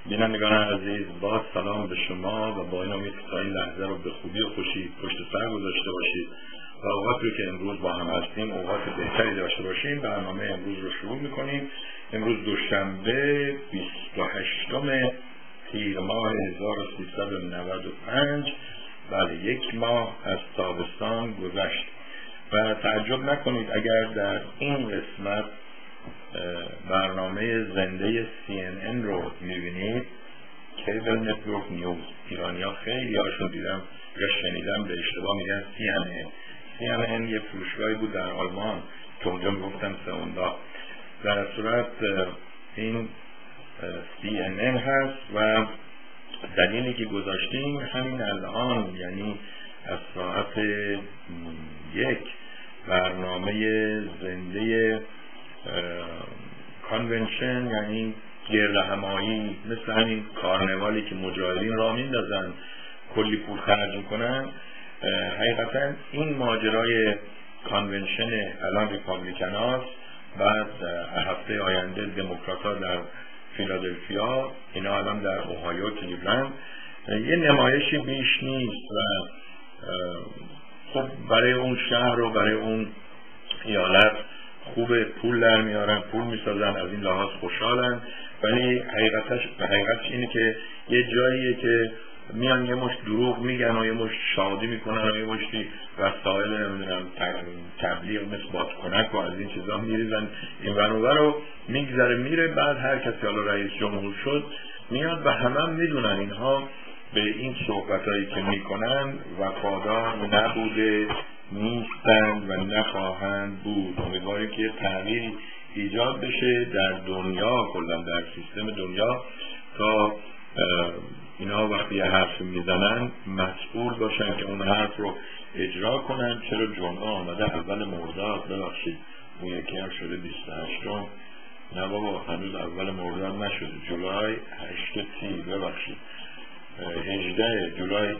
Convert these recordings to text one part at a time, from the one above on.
بینندگان عزیز، با سلام به شما و با این امید که این لحظه رو به خوبی و خوشی پشت سر گذاشته باشید و اوقاتی رو که امروز با هم هستیم اوقات بهتری داشته باشیم. برنامه امروز رو شروع می‌کنیم. امروز دوشنبه 28 تیر ماه 1395. بله، یک ماه از تابستان گذشت و تعجب نکنید اگر در این قسمت برنامه زنده CNN رو میبینید. کیبل نتورک نیوز، ایرانی ها خیلی هاشون دیدم یا شنیدم به اشتباه میگن CNN یه فروشگاهی بود در آلمان که اونجا میگفتن سئوندا. در صورت این CNN هست و دلیلی که گذاشتیم همین الان، یعنی از ساعت 1 برنامه زنده کانونشن، یعنی گردهمایی، مثل همین کارنوالی که مجاهدین را میندازن کلی پول خرج میکنن. حقیقتا این ماجرای کانونشن الان ریپابلیکن هاست، بعد هفته آینده دموکرات ها در فیلادلفیا، اینا الان در اوهایو، کلیولند. یه نمایشی بیش نیست و خب برای اون شهر و برای اون ایالت خوب پول در میارن، پول میسازن، از این لحاظ خوشحالن. ولی حقیقتش اینه که یه جاییه که میان یه مشت دروغ میگن و یه مشت شادی میکنن و یه مشتی وسایل نمیدونم تبلیغ مثل بادکنک و از این چیزا میریزن این ور رو میگذره میره. بعد هر کسی حالا رئیس جمهور شد میاد و همه میدونن اینها به این صحبتایی که میکنن وفادار نبوده، نیستند و نخواهند بود. امیدواریم که تغییری ایجاد بشه در دنیا، کلا در سیستم دنیا، تا اینا وقتی یه حرف میزنن مسئول باشن که اون حرف رو اجرا کنن. چرا جمعه آمده اول مرداد؟ ببخشید اون یکی هم شده 28م. نه بابا، هنوز اول مرداد نشده، جولای 8 تیر، ببخشید 18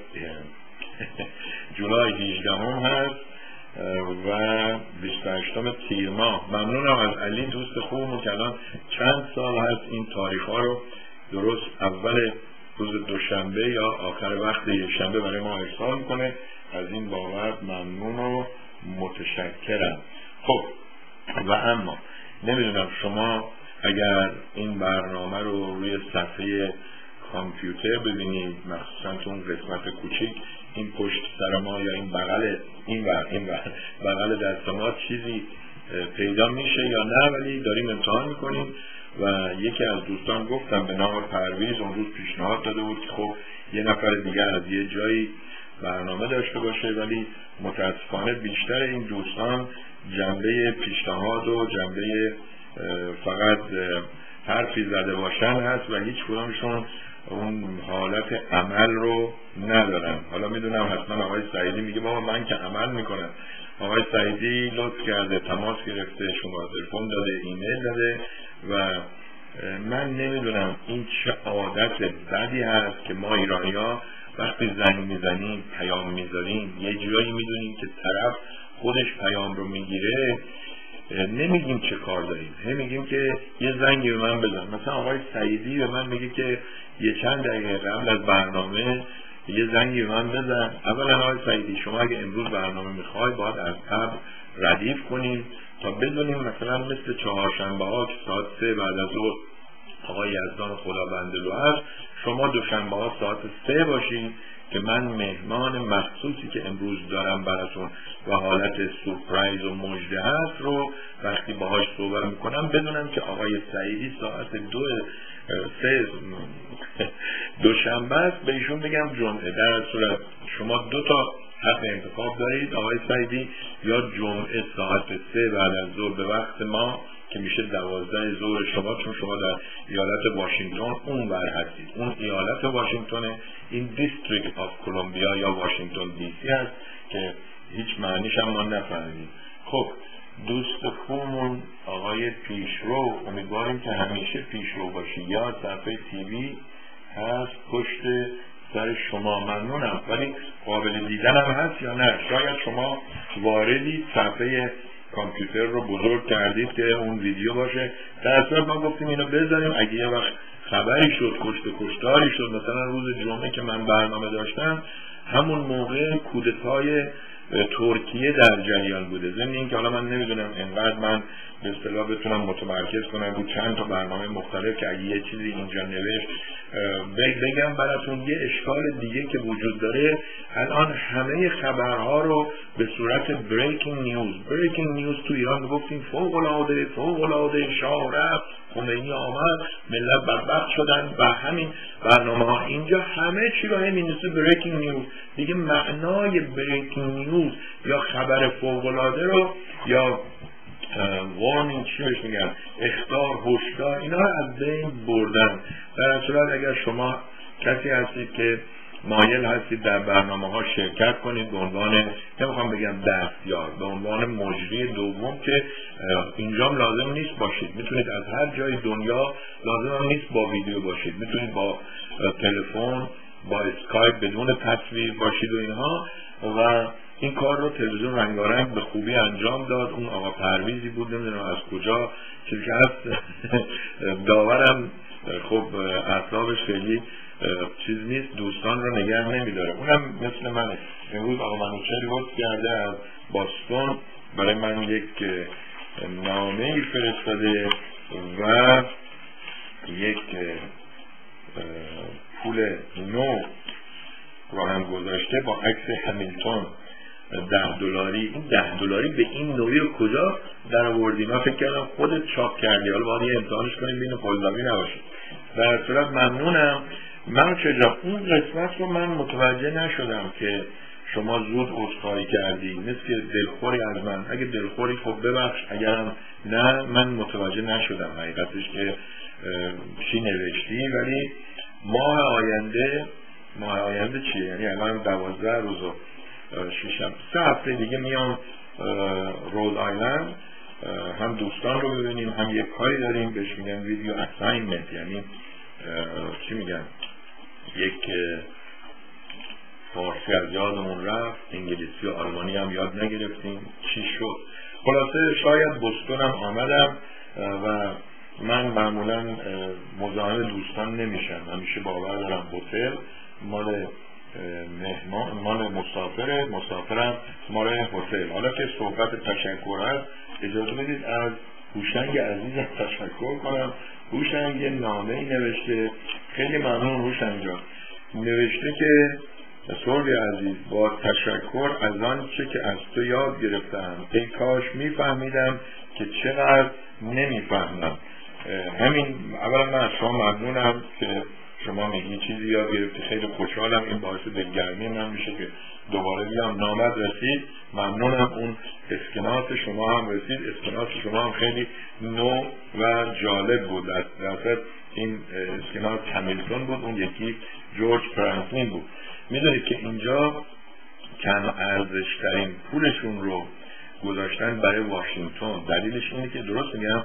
جولای 18 هست و 28 تیر ماه. ممنونم از علی دوست خوبمون که الان چند سال هست این تاریخ ها رو درست اول روز دوشنبه یا آخر وقت یک شنبه برای ما ارسال میکنه. از این بابت ممنون و متشکرم. خب و اما نمیدونم شما اگر این برنامه رو روی صفحه کامپیوتر ببینید، مخصوصا تو اون قسمت کوچیک این پشت سر ما یا این بغل دست ما چیزی پیدا میشه یا نه، ولی داریم امتحان میکنیم. و یکی از دوستان گفتم به نام پرویز اون روز پیشنهاد داده بود که خب یه نفر دیگر از یه جایی برنامه داشته باشه، ولی متاسفانه بیشتر این دوستان جنبه پیشنهاد و جنبه فقط حرفی زده باشن هست و هیچ کدومشون اون حالت عمل رو ندارن. حالا میدونم حتما آقای سعیدی میگه بابا من که عمل میکنم. آقای سعیدی لطف کرده، تماس گرفته، شماره تلفن داده، ایمیل داده و من نمیدونم این چه عادت بدی هست که ما ایرانی‌ها وقتی زنگ میزنیم، پیام میذاریم، یه جایی میدونیم که طرف خودش پیام رو میگیره، نمیگیم چه کار داریم، میگیم که یه زنگی به من بزن. مثلا آقای سعیدی به من میگه که یه چند دقیقه قبل از برنامه یه زنگی به من بزن. اولا آقای سعیدی شما اگه امروز برنامه میخوای باید از قبل ردیف کنیم تا بدونیم مثلا مثل چهارشنبه ها که ساعت 3 بعد از ظهر آقای یزدان خداوندلو هست، شما دوشنبه ها ساعت 3 باشین که من مهمان مخصوصی که امروز دارم براتون و حالت سورپرایز و مژده هست رو وقتی باهاش صحبت میکنم بدونم که آقای سعیدی ساعت 3 دوشنبه است، به ایشون بگم جمعه. در صورت شما دو تا حق انتخاب دارید آقای سعیدی، یا جمعه ساعت 3 بعد از ظهر به وقت ما که میشه 12 ظهر شما، چون شما در ایالت واشنگتن اون ور هستید. اون ایالت واشنگتن، این دیستریکت آف کلمبیا یا واشنگتن دی سی هست که هیچ معنیش هم ما نفهمید. خب دوست خوبمون آقای پیشرو، امیدواریم که همیشه پیشرو باشی. یا صفحه تیوی هست پشت سر شما، ممنونم. ولی قابل دیدن هم هست یا نه؟ شاید شما واردی صفحه کامپیوتر رو بزرگ کردید که اون ویدیو باشه. در اصل ما گفتیم اینو بذاریم اگه یه وقت خبری شد، کشتاری شد، مثلا روز جمعه که من برنامه داشتم همون موقع کودتای ترکیه در جریان بوده. ضمن اینکه حالا من نمیدونم انقدر من به اصطلاح بتونم متمرکز کنم رو چند تا برنامه مختلف که اگه یه چیزی اینجا نوشت بگم براتون. یه اشکال دیگه که وجود داره، الان همه خبرها رو به صورت بریکینگ نیوز تو ایران گفتیم فوق العاده شاه رفت، خمینی آمد، ملت بدبخت شدن و همین برنامه ها. اینجا همه چی رو همینیسه بریکینگ نیوز دیگه. معنای بریکینگ نیوز یا خبر فوق العاده رو یا وارنینگ چی بهش میگن، اخطار، هشدار، اینا رو از بین بردن. در صورت اگر شما کسی هستید که مایل هستید در برنامه ها شرکت کنید به عنوان، نمیخوام بگم دستیار، به عنوان مجری دوم که اینجام لازم نیست باشید، میتونید از هر جای دنیا، لازم هم نیست با ویدیو باشید، میتونید با تلفن، با اسکایپ بدون تصویر باشید و اینها. و این کار رو تلویزیون رنگارنگ به خوبی انجام داد. اون آقا پرویزی بود، نمیدونم از کجا چیزی که هست داورم خب اعصابش خیلی چیز نیست، دوستان رو نگه نمیداره. اونم مثل منه. امروز آقا منوچهری بود کرده از باستون برای من یک نامه‌ای فرستاده و یک پول نو رو هم گذاشته با عکس همیلتون $10. این $10 به این نوعی رو کجا در آوردی؟ من فکر کردم خودت چاپ کردی. حالا باید یه امتحانش کنیم ببینیم قلابی نباشه. در صورت ممنونم. من چجا اون قسمت رو من متوجه نشدم که شما زود عذرخواهی کردی، مثل که دلخوری از من. اگه دلخوری خب ببخش، اگرم نه من متوجه نشدم حقیقتش که چی نوشتی. ولی ماه آینده چیه؟ یعنی الان 12 روز و 3 هفته دیگه میام رود آیلند، هم دوستان رو ببینیم، هم یک کاری داریم بهش میگن ویدیو اساینمنت، یعنی چی میگن، یک فارسی از یادمون رفت، انگلیسی و آلمانی هم یاد نگرفتیم، چی شد. خلاصه شاید بوستونم آمدم و من معمولا مزاحم دوستان نمیشم، همیشه باور دارم هتل مال مهمان، مال مسافرم مال هتل. حالا که صحبت تشکر هست، اجازه بدید از هوشنگ عزیزم تشکر کنم. هوشنگ یه نامه‌ای نوشته، خیلی ممنون هوشنگ جان. نوشته که سربی عزیز، با تشکر از آنچه که از تو یاد گرفتم، ای کاش میفهمیدم که چقدر نمیفهمم. همین اولا من از شما ممنونم که شما میگی چیزی یاد گرفتی، خیلی خوشحالم. این باعث دلگرمی من میشه که دوباره بیام. نامت رسید، ممنونم. اون اسکناس شما هم رسید، اسکناس شما هم خیلی نو و جالب بود. در این اسکناس همیلتون بود، اون یکی جورج فرانکلین بود. میدونید که اینجا کم ارزش ترین پولشون رو گذاشتن برای واشنگتن. دلیلش اینه که درست میگم،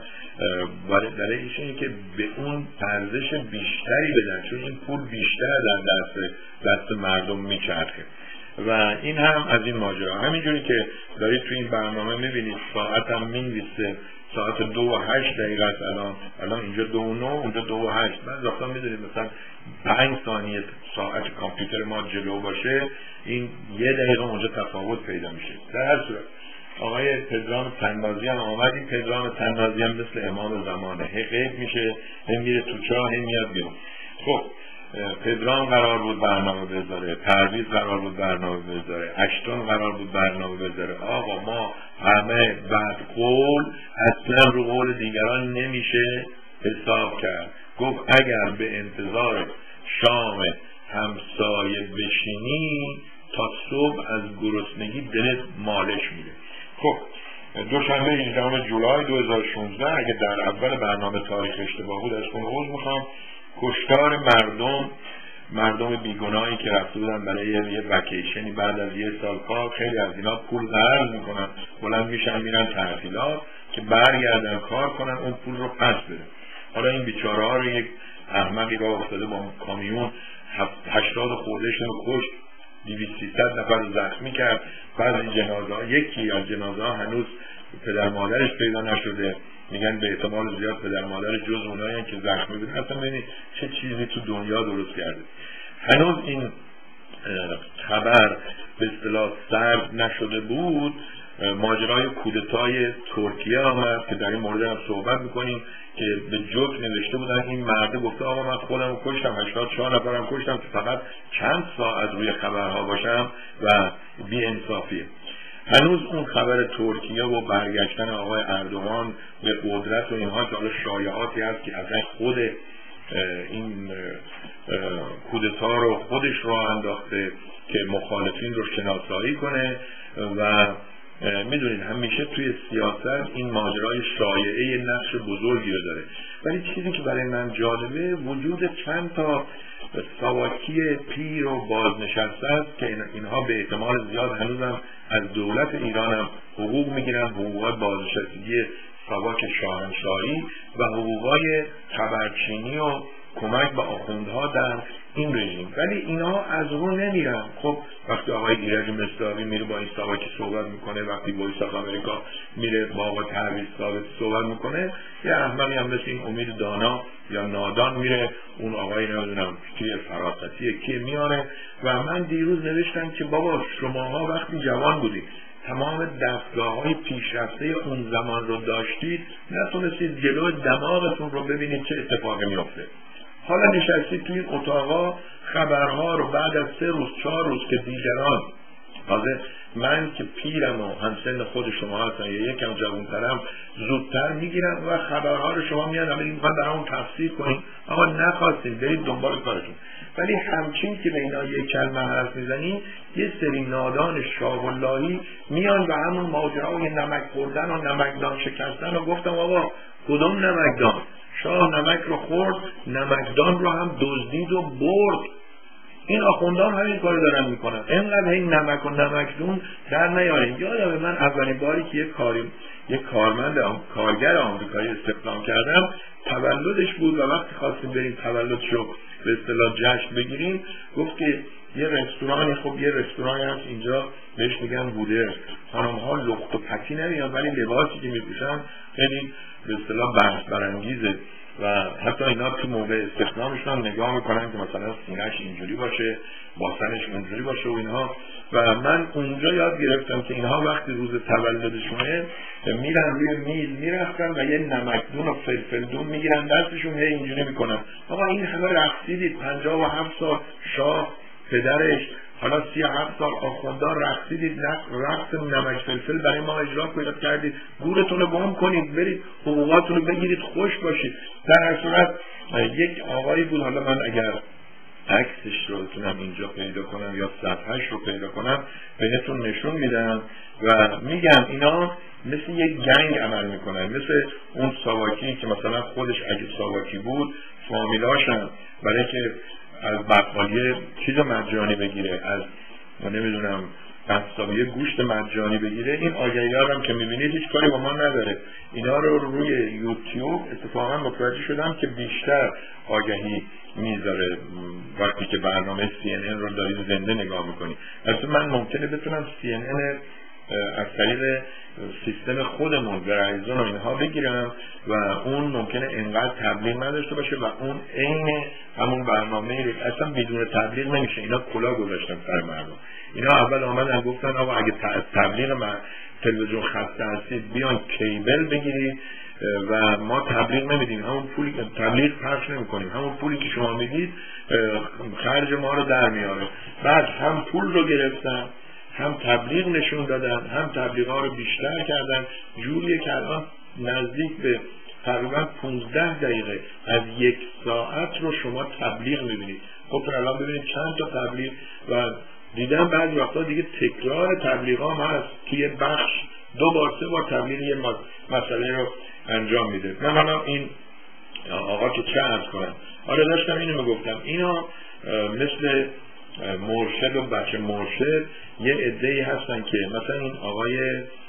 دلیلش اینه که به اون ارزش بیشتری بدن، چون این پول بیشتر در دست مردم میچرخه. و این هم از این ماجرا. همینجوری که دارید تو این برنامه میبینید ساعت هم مینویسه ساعت 2:08 است. الان اینجا 2:09، اونجا 2:08. من ظاهرا میدونید مثلا 5 ثانیه ساعت کامپیوتر ما جلو باشه، این 1 دقیقه اونجا تفاوت پیدا میشه. در هر صورت آقای پدرام تنازی هم آمد. این پدرام تنازی هم مثل امام زمانه، غیب میشه، هم میره تو چاه، هم میاد بیرون. خب پدرام قرار بود برنامه بذاره، پرویز قرار بود برنامه بذاره، اشتون قرار بود برنامه بذاره. آقا ما همه بعد قول، اصلا رو قول دیگران نمیشه حساب کرد. گفت اگر به انتظار شام همسایه بشینی تا صبح از گرسنگی دلت مالش میره. خب دوشنبه 18 جولای 2016، اگه در اول برنامه تاریخ اشتباه بود ازتون عذر میخوام. کشتار مردم بیگناهی که رفته بودن برای یه وکیشنی بعد از 1 سال کار، خیلی از اینا پول قرض میکنن، بلند میشن میرن تعطیلات که برگردن کار کنن اون پول رو پس بدن. حالا این بیچاره ها رو یک احمقی راه افتاده با کامیون 80 خوردهشون رو کشت، 200-300 نفر رو زخمی کرد. بعضی جنازه ها، یکی از جنازه ها هنوز پدر مادرش پیدا نشده، میگن به احتمال زیاد پدر مادرش جز اونایی که زخمی بودن. اصلا ببینید چه چیزی تو دنیا درست کرده. هنوز این خبر به اصطلاح سرد نشده بود، ماجرای کودتای ترکیه آمد که در این مورد هم صحبت میکنیم که به جوک نوشته بودن این مرده گفته آقا من خودم رو کشتم، 84 نفرم کشتم که فقط چند ساعت روی خبرها باشم و بی انصافیه. هنوز اون خبر ترکیه و برگشتن آقای اردوغان به قدرت و اینها که حالا شایعاتی هست که اصلا خود این کودتا رو خودش راه انداخته که مخالفین رو شناسایی کنه و میدونید همیشه توی سیاست این ماجرای شایعه نقش بزرگی رو داره. ولی چیزی که برای من جالبه وجود چند تا ساواکی پیر و بازنشسته است که اینها به احتمال زیاد هنوزم از دولت ایران هم حقوق میگیرن، حقوقات بازنشستگی ساواک شاهنشاهی و حقوقای خبرچینی و کمک به آخوندها در این رژیم. ولی اینا از رو نمیرن. خب وقتی آقای ایرج مصداقی میره با این ساواکی صحبت میکنه، وقتی وایس آف امریکا میره با آقای پرویز ثابت صحبت میکنه، یه احمقی هم مثل این امید دانا یا نادان میره اون آقای نمیدونم توی فراستی کی میاره. و من دیروز نوشتم که بابا شماها وقتی جوان بودید تمام دستگاه‌های پیشرفته اون زمان رو داشتید، نتونستید جلو دماغتون رو ببینید چه اتفاقی میفته. حالا نشستید توی این اتاقا خبرها رو بعد از 3 روز 4 روز که دیگران، حاضر من که پیرم و همسن خود شما هستم یا یکم جوان‌ترم زودتر میگیرم و خبرها رو شما میان همه میخوان برامون تفسیر کنید. آقا نخواستید برید دنبال کارتون. ولی همچین که به اینا یک کلمه حرف میزنی یه سری نادان شاه‌اللهی میان و همون ماجرای نمک خوردن و نمکدان شکستن و گفتم آقا کدوم نمکدان؟ شاه نمک رو خورد، نمکدان رو هم دزدید و برد. این آخوندان همین کار دارن میکنن. اینقدر این نمک و نمکدون در نیارین. یادم من اولین باری که یک کارگر آمریکایی استخدام کردم تولدش بود و وقتی خواستیم بریم تولدشو به اصطلاح جشن بگیریم گفت که یه رستورانی، خب یه رستورانی هست اینجا بهش میگن بوده، خانم ها لخت و پتی نمیان ولی لباسی که میپوشن خیلی به اصطلاح بحث برانگیزه و حتی اینا تو موقع استخدامشون نگاه میکنن که مثلا سینه‌اش اینجوری باشه، باسنش اینجوری باشه و اینها. و من اونجا یاد گرفتم که اینها وقتی روز تولدشونه میرن روی میز میرفتن و یه نمکدون و فلفلدون میگیرن دستشون هی اینجوری میکنن. آقا این همه رقصیدید، 57 سال شاه پدرش، حالا 37 سال آخوندان رقصیدید، رقص نمک فلفل برای ما اجرا کردید، گورتون رو گم کنید، برید حقوقاتون رو بگیرید، خوش باشید. در هر صورت یک آقایی بود، حالا من اگر عکسش رو بتونم اینجا پیدا کنم یا صفحه‌اش رو پیدا کنم بهتون نشون میدم و میگم اینا مثل یک گنگ عمل میکنن، مثل اون ساواکی که مثلا خودش اگه ساواکی بود فامیلاشن برای که از بقالی چیز مجانی بگیره، از نمیدونم قصابی گوشت مجانی بگیره. این آگهی‌ها هم که میبینید هیچ کاری با ما نداره. اینا رو روی یوتیوب اتفاقا متوجه شدم که بیشتر آگهی میذاره وقتی که برنامه CNN رو دارید زنده نگاه میکنید. اصلا من ممکنه بتونم CNN از طریق سیستم خودمون ورایزون و اینها بگیرم و اون ممکنه انقدر تبلیغ نداشته باشه و اون عین همون برنامه رو اصلا بدون تبلیغ نمیشه. اینا کلا گذاشتن سر مردم. اینا اول آمدن گفتن آقا اگه تبلیغ تلویزیون خسته هستید بیان کیبل بگیرید و ما تبلیغ نمیدیم، همون پولی تبلیغ پخش نمیکنیم، همون پولی که شما میدید خرج ما رو در میاره. بعد هم پول رو گرفتن، هم تبلیغ نشون دادن، هم تبلیغ ها رو بیشتر کردن، جوریه که الان نزدیک به تقریبا 15 دقیقه از 1 ساعت رو شما تبلیغ میبینید. خب الان ببینید چند تا تبلیغ و دیدم بعضی وقتا دیگه تکرار تبلیغ هم هست که یه بخش 2 بار 3 بار تبلیغ یه مسئله رو انجام میده. من الان این آقا که چه عرض کنم، آره داشتم اینو میگفتم، اینا مثل مرشد و بچه مرشد یه عده‌ای هستن که مثلا این آقای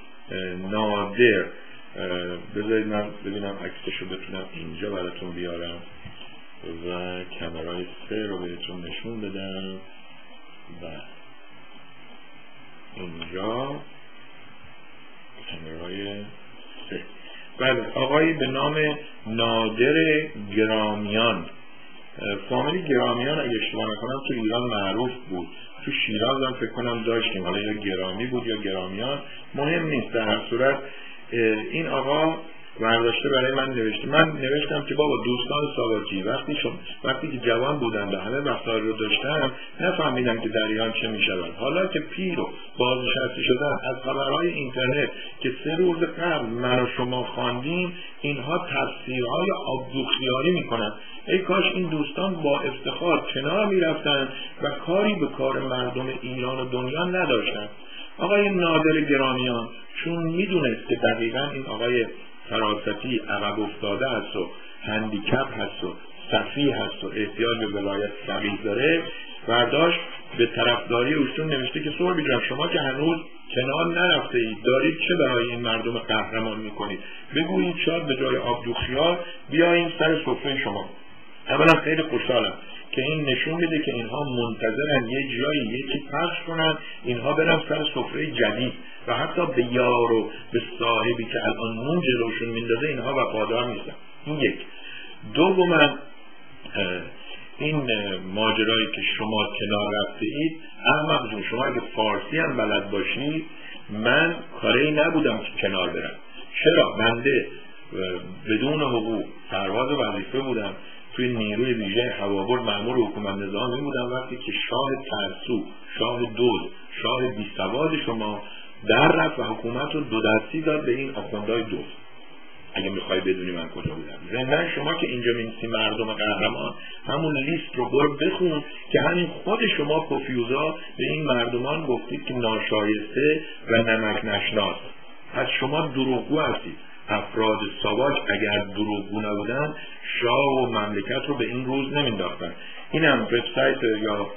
نادر، بذارید من ببینم عکسشو بتونم اینجا براتون بیارم و کامرای 3 رو بهتون نشون بدم و اینجا کامرای 3. بله، آقایی به نام نادر گرامیان، فامیلی گرامیان اگه اشتباه نکنم تو ایران معروف بود، تو شیراز هم فکر کنم داشتیم، حالا یا گرامی بود یا گرامیان، مهم نیست. در هر صورت این آقا برداشته برای من نوشته. من نوشتم که بابا دوستان ساواکی وقتی که جوان بودن و همه وسایل رو داشتن نفهمیدم که در ایران چه میشود. حالا که پیر و بازنشسته شدن از خبرهای اینترنت که 3 روز قبل من و شما خواندیم، اینها تفسیرهای آبدوخیاری میکنن. ای کاش این دوستان با افتخار کنار میرفتن و کاری به کار مردم ایران و دنیا نداشتن. آقای نادر گرامیان چون میدونست که دقیقا این آقای فراستی عقب افتاده است و هندیکپ هست و سفیه هست و احتیاج به ولایت فقیه داره، برداشت به طرفداری ایشون نوشته که سوربی جان شما که هنوز کنار نرفته اید دارید چه برای این مردم قهرمان میکنید؟ بگویید شاید به جای آبدوخیار بیاییم سر سفره شما. اولا خیلی خوشحالم که این نشون میده که اینها منتظرن یه جایی یکی پخش کنن، اینها برن سر سفره جدید و حتی به یار و به صاحبی که الان نون جلوشون میندازه اینها وفادار نیستن. این یک. دوما این ماجرایی که شما کنار رفته اید، احمق جون شما اگه فارسی هم بلد باشید، من کاری نبودم که کنار برم. چرا؟ بنده بدون حقوق سرباز وظیفه بودم، توی نیروی ویژه هوابرد مأمور حکومت نظامی بودم. وقتی که شاه ترسو، شاه دزد، شاه بیسواد شما در رفت و حکومت رو 2 دستی داد به این آخوندهای دزد. اگه میخوای بدونی من کجا بودم. زندن شما که اینجا می‌نویسی مردم قهرمان، همون لیست رو برو بخون که همین خود شما پوفیوزا به این مردمان گفتید که ناشایسته و نمک نشناس. پس شما دروغگو هستید. افراد ساواک اگر دروغگو نبودن شاه و مملکت رو به این روز نمینداختن. اینم وبسایت یا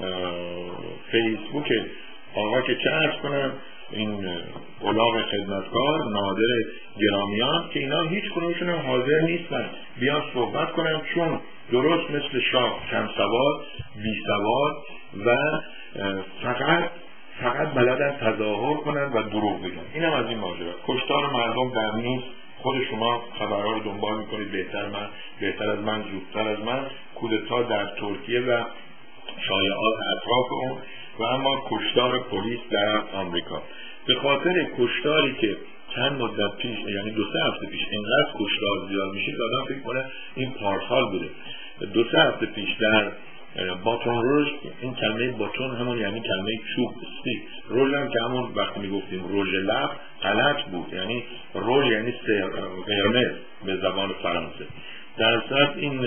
فیسبوک آقا که چه عرض کنم، این الاغ خدمتکار نادر گرامیان، که اینا هیچ کنونشون هم حاضر نیستن بیان صحبت کنن، چون درست مثل شاه کم سواد، بی سواد و فقط بلدن تظاهر کنن و دروغ بگن. اینم از این ماجرا. کشتار مردم در نیست. خود شما خبرها رو دنبال میکنید بهتر از من، زودتر از من. کودتا در ترکیه و شایعات اطراف اون و اما کشتار پلیس در آمریکا. به خاطر کشتاری که چند مدت پیش، یعنی 2-3 هفته پیش اینقدر کشتار زیاد میشه که آدم فکر کنه این پارسال بوده. 2-3 هفته پیش در باتون روژ، این کلمه باتون همون یعنی کلمه چوب، استیک. روژ هم که همون وقتی میگفتیم روژ لب غلط بود، یعنی روژ یعنی قرمز به زبان فرانسه. در اصل این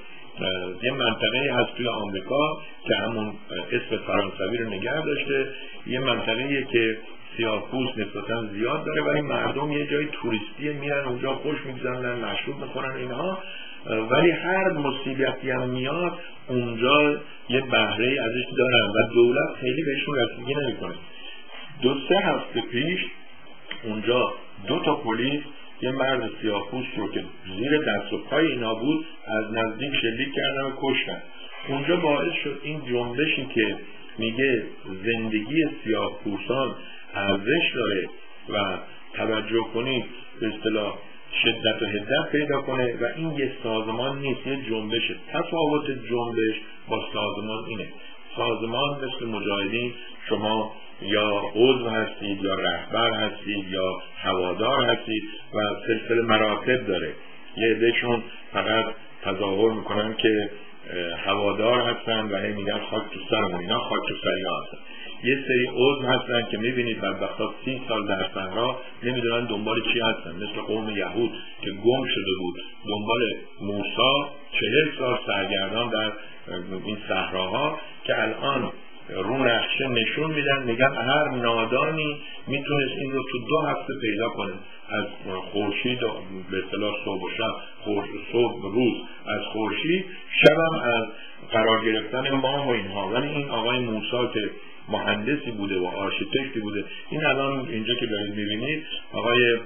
یه منطقه هست توی آمریکا که همون اسم فرانسوی رو نگه داشته، یه منطقه‌ایه که سیاه‌پوست نسبتاً زیاد داره ولی مردم یه جای توریستی میرن اونجا، خوش میگذرونن، مشروب میخورن اینها، ولی هر مصیبتی هم میاد اونجا یه بهره ازش دارن و دولت خیلی بهشون رسیدگی نمیکنه. 2-3 هفته پیش اونجا 2 تا پلیس یه مرد سیاه‌پوست رو که زیر دست و پای اینا بود از نزدیک شلیک کردن و کشتن. اونجا باعث شد این جنبشی که میگه زندگی سیاه‌پوستان ارزش داره و توجه کنید به اصطلاح شدت و حدت پیدا کنه و این یه سازمان نیست، یه جنبشه. تفاوت جنبش با سازمان اینه. سازمان مثل مجاهدین شما یا عضو هستید یا رهبر هستید یا هوادار هستید و سلسله مراتب داره. یه عدهشون فقط تظاهر میکنن که هوادار هستن و هی میگن خاک تو سرمون، اینا خاک تو سریا هستن. یه سری عضو هستن که میبینید بدبختا 30 سال در صحرا نمیدونن دنبال چی هستن، مثل قوم یهود که گم شده بود دنبال موسی 40 سال سرگردان در این صحراها که الان رو نقشه نشون میدن، میگن هر نادانی میتونست این رو تو 2 هفته پیدا کنه، از خورشید به اصطلاح صبح و شب، صبح روز از خورشید، شبم از قرار گرفتن ماه و اینها. ولی این آقای موسی که مهندسی بوده و آرشیتکتی بوده، این الان اینجا که دارید میبینید آقای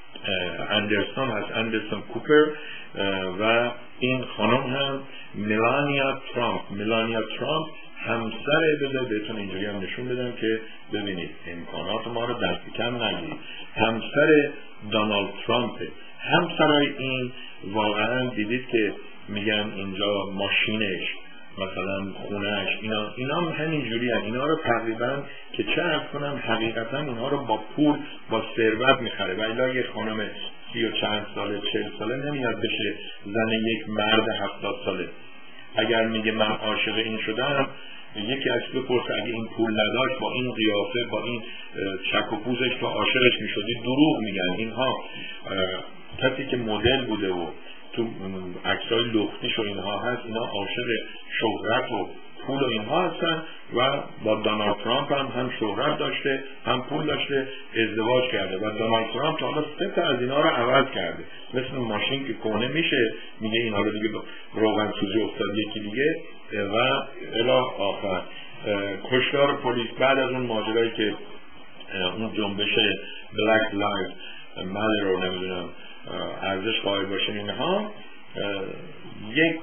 اندرسون هست، اندرسون کوپر، و این خانم هم ملانیا ترامپ همسر بذار بهتون اینجوری هم نشون بدم که ببینید امکانات ما رو دست کم نگیرید. همسر دونالد ترامپ، همسرای این واقعا دیدید که میگن اینجا ماشینش مثلا خونهش اینا هم همینجوری هست. اینا رو تقریبا که چه عرض کنم حقیقتا اینا رو با پول با ثروت میخره و الا یه خانم 30 و چند ساله 40 ساله نمیاد بشه زن یک مرد 70 ساله. اگر میگه من عاشق این شدم، یکی از بپرسه اگه این پول نداشت با این قیافه با این چک و پوزش تو عاشقش میشدی، دروغ میگن. اینها کسی که مدل بوده و تو عکسای لختیش و اینها هست، اینا عاشق شهرت و پول و اینها هستن و با دونالد ترامپ هم شهرت داشته هم پول داشته، ازدواج کرده و دونالد ترامپ تا حالا 3 تا از اینا رو عوض کرده. مثل ماشین که کهنه میشه میگه اینا رو دیگه روغن سوزی افتاد یکی دیگه و الی آخر. کشتار پلیس بعد از اون ماجرایی که اون جنبش بلک لایف مادر رو نمیدونم ارزش قائل باشین، اینها یک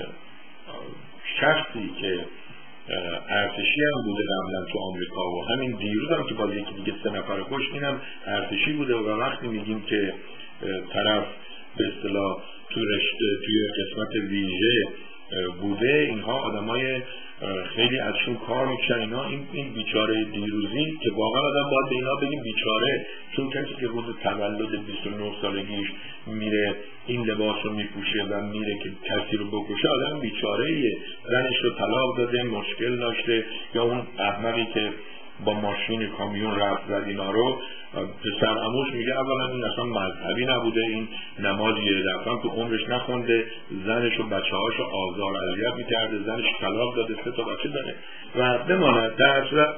شخصی که ارتشی هم بوده قبلا تو آمریکا و همین دیروز هم که باز یکی دیگه 3 نفر کشت، اینم ارتشی بوده و وقتی میگیم که طرف به اصطلاح تو رشته توی قسمت ویژه بوده، اینها آدمای خیلی ازشون کار میکشن. اینا این بیچاره دیروزی که واقعا آدم باید به اینا بگیم بیچاره، چون کسی که روز تولد 29 سالگیش میره این لباس رو میپوشه و میره که کسی رو بکشه، آدم بیچاره ایه. زنش رو طلاق داده، مشکل داشته، یا اون احمقی که با ماشین کامیون رفت زد اینا رو، پسر عموش میگه اولا این اصلا مذهبی نبوده، این نماز یه دفعه تو عمرش نخونده، زنش و بچه هاشو آزار اذیت میکرده، زنش طلاق داده، 3 تا بچه داره و بماند. در صورت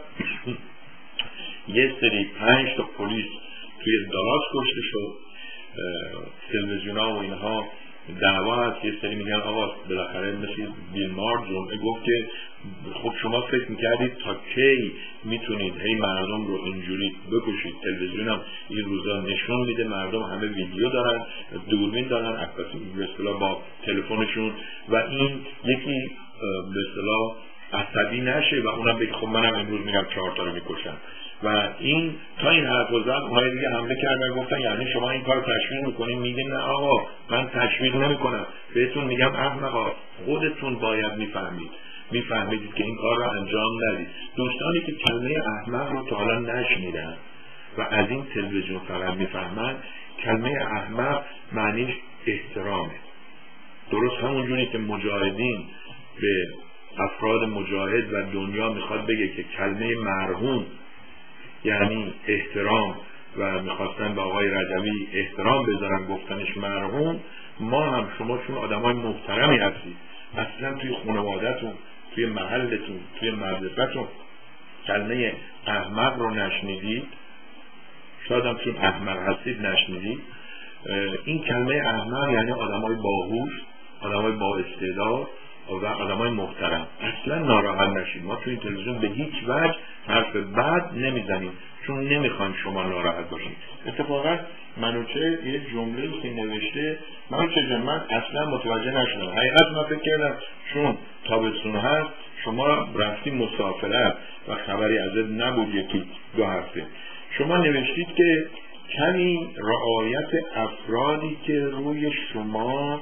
یه سری 5 تا پلیس توی دالاس کشته شد. تلویزیون ها و اینها دعوا هست، یه سری میگن آقا بالاخره مثل بیل مار جمعه گفت که خب شما فکر میکردید تا کی میتونید هی مردم رو اینجوری بکشید؟ تلویزیون هم این روزا نشون میده مردم همه ویدیو دارن، دوربین دارن، به اصطلاح با تلفنشون، و این یکی به اصطلاح عصبی نشه و اونم بگه خب منم امروز میرم 4 تا رو میکشم. و این تا این حرف رو زد، اونهای دیگه حمله کردن گفتن یعنی شما این کار تشویق میکنین؟ میگه نه آقا من تشویق نمیکنم، بهتون میگم احمقا خودتون باید میفهمید که این کار رو انجام ندید. دوستانی که کلمه احمق رو تا حالا نشنیدن و از این تلویزیون فقط میفهمن، کلمه احمق معنیش احترامه. درست همون جوری که مجاهدین به افراد مجاهد و دنیا میخواد بگه که کلمه مرحوم یعنی احترام و میخواستن به آقای رجوی احترام بذارن گفتنش مرحوم، ما هم شما چون آدمای محترمی هستید، اصلا توی خانواده‌تون، توی محلتون، توی مدرسه‌تون کلمه احمق رو نشنیدید، شاید هم چون احمق هستید نشنیدید. این کلمه احمق یعنی آدمای باهوش، آدمای با استعداد و آدمای محترم. اصلا ناراحت نشید، ما توی تلویزیون به هیچ وجه حرف بد نمیزنیم چون نمیخوایم شما ناراحت باشید. اتفاقا منوچه یه جمله‌ای که نوشته، منوچه جان من اصلا متوجه نشدم، حقیقت من فکر کردم چون تابستون هست شما رفتی مسافرت و خبری ازت نبود 1-2 هفته. شما نوشتید که کمی رعایت افرادی که روی شما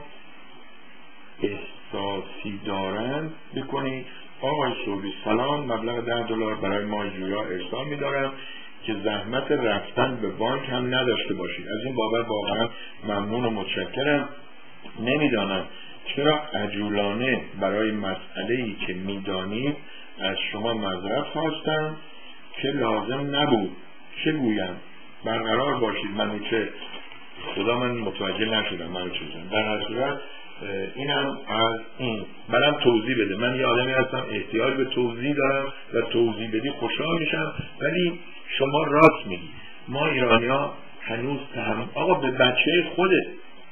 احساسی دارن بکنید. آقای صوبی سلام، مبلغ $10 برای ماجویا ارسال می‌دارم که زحمت رفتن به بانک هم نداشته باشید. از این بابت واقعا ممنون و متشکرم. نمیدانم چرا عجولانه برای مسئله‌ای که میدانید از شما معذرت خواستم که لازم نبود. چه گویم؟ برقرار باشید. منوچه خدا من متوجه نشدم منوچه جان. در هر صورت اینم از این برام توضیح بده. من یه آدمی هستم احتیاج به توضیح دارم و توضیح بدی خوشحال میشم، ولی شما راست میگی. ما ایرانی‌ها هنوز آقا به بچه خودت،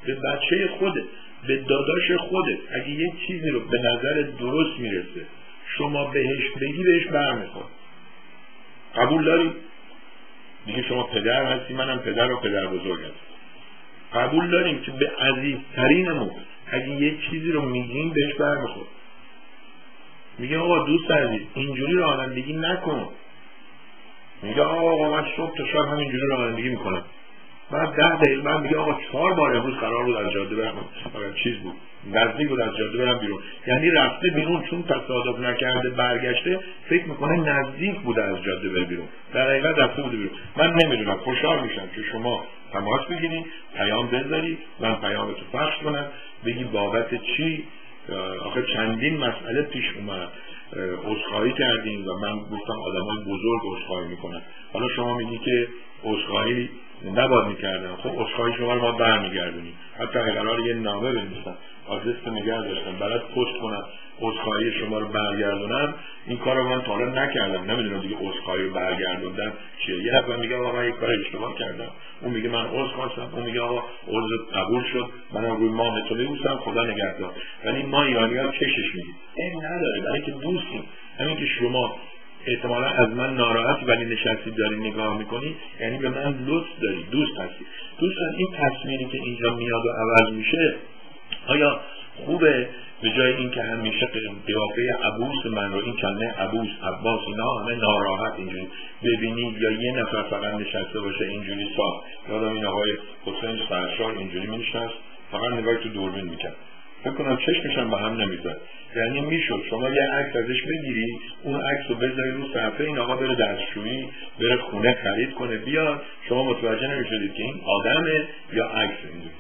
به داداش خودت اگه یه چیزی رو به نظر درست میرسه شما بهش بگی بهش برمیخوره. قبول داری؟ دیگه شما پدر هستی، منم پدر و پدر بزرگ هستم. قبول داریم که به عزیزترینمون اگه یه چیزی رو میگیم بهش برمیخوره. میگه آقا دوست عزیز اینجوری رانندگی نکن. میگه آقا من صبح تا شب همینجوری رانندگی میکنم. بعد 10 دقیقه بعد میگه آقا 4 بار امروز قرار بود از جاده برم، چیز بود نزدیک بود از جاده برم بیرون. یعنی رفته بیرون چون تصادف نکرده برگشته فکر میکنه نزدیک بوده از جاده بره بیرون، در حقیقت رفته بوده بیرون. من نمیدونم، خوشحال میشم که شما تماس بگیرید، پیام بذاری، من پیامتو پخش کنم، بگی بابت چی. آخه چندین مسئله پیش اومد، عذرخواهی کردیم و من گفتم آدمای بزرگ عذرخواهی میکنن. حالا شما میگی که عذرخواهی نباید میکردم. خب عذرخواهی شما رو ما برمیگردونیم. حتی اگه قرار یه نامه بنویسم، آدرس نگه داشتم برات پست کنم عذرخواهی شما رو برگردونم، این کارو من تا حالا نکردم. نمیدونم دیگه عذرخواهی رو برگردوندن چیه. یه نفر میگه آقا من یه کار اشتباه کردم، اون میگه من عذر خواستم، اون میگه آقا عذر قبول شد، منم روی ماه تو میبوسم خدا نگهدار. ولی ما ایرانی‌ها کشش میدیم. این نداره، برای که دوستیم. همین که شما احتمالا از من ناراحتی ولی نشستی داری نگاه میکنی، یعنی به من لطف داری، دوست هستی. دوستان این تصویری که اینجا میاد و عوض میشه، آیا خوبه به جای این که همیشه قیافه عبوس من رو، این چنه عبوس، عباس، اینا همه ناراحت اینجوری ببینی، یا یه نفر فقط نشسته باشه اینجوری صاف؟ یادم این آقای حسین سرشار اینجوری می‌نشست، فقط نگاهی تو دوربین میکرد، فکر کنم چشمشم به هم نمیزد. یعنی میشد شما یه عکس ازش بگیری، اون عکس رو بذاری رو صفحه، این آقا بره دستشویی، بره خونه خرید کنه بیاد، شما متوجه نمیشدید که این آدمه یا عکس اینجوری.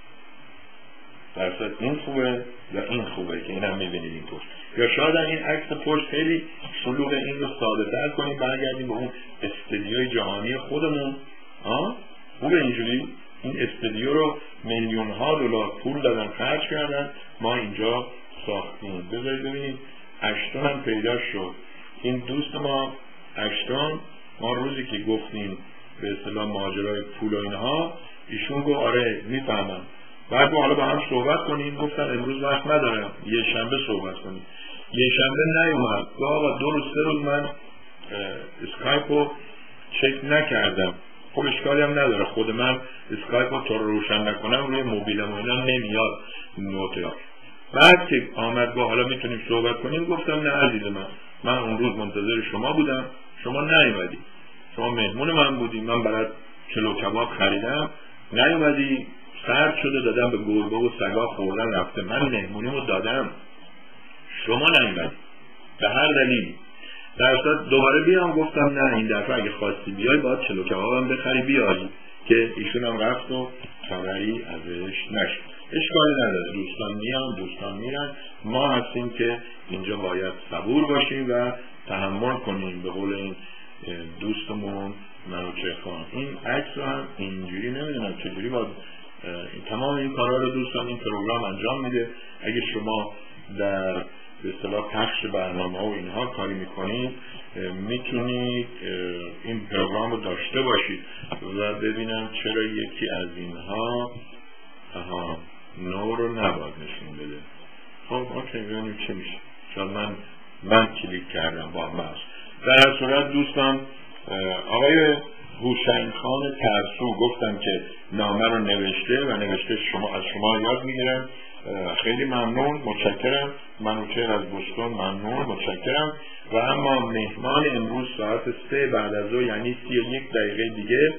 درصد این خوبه یا این خوبه که اینم میبینید این پشت، یا شاید این عکس پشت خیلی شلوغه، این رو ساده تر کنیم، برگردیم به اون استدیوی جهانی خودمون. خوبه اینجوری؟ این استدیو رو میلیون ها دلار پول دادن، خرج کردن، ما اینجا ساختیم. بذارید ببینید اشتون هم پیدا شد. این دوست ما اشتون، ما روزی که گفتیم به اصطلاح ماجرای پول و اینها، ایشون گفت آره میفهمم. بعد حالا با هم صحبت کنیم، گفتن امروز وقت ندارم، یه شنبه صحبت کنیم. یه شنبه نیومد، آقا 2 روز 3 روز من اسکایپ رو چک نکردم. خب اشکالی هم نداره، خود من اسکایپ رو تا روشن نکنم روی موبیلم و اینا نمیاد نوته ها. بعد که آمد با حالا میتونیم صحبت کنیم، گفتم نه عزیز من اون روز منتظر شما بودم، شما نیومدی، شما مهمون من بودی، من برات کلو کباب خریدم، نیومدی، سرد شده دادم به گربه و سگا خوردن رفته، من مهمونیمو دادم، شما نیومدی به هر دلیلی. در صورت دوباره بیام، گفتم نه این دفعه اگه خواستی بیای باید کلو کبابم بخری بیاری، که ایشون هم رفت و خبری ازش نشد. اشکالی نداره، دوستان میان دوستان میرن، ما هستیم که اینجا باید صبور باشیم و تحمل کنیم. به قول این دوستمون منوچهر خان، این عکس رو هم اینجوری نمیدونم چجوری باید تمام این کارا رو دوستان این پروگرام انجام میده. اگه شما در به اصطلاح پخش برنامه و اینها کاری میکنید، میتونید این پروگرام رو داشته باشید و ببینم چرا یکی از اینها نو رو نباید نشون بده. خب اوکی، ببینیم چه میشه. شاید من کلیک کردم با ماوس. در صورت دوستان، آقای هوشنگ خان ترسو گفتم که نامه رو نوشته و نوشته از شما یاد میگیرم. خیلی ممنون، متشکرم. منوچهر از بوستون، ممنون، متشکرم. و اما مهمان امروز ساعت 3 بعد از ظهر، یعنی 31 دقیقه دیگه،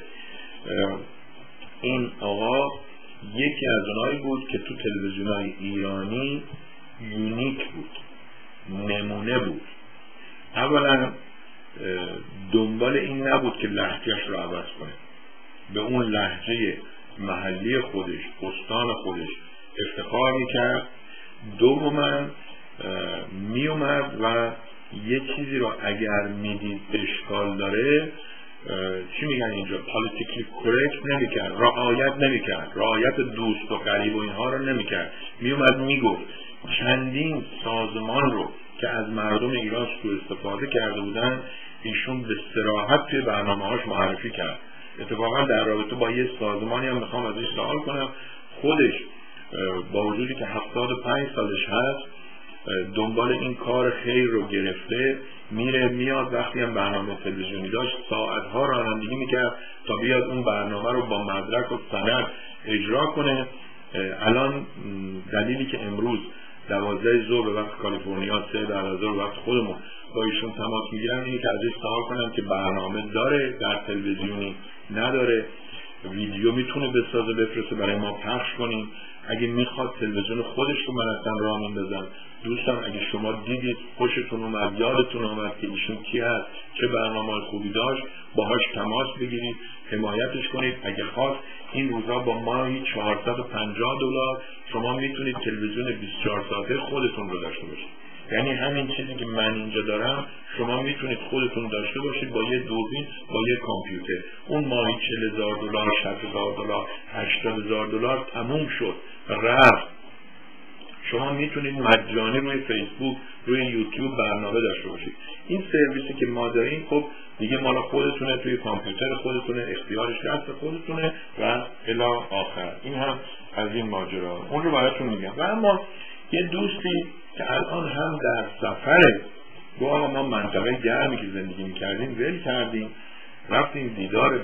این آقا یکی از اونایی بود که تو تلویزیون‌های ایرانی یونیک بود، نمونه بود. اولا دنبال این نبود که لهجهش رو عوض کنه، به اون لهجه محلی خودش، استان خودش افتخار میکرد. دوما میومد و یه چیزی رو اگر میدید اشکال داره، چی میگن اینجا، پالیتیکلی کرکت نمیکرد، رعایت دوست و قریب و اینها رو نمیکرد، میومد میگفت. چندین سازمان رو که از مردم ایران سوء استفاده کرده بودن، ایشون به صراحت توی برنامه‌هاش معرفی کرد. اتفاقا در رابطه با یه سازمانی هم میخوام ازش سوال کنم، خودش با وجودی که 75 سالش هست دنبال این کار خیر رو گرفته، میره میاد، وقتی هم برنامه تلویزیونی داشت ساعتها رانندگی میکرد تا بیاد اون برنامه رو با مدرک و سند اجرا کنه. الان دلیلی که امروز 12 ظهر به وقت کالیفرنیا، 3 بعد از ظهر به وقت خودمون با ایشون تماس میگیرم، اینی که ازش سوال کنم که برنامه داره در تلویزیونی نداره، ویدیو میتونه بسازه بفرسته برای ما پخش کنیم، اگه میخواد تلویزیون خودش رو من اصلا راه میندازم. دوستان اگه شما دیدید خوشتون اومد، یادتون اومد که ایشون کی هست، چه برنامه خوبی داشت، باهاش تماس بگیرید، حمایتش کنید. اگه خواست این روزا با ماهی $450 شما میتونید تلویزیون 24 ساعته خودتون رو داشته باشید. یعنی همین چیزی که من اینجا دارم شما میتونید خودتون داشته باشید با یه دوربین، با یه کامپیوتر. اون ماهی $40,000 $60,000 $80,000 تموم شد رفت. شما میتونید مجانی روی فیسبوک، روی یوتیوب برنامه داشته باشید. این سرویسی که ما داریم خب دیگه مال خودتونه، توی کامپیوتر خودتونه، اختیارش دست خودتونه و الی آخر. این هم از این ماجرا، اون رو براتون میگم. و اما یه دوستی که الان هم در سفره، با ما منطقه گرمی که زندگی میکردیم ول کردیم، رفتیم دیدار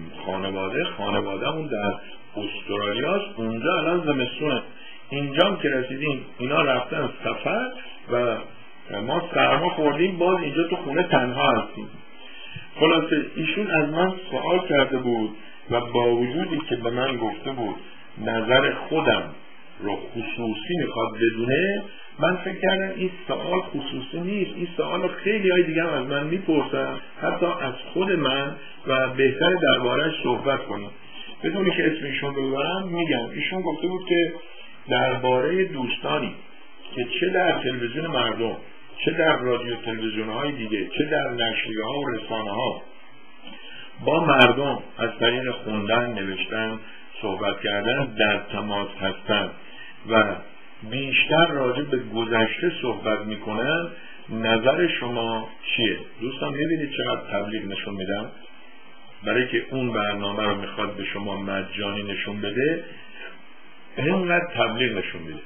خانوادهمون در استرالیاست، اونجا الان زمستونه. اینجام که رسیدیم اینا رفتن سفر و ما سرما خوردیم، باز اینجا تو خونه تنها هستیم. خلاصه ایشون از من سوال کرده بود و با وجودی که به من گفته بود نظر خودم رو خصوصی میخواد بدونه، من فکر کردم این سوال خصوصی نیست، این سوال خیلی های دیگه هم از من میپرسن، حتی از خود من، و بهتر درباره‌اش صحبت کنم. بدونی که اسم ایشون رو ببرم میگم. ایشون گفته بود که درباره دوستانی که چه در تلویزیون مردم، چه در رادیو تلویزیون های دیگه، چه در نشریه ها و رسانه ها با مردم از طریق خوندن، نوشتن، صحبت کردن در تماس هستن و بیشتر راجع به گذشته صحبت میکنن، نظر شما چیه؟ دوستان میبینید چقدر تبلیغ نشون میدن برای که اون برنامه رو میخواد به شما مجانی نشون بده، اینقدر تبلیغ نشون میده،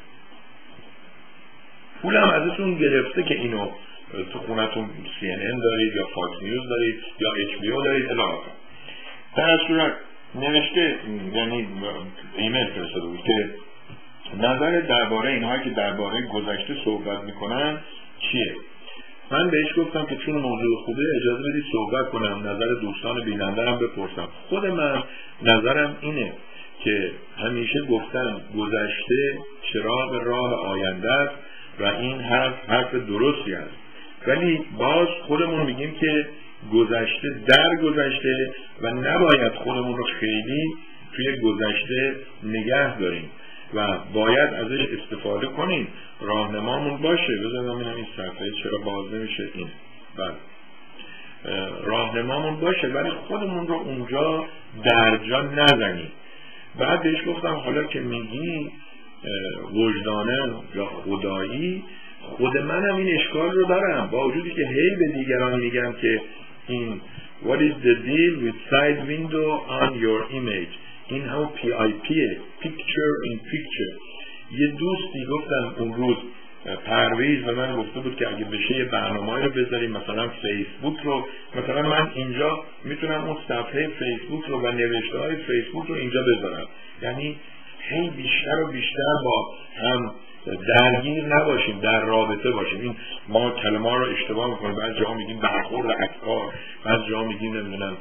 پولم ازتون گرفته که اینو تو خونتون CNN دارید یا فاکس نیوز دارید یا HBO دارید الاخر. در صورت نوشته، یعنی ایمیل فرستاده بود که نظر درباره اینهایی که درباره گذشته صحبت میکنن چیه؟ من بهش گفتم که چون موضوع خوبه اجازه بدید صحبت کنم، نظر دوستان بیننده‌ام بپرسم. خود من نظرم اینه که همیشه گفتم گذشته چراغ راه آینده است و این حرف درستی است، ولی باز خودمون میگیم که گذشته در گذشته و نباید خودمون رو خیلی توی گذشته نگه داریم و باید ازش استفاده کنیم، راهنمامون باشه. بذارم ببینم این صفحه چرا باز نمیشه. این بله راهنمامون باشه، ولی خودمون رو اونجا درجا نزنیم. بعد بهش گفتم حالا که میگی وجدانم یا خدایی، خود منم این اشکال رو دارم، با وجودی که هی به دیگران میگم که این what is the deal with side window on your image، این همون PIP picture in picture. یه دوستی گفتم اون روز، پرویز به من گفته بود که اگه بشه یه برنامه رو بذاریم مثلا فیسبوک رو، مثلا من اینجا میتونم اون صفحه فیسبوک رو و نوشته های فیسبوک رو اینجا بذارم، یعنی هی بیشتر و بیشتر با هم درگیر نباشیم، در رابطه باشیم. این ما کلمه رو اشتباه میکنیم، بعضی جاها میگیم برخورد افکار، بعضی جاها میگیم نمیدونم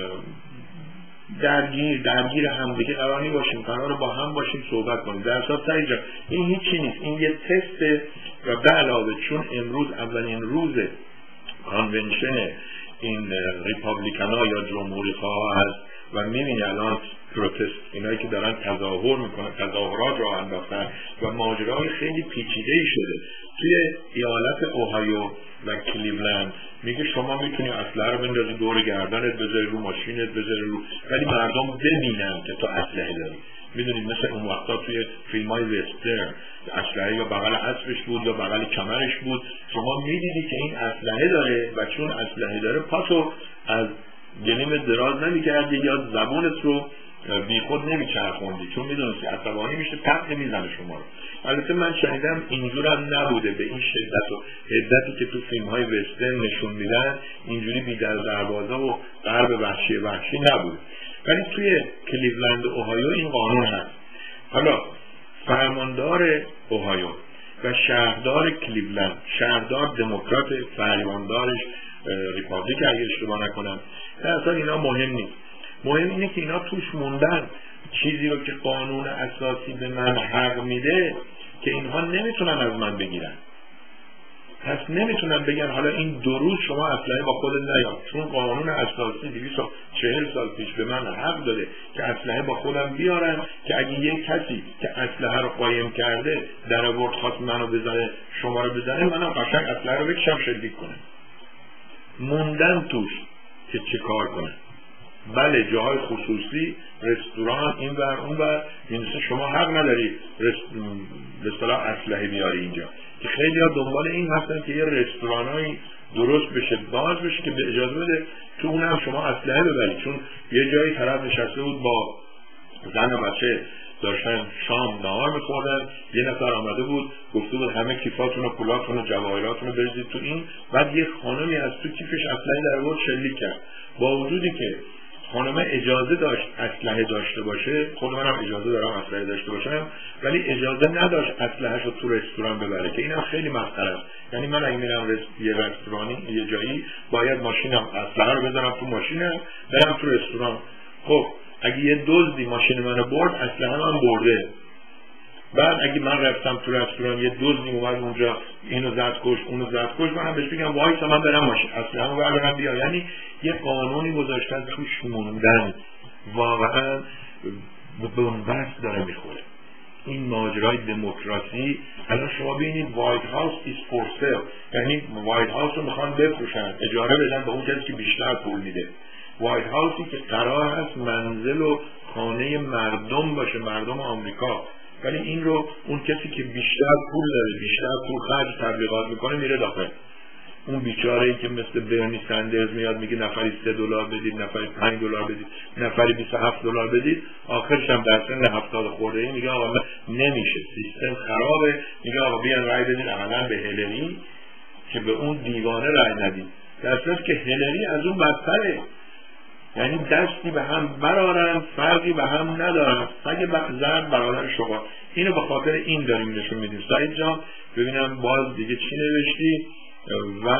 درگیر هم دیگه قرار باشیم، قرار با هم باشیم صحبت کنیم. در اصل سریجا این هیچی نیست، این یه تسته و به علاوه چون امروز اولین روز کانونشن این ریپابلیکانا یا جمهوری خواه هست و میبینی الان پروتست، اینایی که دارن تظاهر میکنن، تظاهرات را انداختن و ماجرای خیلی پیچیده‌ای شده. توی ایالت اوهایو و کلیولند میگه شما میتونی اسلحه رو بندازی دور گردنت، بذاری رو ماشینت، بذاری رو، ولی مردم ببینن که تو اسلحه داری. میدونید مثل اون وقتا توی فیلم‌های وسترن اسلحه یا بغل اسبش بود یا بغل کمرش بود، شما میدیدی که این اسلحه داره و چون اسلحه داره پاتو از گلیم دراز نمی‌کردی یا زبونت رو بی خود نمیچرخوندی، چون میدونستی عصبانی میشه تق نمیزنه شما رو. البته من شنیدم اینجورم نبوده به این شدت و حدتی که تو فیلم‌های وسترن نشون میدن، اینجوری بی در دروازه و ضرب وحشی نبود، ولی توی کلیولند اوهایو این قانون هست. حالا فرماندار اوهایو و شهردار کلیولند، شهردار دموکرات، فرماندارش ریپابلیک اگه اشتباه نکنم. اصلا اینا مهم نیست، مهم اینه که اینا توش موندن چیزی رو که قانون اساسی به من حق میده که اینها نمیتونن از من بگیرن. پس نمیتونن بگن حالا این 2 روز شما اسلحه با خودت نیار، چون قانون اساسی 240 سال پیش به من حق داده که اسلحه با خودم بیارم، که اگه یک کسی که اسلحه رو قایم کرده در آورد خواست منو بزنه، شما رو بزنه، منم قشنگ اسلحه رو بکشم شلیک کنم. موندن توش که چه کار کنه. بله جاهای خصوصی، رستوران، این ور اون ور، یعنی شما حق نداری به اصطلاح اسلحه بیاری اینجا، که خیلی ها دنبال این هستن که یه رستورانایی درست بشه، باز بشه که به اجازه بده تو اونم شما اسلحه ببرید. چون یه جایی طرف نشسته بود با زن و بچه داشتن شام نهار می‌خوردن، یه نفر آمده بود گفته بود همه کیفاتون و پولاتون و جواهراتون رو بریزید تو این، بعد یه خانمی از تو کیفش اسلحه در آورد شلیک کرد. با وجودی که خانم اجازه داشت اسلحه داشته باشه، خود منم اجازه دارم اسلحه داشته باشم، ولی اجازه نداشت اسلحه‌ش رو تو رستوران ببره، که اینم خیلی مسخره است. یعنی من اگه میرم یه رستورانی یه جایی، باید ماشینم اسلحه رو بذارم تو ماشینم برم تو رستوران. خب اگه یه دزدی ماشین منو برد، اسلحه من برده. بعد اگه من رفتم تو رستوران یه دزدی اومد اونجا اینو زد کش اونو زد کش، منم بهش بگم وایسا من برم ماشین اسلحه‌مو بردارم بیا. یعنی یه قانونی گذاشتن توش موندن، واقعا به بنبست داره میخوره این ماجرای دموکراسی. الان شما ببینید وایت هاوس ایز فور سیل، یعنی وایت هاوس رو میخوان بفروشن، اجاره بدن به اون کسی که بیشتر پول میده. وایت هاوسی که قرار هست منزل و خانه مردم باشه، مردم آمریکا، ولی این رو اون کسی که بیشتر پول داره، بیشتر پول خرج تبلیغات میکنه میره داخل. اون بیچاره‌ای که مثل برنی سندرز میاد میگه نفری $3 بدید، نفری $5 بدید، نفری $27 بدید، آخرش هم در سن 70 خورده‌ای میگه آقا نمیشه، سیستم خرابه، میگه آقا بیان رای بدید عملاً به هیلری که به اون دیوانه رای ندید، در صورتی که هیلری از اون بدتره. یعنی دستی به هم برارن، فرقی به هم ندارن، سگ زرد برادر شما. اینو به خاطر این داریم نشون میدیم. سعید جان ببینم باز دیگه چی نوشتی. و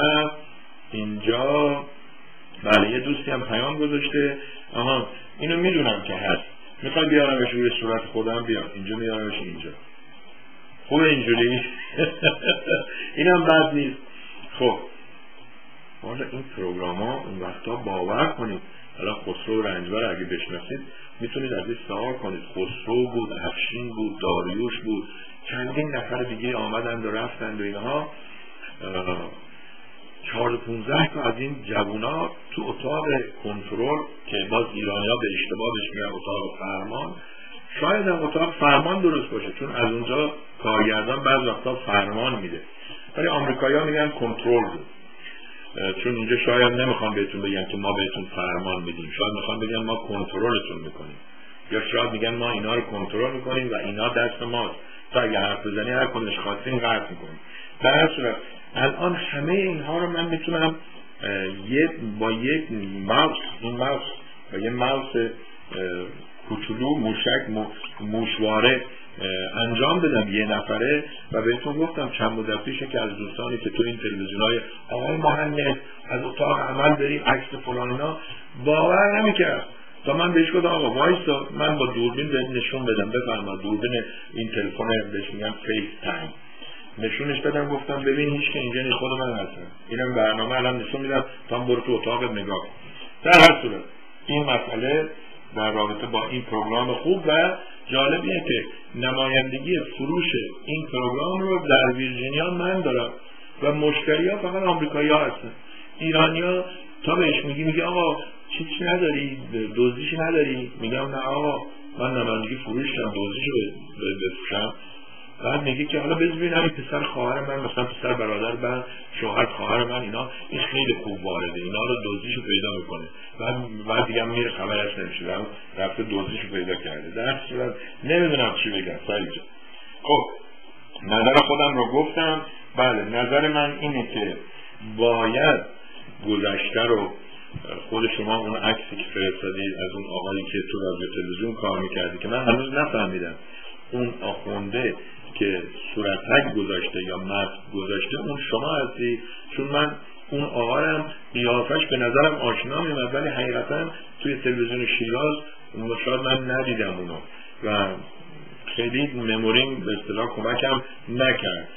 اینجا بله یه دوستی هم پیام گذاشته. آها اینو میدونم که هست، میخوای بیارمش روی صورت خودم، بیار اینجا، میارمش اینجا. خوبه اینجوری؟ اینم بد نیست. خب والا این پروگرام ها اون وقتا باور کنید، حالا خسرو رنجبر اگه بشناسید میتونید از این سوال کنید. خسرو بود، افشین بود، داریوش بود، چندین نفر دیگه آمدند و رفتند و اینها. 14-15 تا از این جوونا تو اتاق کنترل که باز ایرانی‌ها به اشتباه بهش میگن اتاق فرمان، شاید هم اتاق فرمان درست باشه چون از اونجا کارگردان بعض وقتا فرمان میده، ولی آمریکایی‌ها میگن کنترل بود، چون اینجا شاید نمیخوان بهتون بگن که ما بهتون فرمان میدیم، شاید میخوان بگن ما کنترلتون میکنیم، یا شاید میگن ما اینا رو کنترل میکنیم و اینا دست ماست، تا اگه حرف بزنی هر کدومش خواستین قطع میکنیم. در هر صورت الان همه اینها رو من میتونم با یک ماوس، این ماوس و یه ماوس کوچولو موشواره انجام بدم یه نفره. و بهتون گفتم چند مدت پیشه که از دوستانی که تو این تلویزیونای آقای مهندس از اتاق عمل بریم عکس فلان اینا باور نمیکرد تا من بهش گفتم آقا وایسا من با دوربین بهت نشون بدم، بفرما دوربین این تلفن بهش میگن فیس تایم، نشونش بدم، گفتم ببین هیچ که اینجا خود من هستم، اینم برنامه الان نشون میدم تا برو تو اتاقت نگاه کن. در هر صورت این مسئله در رابطه با این پروگرام خوب و جالبیه که نمایندگی فروش این پروگرام رو در ویرجینیا من دارم و مشتری ها فقط آمریکایی ها هستن. ایرانی ها تا بهش میگه آقا چیزی نداری، دزدیش نداری؟ میگم نه آقا من نمایندگی فروش دارم، دزدیشو بفروشم. بعد میگه که حالا ببین همین پسر خواهر من، مثلا پسر برادر من، شوهر خواهر من، اینا این خیلی خوب وارده، اینا رو دزدیشو پیدا میکنه. بعد دیگه میره خبرش نمیشه، رفته دزدیشو پیدا کرده. در صورت نمیدونم چی بگم سعید جان. خب نظر خودم رو گفتم. بله نظر من اینه که باید گذشته رو، خود شما اون عکسی که فرستادید از اون آقایی که تو رادیو تلویزیون کار میکردی که من هنوز نفهمیدم اون آخونده که صورتک گذاشته یا متن گذاشته اون شما هستی، چون من اون آقارم قیافش به نظرم آشنا میاد ولی حقیقتا توی تلویزیون شیراز شاید من ندیدم اونو و خیلی ممورینگ به اصطلاح کمکم نکرد.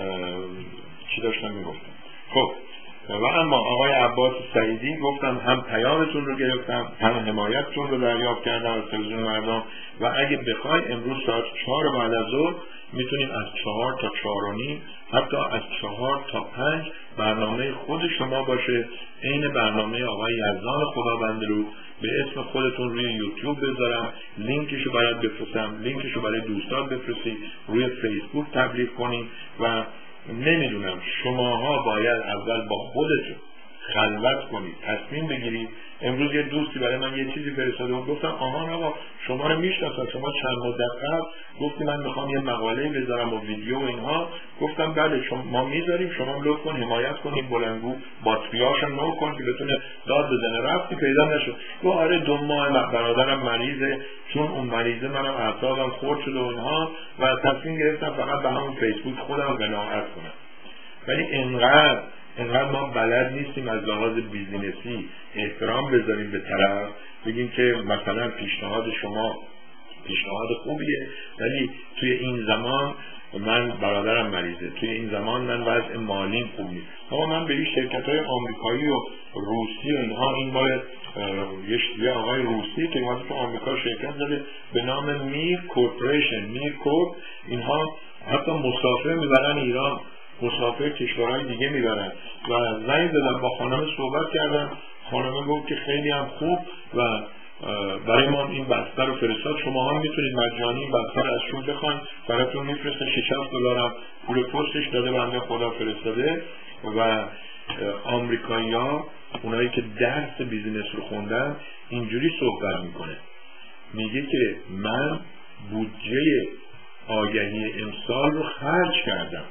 چی داشتم میگفتم؟ خب و اما آقای عباس سعیدی گفتم هم پیامتون رو گرفتم هم حمایتتون رو دریافت کردم از تلویزیون مردم و اگه بخواید امروز ساعت 4 بعد از ظهر میتونیم از 4 تا 4:30 حتی از 4 تا 5 برنامه خود شما باشه، عین برنامه آقای یزدان خداوند رو به اسم خودتون روی یوتیوب بذارم، لینکشو برات بفرستم، لینکشو برای دوستان بفرستید، روی فیسبوک تبلیغ کنید و نمیدونم شماها باید اول با خودتون خلوت کنید، تصمیم بگیرید. امروز یه دوستی برای من یه چیزی فرستاده و گفتم آهان آقا شما رو میشناسم، شما چند مدت قبل گفتی من میخوام یه مقاله بذارم و ویدیو و اینها. گفتم بله ما میذاریم، شما لطف کن حمایت کنید، بلندگو باتریاشو نو کن که بتونه داد بزنه. رفتی پیدا نشد. گفت آره 2 ماه برادرم مریضه، چون اون مریضه منم اعصابم خورد شده و اینها و تصمیم گرفتم فقط به همون فیسبوک خودم قناعت کنم. ولی اینقدر ما بلد نیستیم از لحاظ بیزینسی احترام بذاریم به طرف، بگیم که مثلا پیشنهاد شما پیشنهاد خوبیه ولی توی این زمان من برادرم مریضه، توی این زمان من وضع مالیم خوب نیست. اما من به این شرکت‌های آمریکایی و روسی و اینها، این مال یه آقای روسی که اومده تو آمریکا شرکت داره به نام میر کورپوریشن، میر کورپ، اینها حتی مسافر میبرن ایران، مسافر کشورهای دیگه میبرن و زنگ زدم با خانم صحبت کردم، خانم گفت که خیلی هم خوب و برای ما این بسته رو فرستاد، شما هم میتونید مجانی این بسته رو ازشون بخواین، براتون میفرسته. $6 هم پول پستش داده، بنده خدا فرستاده. و آمریکایی‌ها اونایی که درس بیزینس رو خوندن اینجوری صحبت میکنه، میگه که من بودجه آگهی امسال رو خرج کردم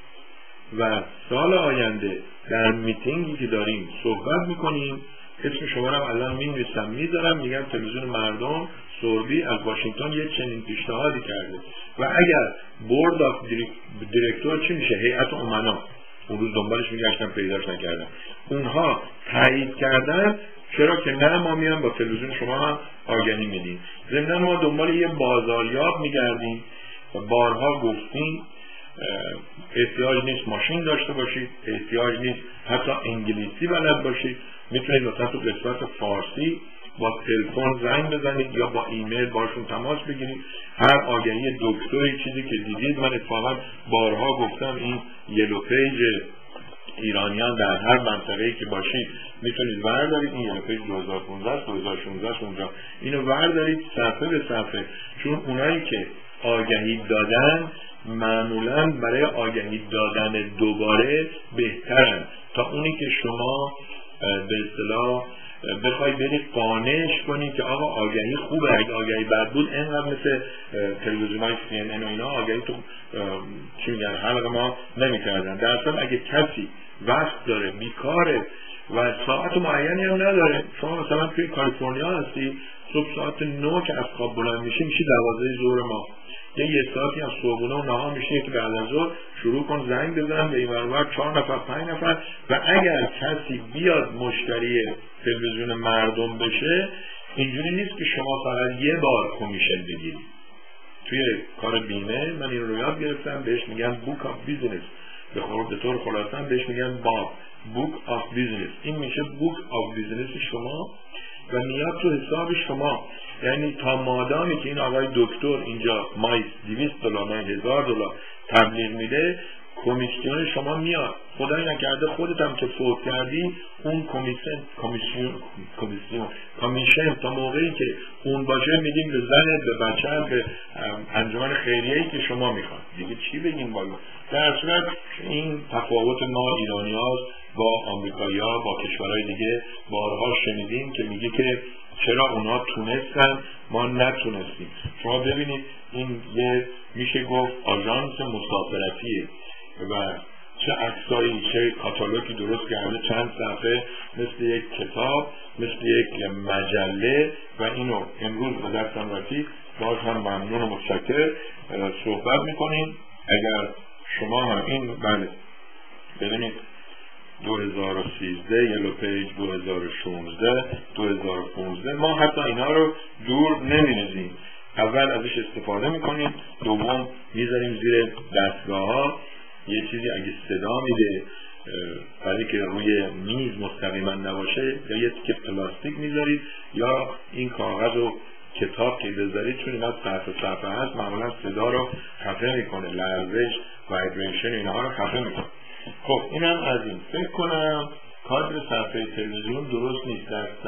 و سال آینده در میتینگی که داریم صحبت میکنیم، اسم شما رو الان می‌نویسم میذارم، میگم تلویزیون مردم سوربی از واشنگتن یه چنین پیشنهادی کرده و اگر بورد آف دیرکتور چی میشه، هیئت امنا، اون روز دنبالش میگشتم پیداش نکردم، اونها تایید کردن، چرا که نه ما میان با تلویزیون شما هم آگهی میدیم. ضمن ما دنبال یه بازاریاب میگردیم و بارها گفتیم احتیاج نیست ماشین داشته باشید، احتیاج نیست حتی انگلیسی بلد باشید، میتونید مثلا تو قسمت فارسی با تلفن زنگ بزنید یا با ایمیل باشون تماس بگیرید. هر آگهی دکتری چیزی که دیدید، من اتفاقا بارها گفتم این یلو پیج ایرانیان در هر منطقه‌ای که باشید میتونید وردارید، این یلو پیج 2015 2016 اونجا اینو وردارید صفحه به صفحه، چون اونایی که آگهی دادن معمولاً برای آگهی دادن دوباره بهترن تا اونی که شما به اصطلاح بخواید برید قانعش کنید که آقا آگهی خوبه، اگه آگهی بد بود اینقدر مثل تلویزیون‌های CNN و اینا آگهی تو چی میگن حلق ما نمی‌کردن. در اصل اگه کسی وقت داره، بیکاره و ساعت معینی هم نداره، شما مثلا توی کالیفرنیا هستی، صبح ساعت 9 که از خواب بلند میشی 12 ظهر ما، یه ساعتی از صبحونه و نهار میشه که بعد از ظهر شروع کن زنگ بزن به این ور 4 نفر 5 نفر و اگر کسی بیاد مشتری تلویزیون مردم بشه، اینجوری نیست که شما فقط یه بار کمیشن بگیرید. توی کار بیمه من این رو یاد گرفتم، بهش میگن بوک آف بیزینس، به طور خلاصه بهش میگن بوک آف بیزینس. این میشه بوک آف بیزینس شما و میاد تو حساب شما، یعنی تا مادامی که این آقای دکتر اینجا مایز $200 $1000 تبلیغ میده، کمیسیون شما میاد. خدای نکرده خودت هم که فوت کردی، اون کمیشن تا موقعی که اون باشه میدیم به زنت، به بچه‌ت، به انجمن خیریه‌ای که شما میخواد. دیگه چی بگیم والا؟ در صورت این تفاوت ما ایرانی‌ها با آمریکایی‌ها با کشورهای دیگه بارها شنیدیم که میگه که چرا اونا تونستن ما نتونستیم. شما ببینید این یه میشه گفت آژانس مسافرتیه و چه عکسایی چه کاتالوگی درست کرده، چند صفحه، مثل یک کتاب، مثل یک مجله و اینو امروز به دستم رسید. باز هم ممنون و متشکر. صحبت میکنیم اگر شما هم این ببینید 2013 یلو پیج، 2016 2015 ما حتی اینا رو دور نمی‌ریزیم، اول ازش استفاده میکنیم، دوم میذاریم زیر دستگاه ها. یه چیزی اگه صدا میده برای که روی میز مستقیما نباشه یا یه تیکه پلاستیک میذارید یا این کاغذ و کتاب که بذارید، چون اینا صفحه هست معمولا صدا رو خفه میکنه، لرزش وایبریشن اینها رو خفه میکنه. خب اینم از این. فکر کنم کادر صفحه تلویزیون درست نیست،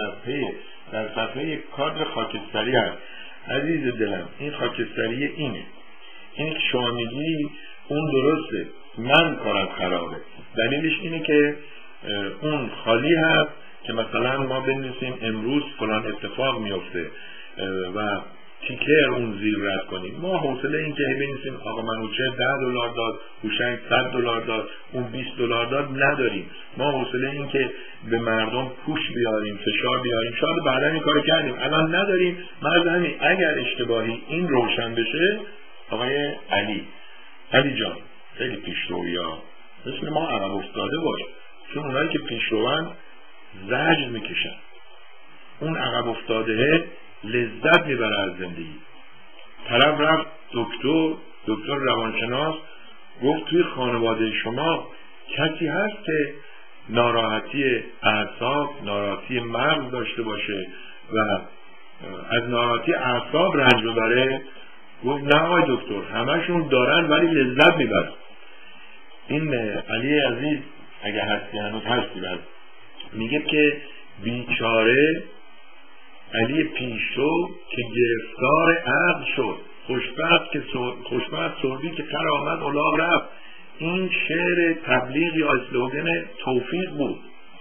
در صفحه کادر خاکستری هست. عزیز دلم این خاکستری اینه، این که شما میگی اون درسته، من کارم خرابه. دلیلش اینه که اون خالی هست که مثلا ما بنویسیم امروز فلان اتفاق میفته و تیکر اون زیر رد کنیم. ما حوصله این که بنویسیم آقا منوچه $10 داد، هوشنگ $100 داد، اون $20 داد نداریم. ما حوصله این که به مردم پوش بیاریم، فشار بیاریم، شاید بعدا این کارو کردیم، الان نداریم. مرد همین اگر اشتباهی این روشن بشه، آقای علی جان خیلی پیشروی ها مثل ما عقب افتاده باش، چون اونایی که پیشروان زجر میکشن، اون عقب افتاده لذت میبره از زندگی. طرف رفت دکتر روانشناس گفت توی خانواده شما کسی هست که ناراحتی اعصاب، ناراحتی مغز داشته باشه و از ناراحتی اعصاب رنج ببره؟ گفت نه آقای دکتر، همشون دارن ولی لذت میبرن. این علی عزیز اگه هستی، هنوز هستی، میگه که بیچاره علی پیشرو که گرفتار عقل شد، خوشبخت سردی که خر آمد الاغ رفت. این شعر تبلیغ یا اسلوگن توفیق بود.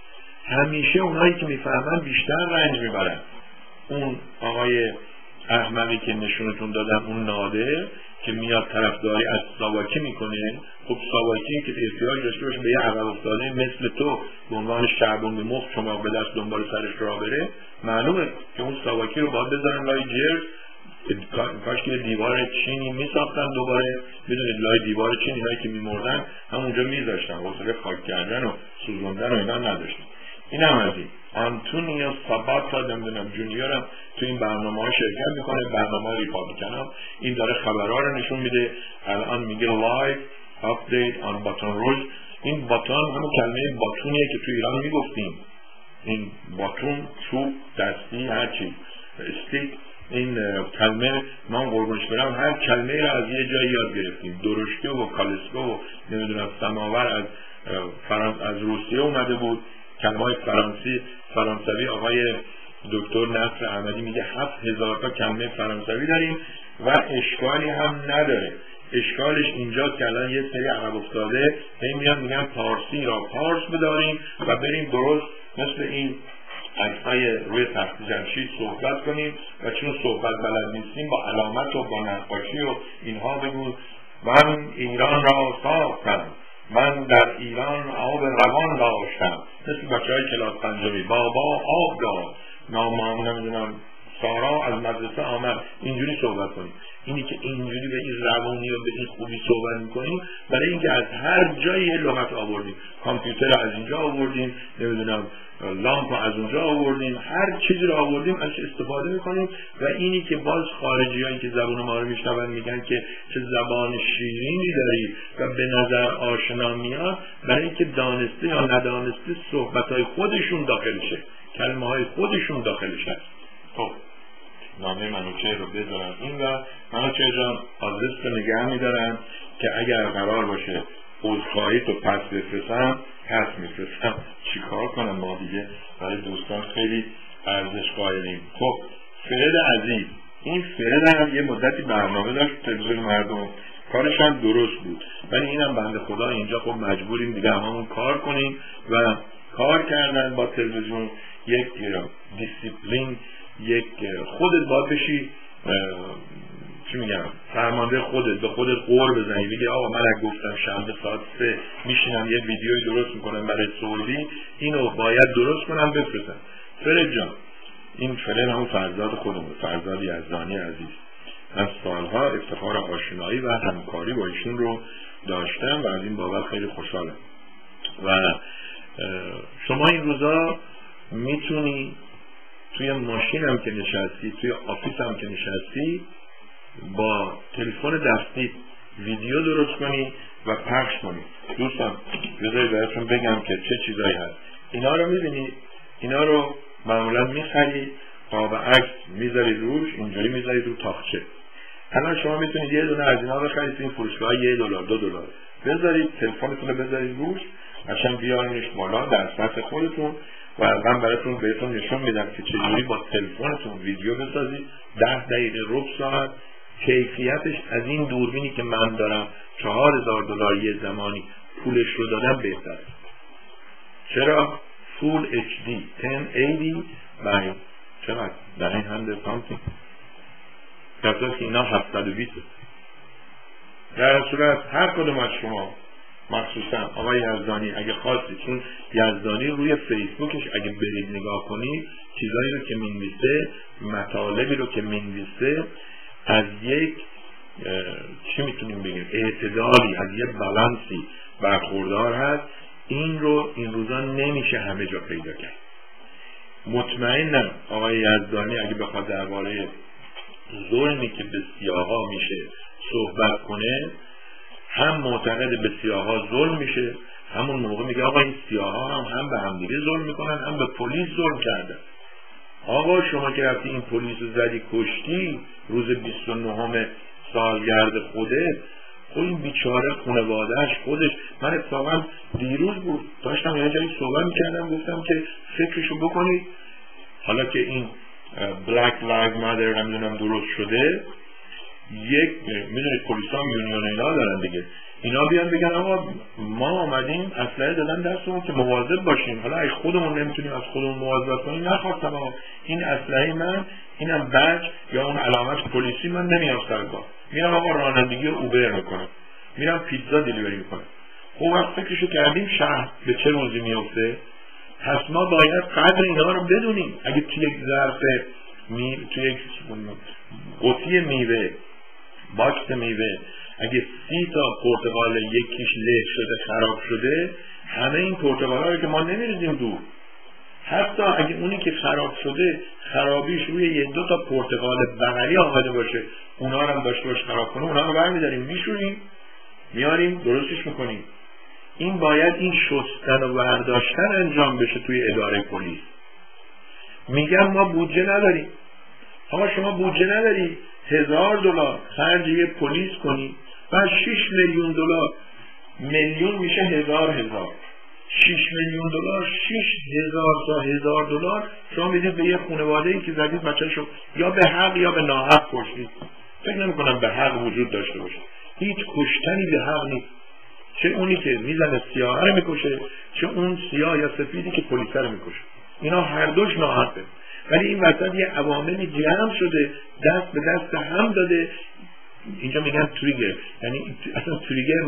همیشه اونایی که میفهمن بیشتر رنج میبرن. اون آقای احمقی که نشونتون دادم، اون نادر که میاد طرفداری از ساواکی میکنه، خب ساواکی که احتیاج داشته باشه به یه عقب افتاده مثل تو به عنوان شعبون به مخ شما به دست دنبال سرش راه بره، معلومه که اون ساواکی رو باید بذارن لای جرز. کاش که دیوار چینی میساختن دوباره، بدونید لای دیوار چینی هایی که میمردن همونجا میذاشتن، حوصله خاک کردن و سوزوندن و اینا نداشتن. این هم از این. آنتونیو ساباتا نمیدونم جونیورم تو این برنامه ها شرکت میکنه، برنامه ریپابلیکن هم. این داره خبرها رو نشون میده. الان میگه لایو آپدیت آن باتون روز. این باتون همون کلمه باتونیه که تو ایران میگفتیم، این باتون چوب دستی هرچی استیک، این کلمه ما قربونش برم هر کلمه رو از یه جایی یاد گرفتیم. درشکه و کالسکه و نمیدونم سماور از روسیه اومده بود. کلمه‌های فرانسوی آقای دکتر نصر احمدی میگه 7000 تا کلمه فرانسوی داریم و اشکالی هم نداره. اشکالش اینجاست که الان یه سری عقب افتاده میان میگن پارسی را پارس بداریم و بریم درست مثل این عکسای روی تخت جمشید صحبت کنیم و چون صحبت بلد نیستیم با علامت و با نقاشی و اینها بگو من ایران را ساختم، من در ایران آب روان داشتم، مثل بچه‌های کلاس پنجمی بابا آب داد، نامم نمیدونم سارا از مدرسه آمد. اینجوری صحبت کنیم. اینی که اینجوری به این روانی و به این خوبی صحبت میکنیم برای اینکه از هر جایی لغت آوردیم. کامپیوتر از اینجا آوردیم، نمیدونم لامپ از اونجا آوردیم، هر چیزی رو آوردیم ازش استفاده میکنیم و اینی که باز خارجیایی که زبان ما رو میشنون میگن که چه زبان شیرینی داری و به نظر آشنا میاد، برای اینکه دانسته یا ندانسته صحبت‌های خودشون داخلشه، کلمه‌های خودشون داخلش هست. خب نامه منوچه رو بذارم این و منوچه جان آدرس رو نگه میدارم که اگر قرار باشه عذرخواهی تو پس میفرستم. چیکار کنم ما دیگه برای دوستان خیلی ارزش قائلیم. خب فرد عزیز، این فرد هم یه مدتی برنامه داشت تلویزیون مردم، کارش هم درست بود، ولی اینم بنده خدا اینجا خب مجبوریم دیگه هممون کار کنیم و کار کردن با تلویزیون یک دیسیپلین، یک خودت باید بشی چی میگم فرمانده خودت به خودت قور بزنی بگی آقا من اگه گفتم شنبه ساعت 3 میشینم یه ویدیوی درست میکنم برای سعودی، اینو باید درست کنم بفرستم. فرد جان، این فرد همون فرزاد خودمون، فرزاد یزدانی عزیز، از سالها افتخار آشنایی و همکاری با ایشون رو داشتم و از این بابت خیلی خوشحالم. و شما این روزا میتونی توی ماشین هم که نشستی، توی آفیس هم که نشستی، با تلفن دستی ویدیو درست کنی و پخش کنی. دوستان بذارید براتون بگم که چه چیزایی هست. اینا رو میبینید، اینا رو معمولا میخرید، قاب عکس میذارید روش، اینجوری میذارید رو تاقچه. الان شما میتونید یه دونه از اینا بخرید این فروشگاه $1 $2 بذارید، تلفنتون رو بذارید روش، قشنگ بیارینش بالا در سطح خودتون و من بهتون نشون میدم که چجوری با تلفنتون ویدیو بسازید. 10 دقیقه ربع ساعت، کیفیتش از این دوربینی که من دارم $4000 یه زمانی پولش رو دادم بهتره. چرا؟ فول HD 1080 by چقدر؟ 900 something، در صورت که اینا 720. در صورت هر کدوم از شما، مخصوصا آقای یزدانی اگه خواستید، چون یزدانی روی فیسبوکش اگه برید نگاه کنید چیزایی رو که مینویسه، مطالبی رو که مینویسه، از یک چی میتونیم بگیم اعتدالی، از یک بالانسی برخوردار هست. این رو این روزا نمیشه همه جا پیدا کرد. مطمئنم آقای یزدانی اگه بخواد درباره ظلمی که به سیاها میشه صحبت کنه، هم معتقد به سیاها ظلم میشه، همون موقع میگه آقا این سیاها هم به همدیگه ظلم میکنن، هم به پلیس ظلم کردن. آقا شما که رفتی این پلیس رو زدی کشتی روز 29 سالگرد خودت، خب این بیچاره خانواده‌اش خودش، من اتفاقا دیروز بود داشتم یه جایی صحبت میکردم، گفتم که فکرشو بکنید حالا که این Black Lives Matter نمیدونم درست شده، یک میدونید پلیسا یونیون اینا دارن دیگه، اینا بیان بگن آقا ما آمدیم اسلحه دادن دستمون که مواظب باشیم، حالا اگه خودمون نمیتونیم از خودمون مواظبت کنیم، نخواستم آقا این اسلحه من، اینم بج یا اون علامت پلیسی من نمیام سرگاه، میرم آقا رانندگی اوبر میکنم، میرم پیتزا دیلیوری میکنم. خب وقت فکرشو کردیم شهر به چه روزی میفته؟ پس ما باید قدر اینا رو بدونیم. اگه توی یک ظرف توی یک قطعه میوه، باکس میوه، اگه 30 تا پرتقال یکیش له شده خراب شده، همه این پرتقالا رو که ما نمیریزیم دور، حتی اگه اونی که خراب شده خرابیش روی 1-2 تا پرتقال بغلی آمده باشه، اونا رو هم داشته باشه خراب کنه، اونا رو برمی‌داریم میشوریم میاریم درستش میکنیم. این باید این شستن و برداشتن انجام بشه توی اداره پلیس. میگن ما بودجه نداریم. آقا شما بودجه نداری $1000 خرج یه پلیس کنی، بعد $6 میلیون، میلیون میشه هزار، $6 میلیون، $6,000 تا $1,000 شما میدید به یه خانواده‌ای که زدید بچه‌شو یا به حق یا به ناحق کشتید. فکر نمی‌کنم به حق وجود داشته باشه. هیچ کشتنی به حق نیست. چه اونی که میزنه سیاه رو میکشه، چه اون سیاه یا سفیدی که پلیس رو میکشه. اینا هر دوش ناحقه. ولی این وسط یه عواملی جمع شده، دست به دست هم داده. اینجا میگن تریگر، یعنی اصلا تریگر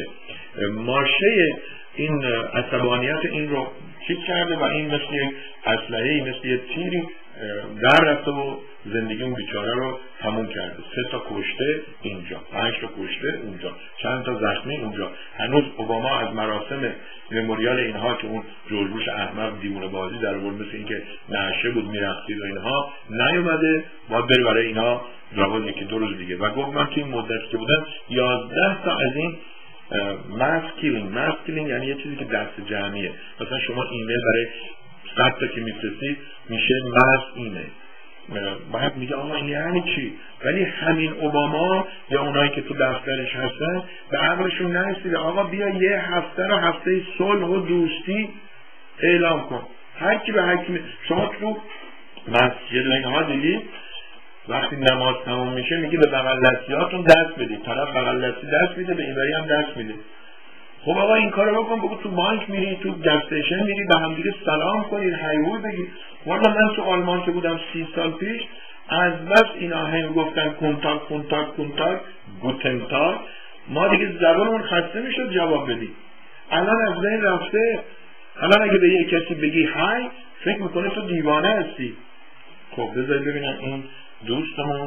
ماشه این عصبانیت این رو چیز کرده و این مثل یک اسلحه‌ای، مثل یک تیری در رفته و زندگی اون بیچاره رو تموم کرده. 3 تا کشته اینجا، 5 تا کشته اونجا، چند تا زخمی اونجا. هنوز اوباما از مراسم مموریال اینها که اون جورج احمد دیوونه بازی در آورد، مثل اینکه نعشه بود میرقصید و اینها، نیومده، باید بره برای اینا جواب 1-2 روز دیگه. و گفت من توی این مدتی که بودم 11 تا از این ماس کیلینگ یعنی یه چیزی که دست جمعیه. مثلا شما ایمیل برای 100 تا که میفرستید میشه ماس ایمیل، باید میگه آقا این یعنی چی؟ ولی همین اوباما یا اونایی که تو دفترش هستن به عقلشون نرسیده آقا بیا یه هفته رو هفته صلح و دوستی اعلام کن، هر کی به هر کی. شما تو مسجد اینها دیدید وقتی نماز تموم میشه میگه به بغل دستیاتون دست بدید، طرف بغل دستی دست میده، به اینوری هم دست میده. خب آقا این کارو بکن، بگو تو بانک میری، تو گس استیشن میری، به هم دیگه سلام کنید، هیول بگید. والا من تو آلمان که بودم 30 سال پیش، از بس اینا هم گفتن کنتاک گوتنتاک، ما دیگه زبانمون خسته میشد جواب بدیم. الان از بین رفته. الان اگه به یک کسی بگی های فکر میکنه تو دیوانه هستی. خب بذارید ببینم این دوستمون،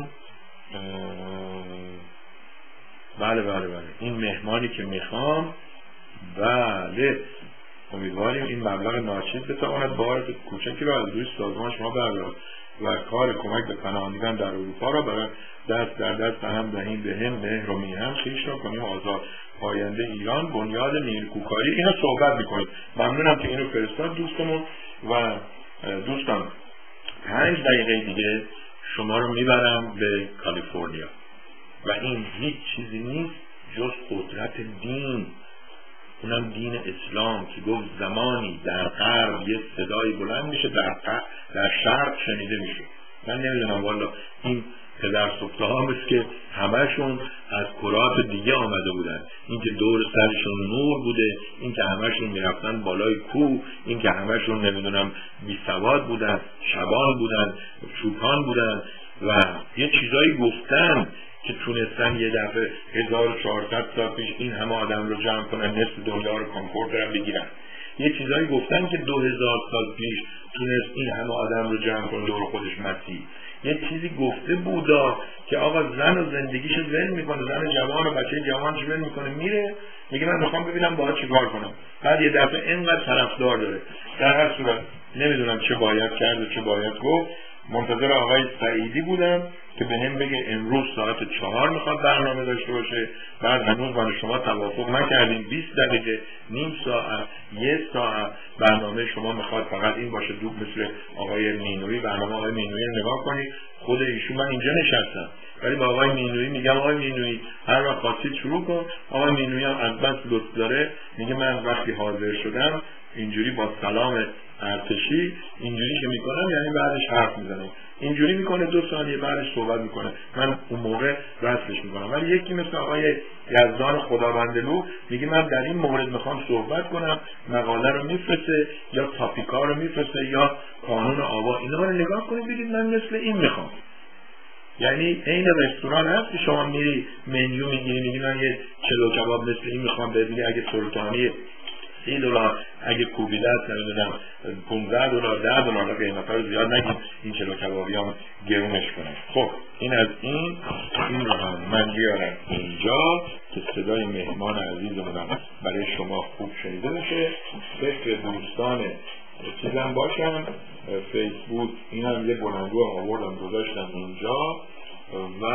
بله این مهمانی که میخوام، بله امیدواریم این مبلغ ناچیز بتواند بار کوچکی را از روی سازمان شما بردارد و کار کمک به پناهندگان در اروپا را برای دست در دست هم دهیم به هم مهر و میهم خویش را کنیم آزاد. پاینده ایران بنیاد نیروکاری. اینا صحبت میکنید. ممنونم که اینو فرستاد دوستمون. و دوستان 5 دقیقه دیگه شما رو میبرم به کالیفرنیا و این هیچ چیزی نیست جز قدرت دین، اونم دین اسلام که گفت زمانی در غرب یه صدایی بلند میشه در شرق شنیده میشه. من نمیدونم والا این پدر سوخته ها مثل که همشون از کرات دیگه آمده بودن، این که دور سرشون نور بوده، این که همشون میرفتن بالای کوه، این که همشون نمیدونم بی سواد بودن، شبان بودن، چوپان بودن و یه چیزایی گفتن که تونستن یه دفعه 1400 سال پیش این همه آدم رو جمع کنن، نصف دنیا رو کنکور دارن بگیرن. یه چیزایی گفتن که 2000 سال پیش تونست این همه آدم رو جمع کنه دور خودش مسیح. یه چیزی گفته بودا که آقا زن و زندگیشو ول میکنه، زن جوان و بچه جوانش ول میکنه میره میگه من میخوام ببینم باید چیکار کنم. بعد یه دفعه اینقدر طرفدار داره. در هر صورت نمیدونم چه باید کرد و چه باید گفت. منتظر آقای سعیدی بودم که به هم بگه امروز ساعت 4 میخواد برنامه داشته باشه. بعد هنوز من شما توافق نکردیم 20 دقیقه، نیم ساعت، 1 ساعت برنامه شما میخواد فقط این باشه. دوب مثل آقای مینویی، برنامه آقای مینویی رو نگاه کنید. خود ایشون من اینجا نشستم ولی با آقای مینویی میگم آقای مینویی هر وقت خواستید شروع کن. آقای مینویی هم از بس لطف داره میگه من وقتی حاضر شدم اینجوری با سلام ارتشی اینجوری که میکنم یعنی بعدش حرف میزنم، اینجوری میکنه 2 ثانیه بعدش صحبت میکنه، من اون موقع رسمش میکنم. ولی یکی مثل آقای یزدان خداوندلو میگه من در این مورد میخوام صحبت کنم، مقاله رو میفرسته یا تاپیکا رو میفرسته یا قانون آوا. اینا رو نگاه کنید بگید من مثل این میخوام. یعنی این رستوران هست که شما میری منیو میگیری میگی من یه چلو کباب مثل این میخوام، ببینی اگه سلطانی $30، اگه کوبیده است نمیدونم $15، $10 قیمت ها رو زیاد نگیم این چلو کبابی هم گرونش کنه. خب این از این رو هم من بیارم اینجا که صدای مهمان عزیزمون برای شما خوب شنیده بشه. فکر دوستان چیزم باشم، فیسبوک این هم یه بلندگو آوردم گذاشتم اینجا و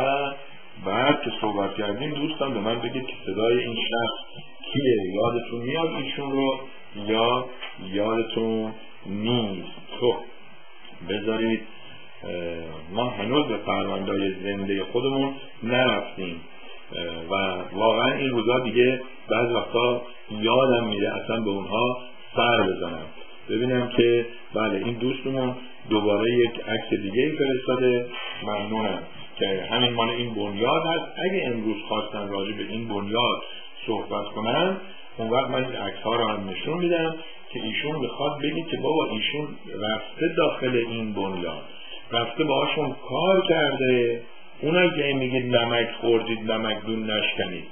بعد که صحبت کردیم دوستان به من بگید که صدای این شخص کیه، یادتون میاد ایشون رو یا یادتون نیست. خب بذارید ما هنوز به پرونده‌های زنده خودمون نرفتیم و واقعا این روزا دیگه بعض وقتا یادم میره اصلا به اونها سر بزنم. ببینم که بله این دوستمون دوباره یک عکس دیگه فرستاده. ممنونم که همین مال این بنیاد هست. اگه امروز خواستن راجع به این بنیاد صحبت کنن اون وقت من این عکس ها رو هم نشون میدم که ایشون میخواد بگید که بابا ایشون رفته داخل این بنیاد، رفته باهاشون کار کرده. اونایی که میگید نمک خوردید نمک دون نشکنید،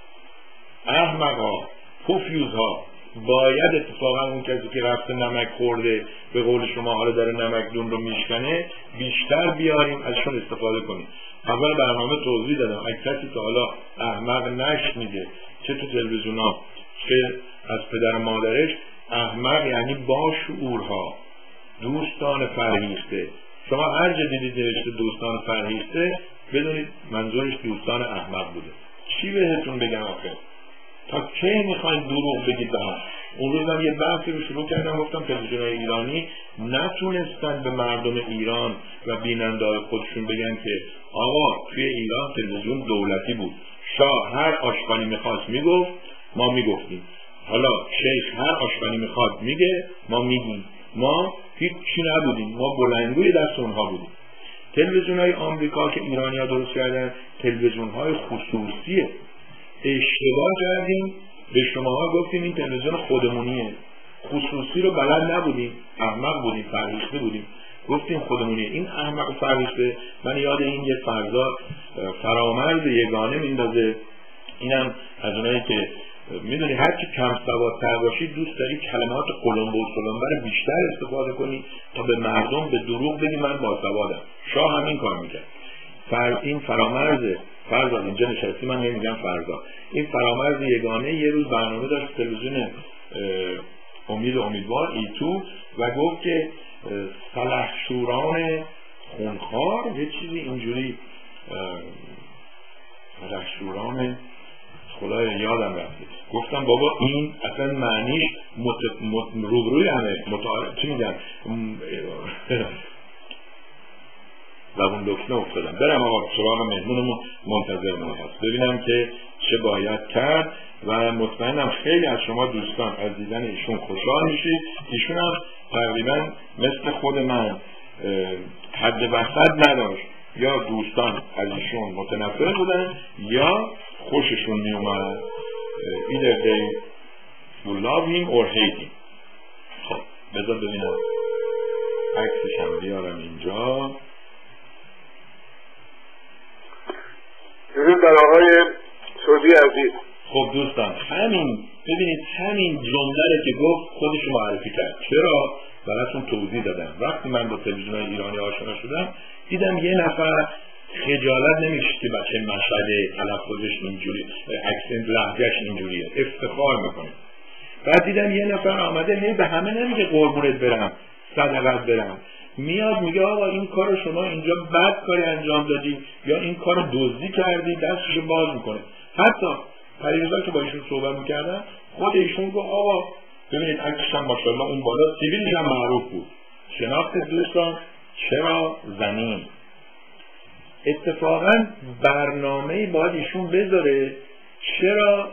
احمقا پوفیوزها، باید اتفاقا اون کسی که رفته نمک خورده به قول شما حالا داره نمک دون رو میشکنه بیشتر بیاریم ازشون استفاده کنیم. اول برنامه توضیح دادم کسی که حالا احمق نشنیده چه تو تلویزیون ها چه از پدر مادرش، احمق یعنی با شعورها، دوستان فرهیخته. شما هر جا دیدید نوشته دوستان فرهیخته بدونید منظورش دوستان احمق بوده. چی بهتون بگم آخه؟ تا کی میخواین دروغ بگید به هم؟ اون روز من یه بحثی رو شروع کردم گفتم تلویزیون‌های ایرانی نتونستن به مردم ایران و بیننده‌های خودشون بگن که آقا توی ایران تلویزیون دولتی بود، شاه هر آشغالی میخواست میگفت ما میگفتیم، حالا شیخ هر آشغالی میخواد میگه ما میگیم، ما هیچی نبودیم، ما بلندگوی دست اونها بودیم. تلویزیون‌های آمریکا که ایرانی‌ها درست کردن تلویزیون‌های خصوصیه. اشتباه کردیم، به شماها گفتیم این تلویزیون خودمونیه، خصوصی رو بلد نبودیم، احمق بودیم، فرهیخته بودیم. گفتیم خودمونی. این احمق فرشته من یاد این یه فرزاد فرامرز یگانه میندازه. اینم از اونایی که میدونی هرچی کم سوادتر باشی دوست داری کلمات قلمبه و سلمبه رو بیشتر استفاده کنی تا به مردم به دروغ بگی من باسوادم. شاه همین کار میکرد. این فرامرز فرزاد اینجا نشستی، من نمیگم فرزاد، این فرامرز یگانه یه روز برنامه داشت تلویزیون امیدوار ایتو و گفت که سلحشوران خونخوار یه چیزی اینجوری، سلحشوران خدای یادم رفته. گفتم بابا این اصلا معنیش روبروی همه چی میگن زبون لکنه افتادم. برم آقا سراغ مهمونمون منتظرمون هست ببینم که چه باید کرد و مطمئنم خیلی از شما دوستان از دیدن ایشون خوشحال میشید. ایشون هم تقریبا مثل خود من حد وسط نداشت، یا دوستان از ایشون متنفر بودن یا خوششون میومد. either they will love him or hate him. خب بذار ببینم عکسش هم بیارم اینجا. درود بر آقای سعودی عزیز. خب دوستان ببینید همین جمله که گفت خودش معرفی کرد. چرا؟ براتون توضیح دادم. وقتی من با تلویزیون ایرانی آشنا شدم دیدم یه نفر خجالت نمیشه که بچه مشهده تلفظش اینجوری، اکسنت لهجهش اینجوریه، افتخار میکنه. بعد دیدم یه نفر آمده به همه نمیگه قربونت برم صدقت برم، میاد میگه آقا این کارو شما اینجا بد کاری انجام دادی یا این کارو دزدی کردی، دستشو باز میکنه. حتی پریروزا که با ایشون صحبت میکردم خود ایشون گفت آقا ببینید عکسش هم ماشاءالله اون بالا سیبیلش هم معروف بود. شناخت دوستان چرا زنین؟ اتفاقا برنامه‌ای باید ایشون بذاره چرا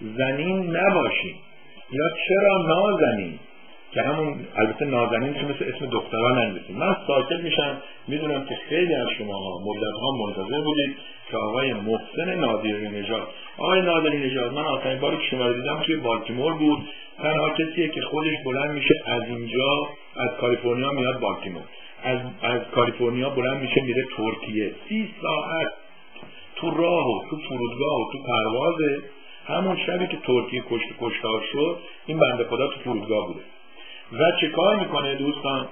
زنین نباشیم یا چرا نازنین، که همون البته نازنین که مثل اسم دختران ننویسیم. من ساکت میشم. میدونم که خیلی از شما مدت‌ها منتظر بودید که آقای محسن نادری نژاد، آقای نادری نژاد من آخرین باری که شما رو دیدم توی بالتیمور بود. تنها کسیه که خودش بلند میشه از اینجا از کالیفرنیا میاد بالتیمور، از کالیفرنیا بلند میشه میره ترکیه، 30 ساعت تو راه و تو فرودگاه و تو پروازه. همون شبی که ترکیه کشتار شد این بنده خدا تو فرودگاه بوده. و چه کار میکنه دوستان؟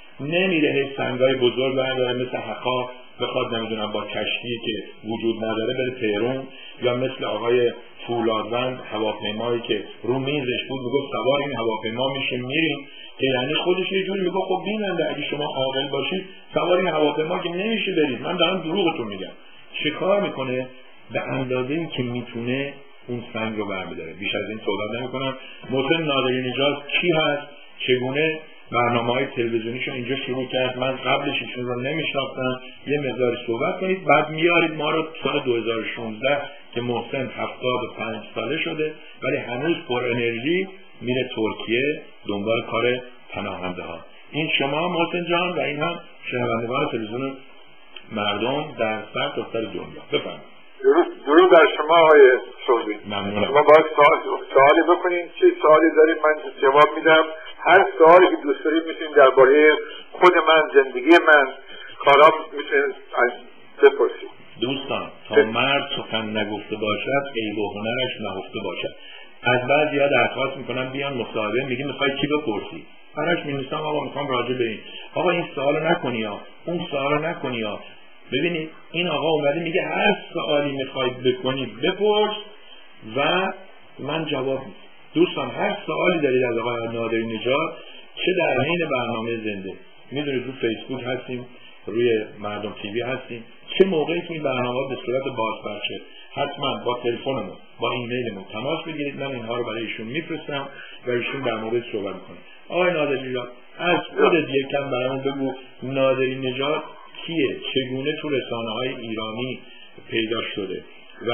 نمیره هی سنگای بزرگ برداره مثل حقا بخواد نمیدونم با کشتی که وجود نداره بره تهران، یا مثل آقای فولادوند هواپیمایی که رو میزش بود میگفت سوار این هواپیما میشیم میریم، که یعنی خودش یه جوری میگه خب بیننده اگه شما عاقل باشید سوار این هواپیما که نمیشه برید. من دارم دروغتون میگم. چه کار میکنه؟ به اندازه‌ای که میتونه اون سنگ رو برمی‌داره. بیش از این صحبت نمی‌کنم. محسن نادری نژاد کی هست؟ چگونه برنامه‌های تلویزیونیشو اینجا شروع کرد؟ من قبلش ایشون رو نمی‌شناختم. یه مقدار صحبت کنید بعد میارید ما رو سال 2016 که محسن 75 ساله شده ولی هنوز پر انرژی میره ترکیه دنبال کار پناهنده ها. این شما محسن جان و این هم شنوندگان تلویزیون مردم در سر دنیا. بفرمایید. درود بر شما آقای سعودی. ممنونم. شما باید سوالی بکنین، چه سوالی دارید من جواب میدم. هر سوالی که دوست دارید میتونید درباره خود من، زندگی من، کارام میتونید بپرسید. دوستان تا مرد سخن نگفته باشد عیب و هنرش نهفته باشد. از بعضیا درخواست میکنم بیان مصاحبه، میگیم میخوای چی بپرسی؟ براش می‌نویسم آقا میخوام راجع به آقا این سوالو نکنی ها، اون سوالو نکنی ها. ببینید این آقا اومده میگه هر سوالی میخواید بکنید بپرس و من جواب میدم. دوستان هر سوالی دارید از آقای نادری نژاد، چه در حین برنامه زنده، میدونید رو فیسبوک هستیم، روی مردم تیوی هستیم، چه موقعی که این برنامه به صورت بازپخشه حتما با تلفنمون با ایمیلمون تماس بگیرید. من اینها رو برای ایشون میفرستم و ایشون در مورد صحبت میکنه. آقای نادری نژاد از خودت یکم برامون بگو نادری نژاد کیه؟ چگونه تو رسانه‌های ایرانی پیدا شده؟ و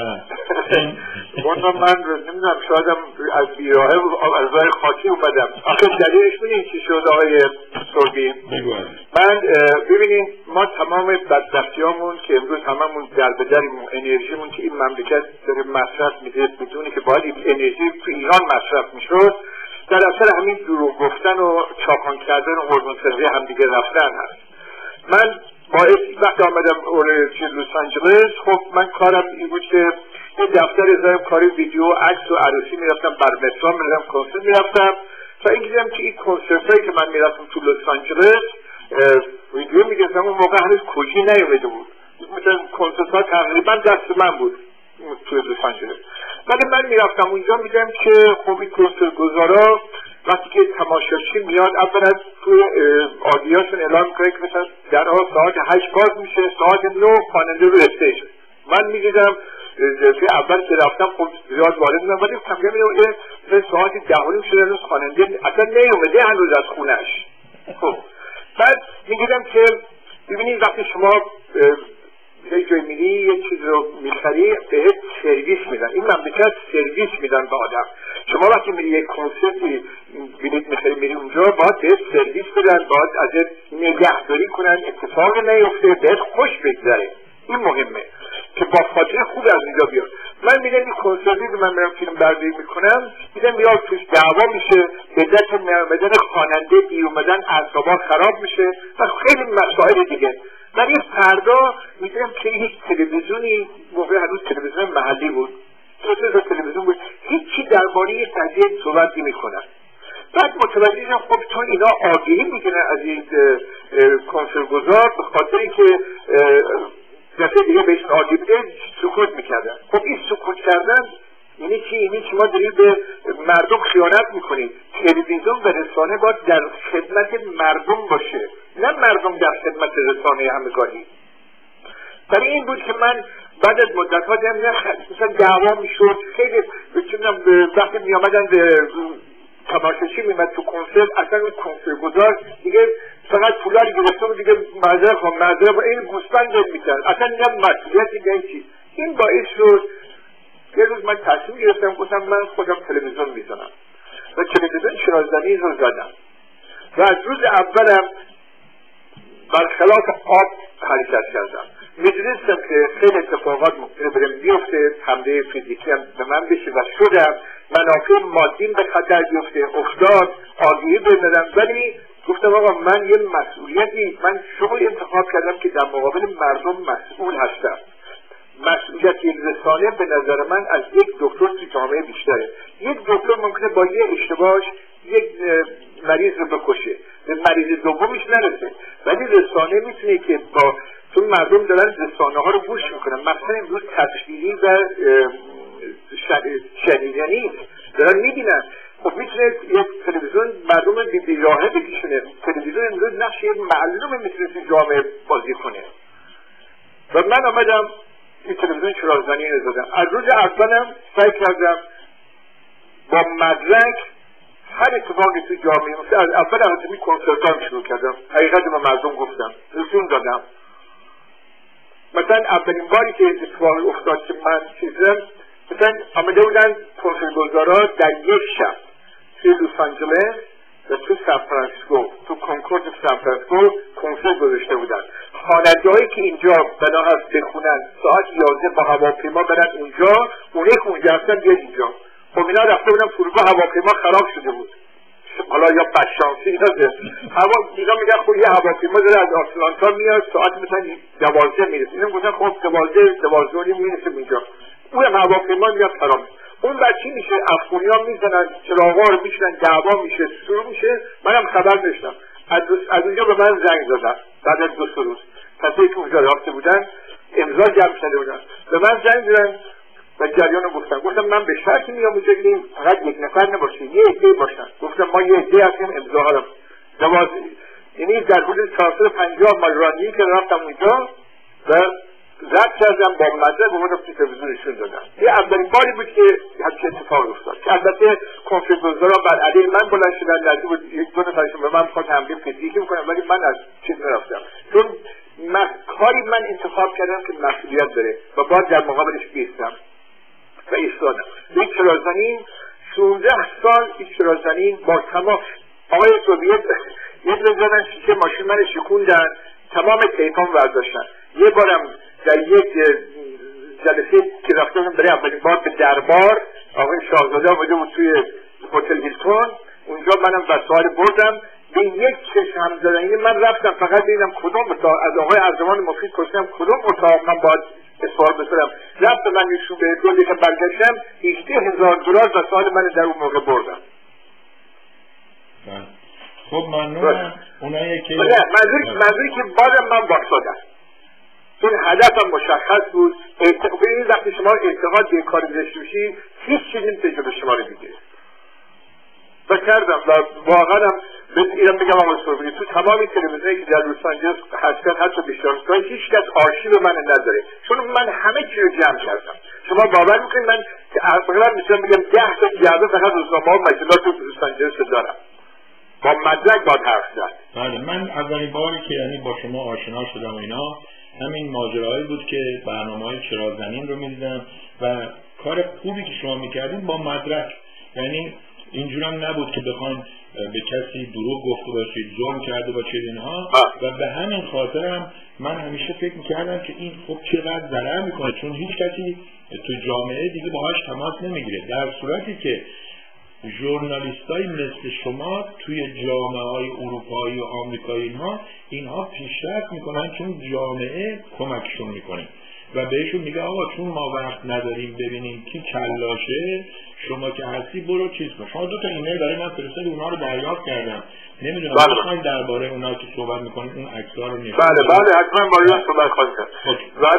والا من نمیدونم شایدم از بیراه از راه خاکی اومدم. آخه دلیلش میدونید چی شد آقای سعودی؟ من ببینید ما تمام بدبختیامون که امروز هممون در به دریم، انرژیمون که این مملکت داره مصرف میده بدونی که باید این انرژی تو ایران مصرف میشد، در اثر همین دروغ گفتن و چاپان کردن و هورمون سازی همدیگه رفتن هست. من وقتی آمدم لس آنجلس، خب من کارم این بود که یه دفتر ازای کاری ویدیو عکس و عروسی میرفتم، بر مترا میرفتم، کنسرت میرفتم تا این دیدم که این کنسرت هایی که من میرفتم تو لس آنجلس ویدیو میگرفتم. اون موقع هنوز کوچی نیومده بود، مثلا کنسرت ها تقریبا دست من بود تو لس آنجلس. ولی من میرفتم اونجا میدم که خب این کنسرت گذارا وقتی که تماشاچی میاد اولا توی آدیاشون اعلام میکنه که مثلا درها ساعت 8 باز میشه، ساعت 9 خواننده رو استیج. من میدیدم جلسه اول که رفتم خب زیاد وارد بودم، ولی کم کم ساعت 10 شده هنوز خواننده اصلا نیومده هنوز از خونش. خب بعد میگیدم که ببینید وقتی شما یه جای میری یه چیز رو میخری بهت سرویس میدن، این مملکت سرویس میدن به آدم. شما وقتی میری یک کنسرتی بلیط میخری میری اونجا باید بهت سرویس بدن، باید ازت نگهداری کنن، اتفاق نیفته، بهت خوش بگذره. این مهمه که با خاطر خوب از اینجا بیاد. من میدم این کنسرتی که من میرم فیلم برداری میکنم میدم بیاد توش دعوا میشه، به دست نیامدن خواننده دیر اومدن اعصابا خراب میشه و خیلی مسائل دیگه. ولی فردا میدونم که هیچ تلویزیونی، موقع هنوز تلویزیون محلی بود، تلویزیون بود، هیچی درباره این قضیه صحبت نمیکنن. بعد متوجه شدم خب چون اینا آگهی میکنن از این کنسرتگزار به خاطر اینکه دفعه دیگه بهش آگهی بده سکوت میکردن. خب این سکوت کردن یعنی چی؟ یعنی شما دارید به مردم خیانت میکنید. تلویزیون و رسانه باید در خدمت مردم باشه، نه مردم در خدمت رسانه همگانی. برای این بود که من بعد از مدت ها دیدم مثلا دعوا میشد، خیلی وقتی میامدن به تماشاچی میمد تو کنسرت، اصلا اون کنسرت گذار دیگه فقط پولار گرفته بود، دیگه معذرت این گوسفند میکرد، اصلا نه مسئولیتی نه چیز. این باعث شد یه روز من تصمیم گرفتم، گفتم من خودم تلویزیون میزنم و تلویزیون شرازدنی رو زدم و از روز اولم برخلاف آب حرکت کردم. میدونستم که خیلی اتفاقات ممکنه برم بیفته، حمله فیزیکی هم به من بشه و شدم، منافع مادیم به خطر بیفته، افتاد، آگهی بدادم. ولی گفتم آقا من یه مسئولیتی، من شغل انتخاب کردم که در مقابل مردم مسئول هستم. مسئولیت رسانه به نظر من از یک دکتر تو جامعه بیشتره. یک دکتر ممکنه با یه اشتباهش یک مریض رو بکشه، به مریض دومش نرسه، ولی رسانه میتونه که با چون مردم دارن رسانه ها رو گوش میکنن، مثلا امروز تفصیلی و شنیدنی دارن میبینن. خب میتونه یک تلویزیون مردم رو بی راهه بکشونه. تلویزیون امروز نقش یک معلومه میتونه تو جامعه بازی کنه. و من آمدم این تلویزیون شرازدنی رو زدم. از روز اولم سعی کردم با مدرک هر اتفاقی تو جامعه مثل از اول از کنسرتام شروع کردم، حقیقت به مردم گفتم، رسون دادم. مثلا اولین باری که اتفاقی افتاد که من چیزم، مثلا آمده بودن کنسرتگزارا در یک شب توی لس آنجلس و تو سان فرانسیسکو، تو کنکورد سان فرانسیسکو کنسرت گذاشته بودن. خواننده‌هایی که اینجا بنا هست بخونن ساعت 11 با هواپیما برن اونجا، اونه که اونجا هستن بیاد اینجا. خب اینا رفته بودن فرودگاه، هواپیما خراب شده بود، حالا یا بدشانسی اینا میگن خب یه هواپیما داره از آتلانتا میاد ساعت مثلا 12 میرسه. اینا گفتن خب 12 میرسه اینجا، اونم هواپیما میاد خراب. اون بعد چی میشه؟ افغانی‌ها میزنن، چراغا رو میشنن، دعوا میشه، شروع میشه. منم خبر داشتم. از اونجا به من زنگ زدن بعد از 2 روز، کسایی که اونجا رفته بودن امضا جمع کرده بودن، به من زنگ زدن و جریان رو گفتم من به شرطی میام اونجا که فقط یک نفر نباشه، یه عده باشن. گفتم ما یه عده هستیم، امضا ها رو یعنی در حدود 450 مالرانی که رفتم اونجا و رد کردم با مدرک و بودم تو تلویزیونشون دادم. یه اولین باری بود که همچین اتفاق افتاد که البته کنسرتگزارا بر علیه من بلند شدن، نزدیک بود 1-2 نفرشون به من می‌خواستن حمله فیزیکی بکنن، ولی من از چیز نرفتم چون کاری من انتخاب کردم که مسئولیت داره و باید در مقابلش بیستم و ایستادم. یک شرازدنی 16 سال این شرازدنی با تمام آقای سوویت یه زدن شیشه ماشین من شکوندن، تمام تیپام برداشتن. یه بارم در یک جلسه که رفتم برای اولین بار به دربار، آقای شاهزاده آمده بود توی هتل هیلتون، اونجا منم وسایل بردم، به یک چشم همزدنی من رفتم فقط دیدم کدوم اتاق، از آقای ارجمند مفید پرسیدم کدوم اتاق من باید اصفار بسرم، رفتم من ایشون به روزی که برگشتم $18,000 و سال من در اون موقع بردم. خب ممنونم. اونایی که منظوری که بازم من باکسادم چون هدفم مشخص بود. ببینید وقتی شما اعتقاد به کار داشته باشید هیچ چیزی نمیتونه به شما رو بگیره و کردم و واقعا هم اینم بگم آقای سربی تو تمام تلویزیونی که در لس آنجلس هستن حتی بیشتر هیچ کس آرشیو من نداره چون من همه چی رو جمع کردم. شما باور میکنید من اصلا میتونم بگم 10 تا جعبه فقط روزنامه‌ها و مجلات تو لس آنجلس دارم با مدرک با حرف زد. بله من اولین باری که یعنی با شما آشنا شدم اینا همین ماجراهایی بود که برنامه‌های چراغ زمین رو می‌دیدم و کار خوبی که شما می‌کردید با مدرک، یعنی اینجورم نبود که بخواید به کسی دروغ گفته باشید، ظلم کرده باشید اینها و به همین خاطرم من همیشه فکر می‌کردم که این خب چقدر ضرر می‌کنه چون هیچ کسی تو جامعه دیگه باهاش تماس نمیگیره، در صورتی که ژورنالیستای مثل شما توی جامعه‌های اروپایی و آمریکایی اینها پیشرفت میکنن چون جامعه کمکشون میکنه و بهشون میگه آقا چون ما وقت نداریم ببینیم کی کلاشه شما که هستی برو چیز کن. شما 2 تا ایمیل برای من فرستادید اونا رو دریافت کردم. نمیدونم میخواین درباره اونا که صحبت میکنید اون عکس‌ها رو نشون بله حتما با اینا صحبت خواهیم کرد.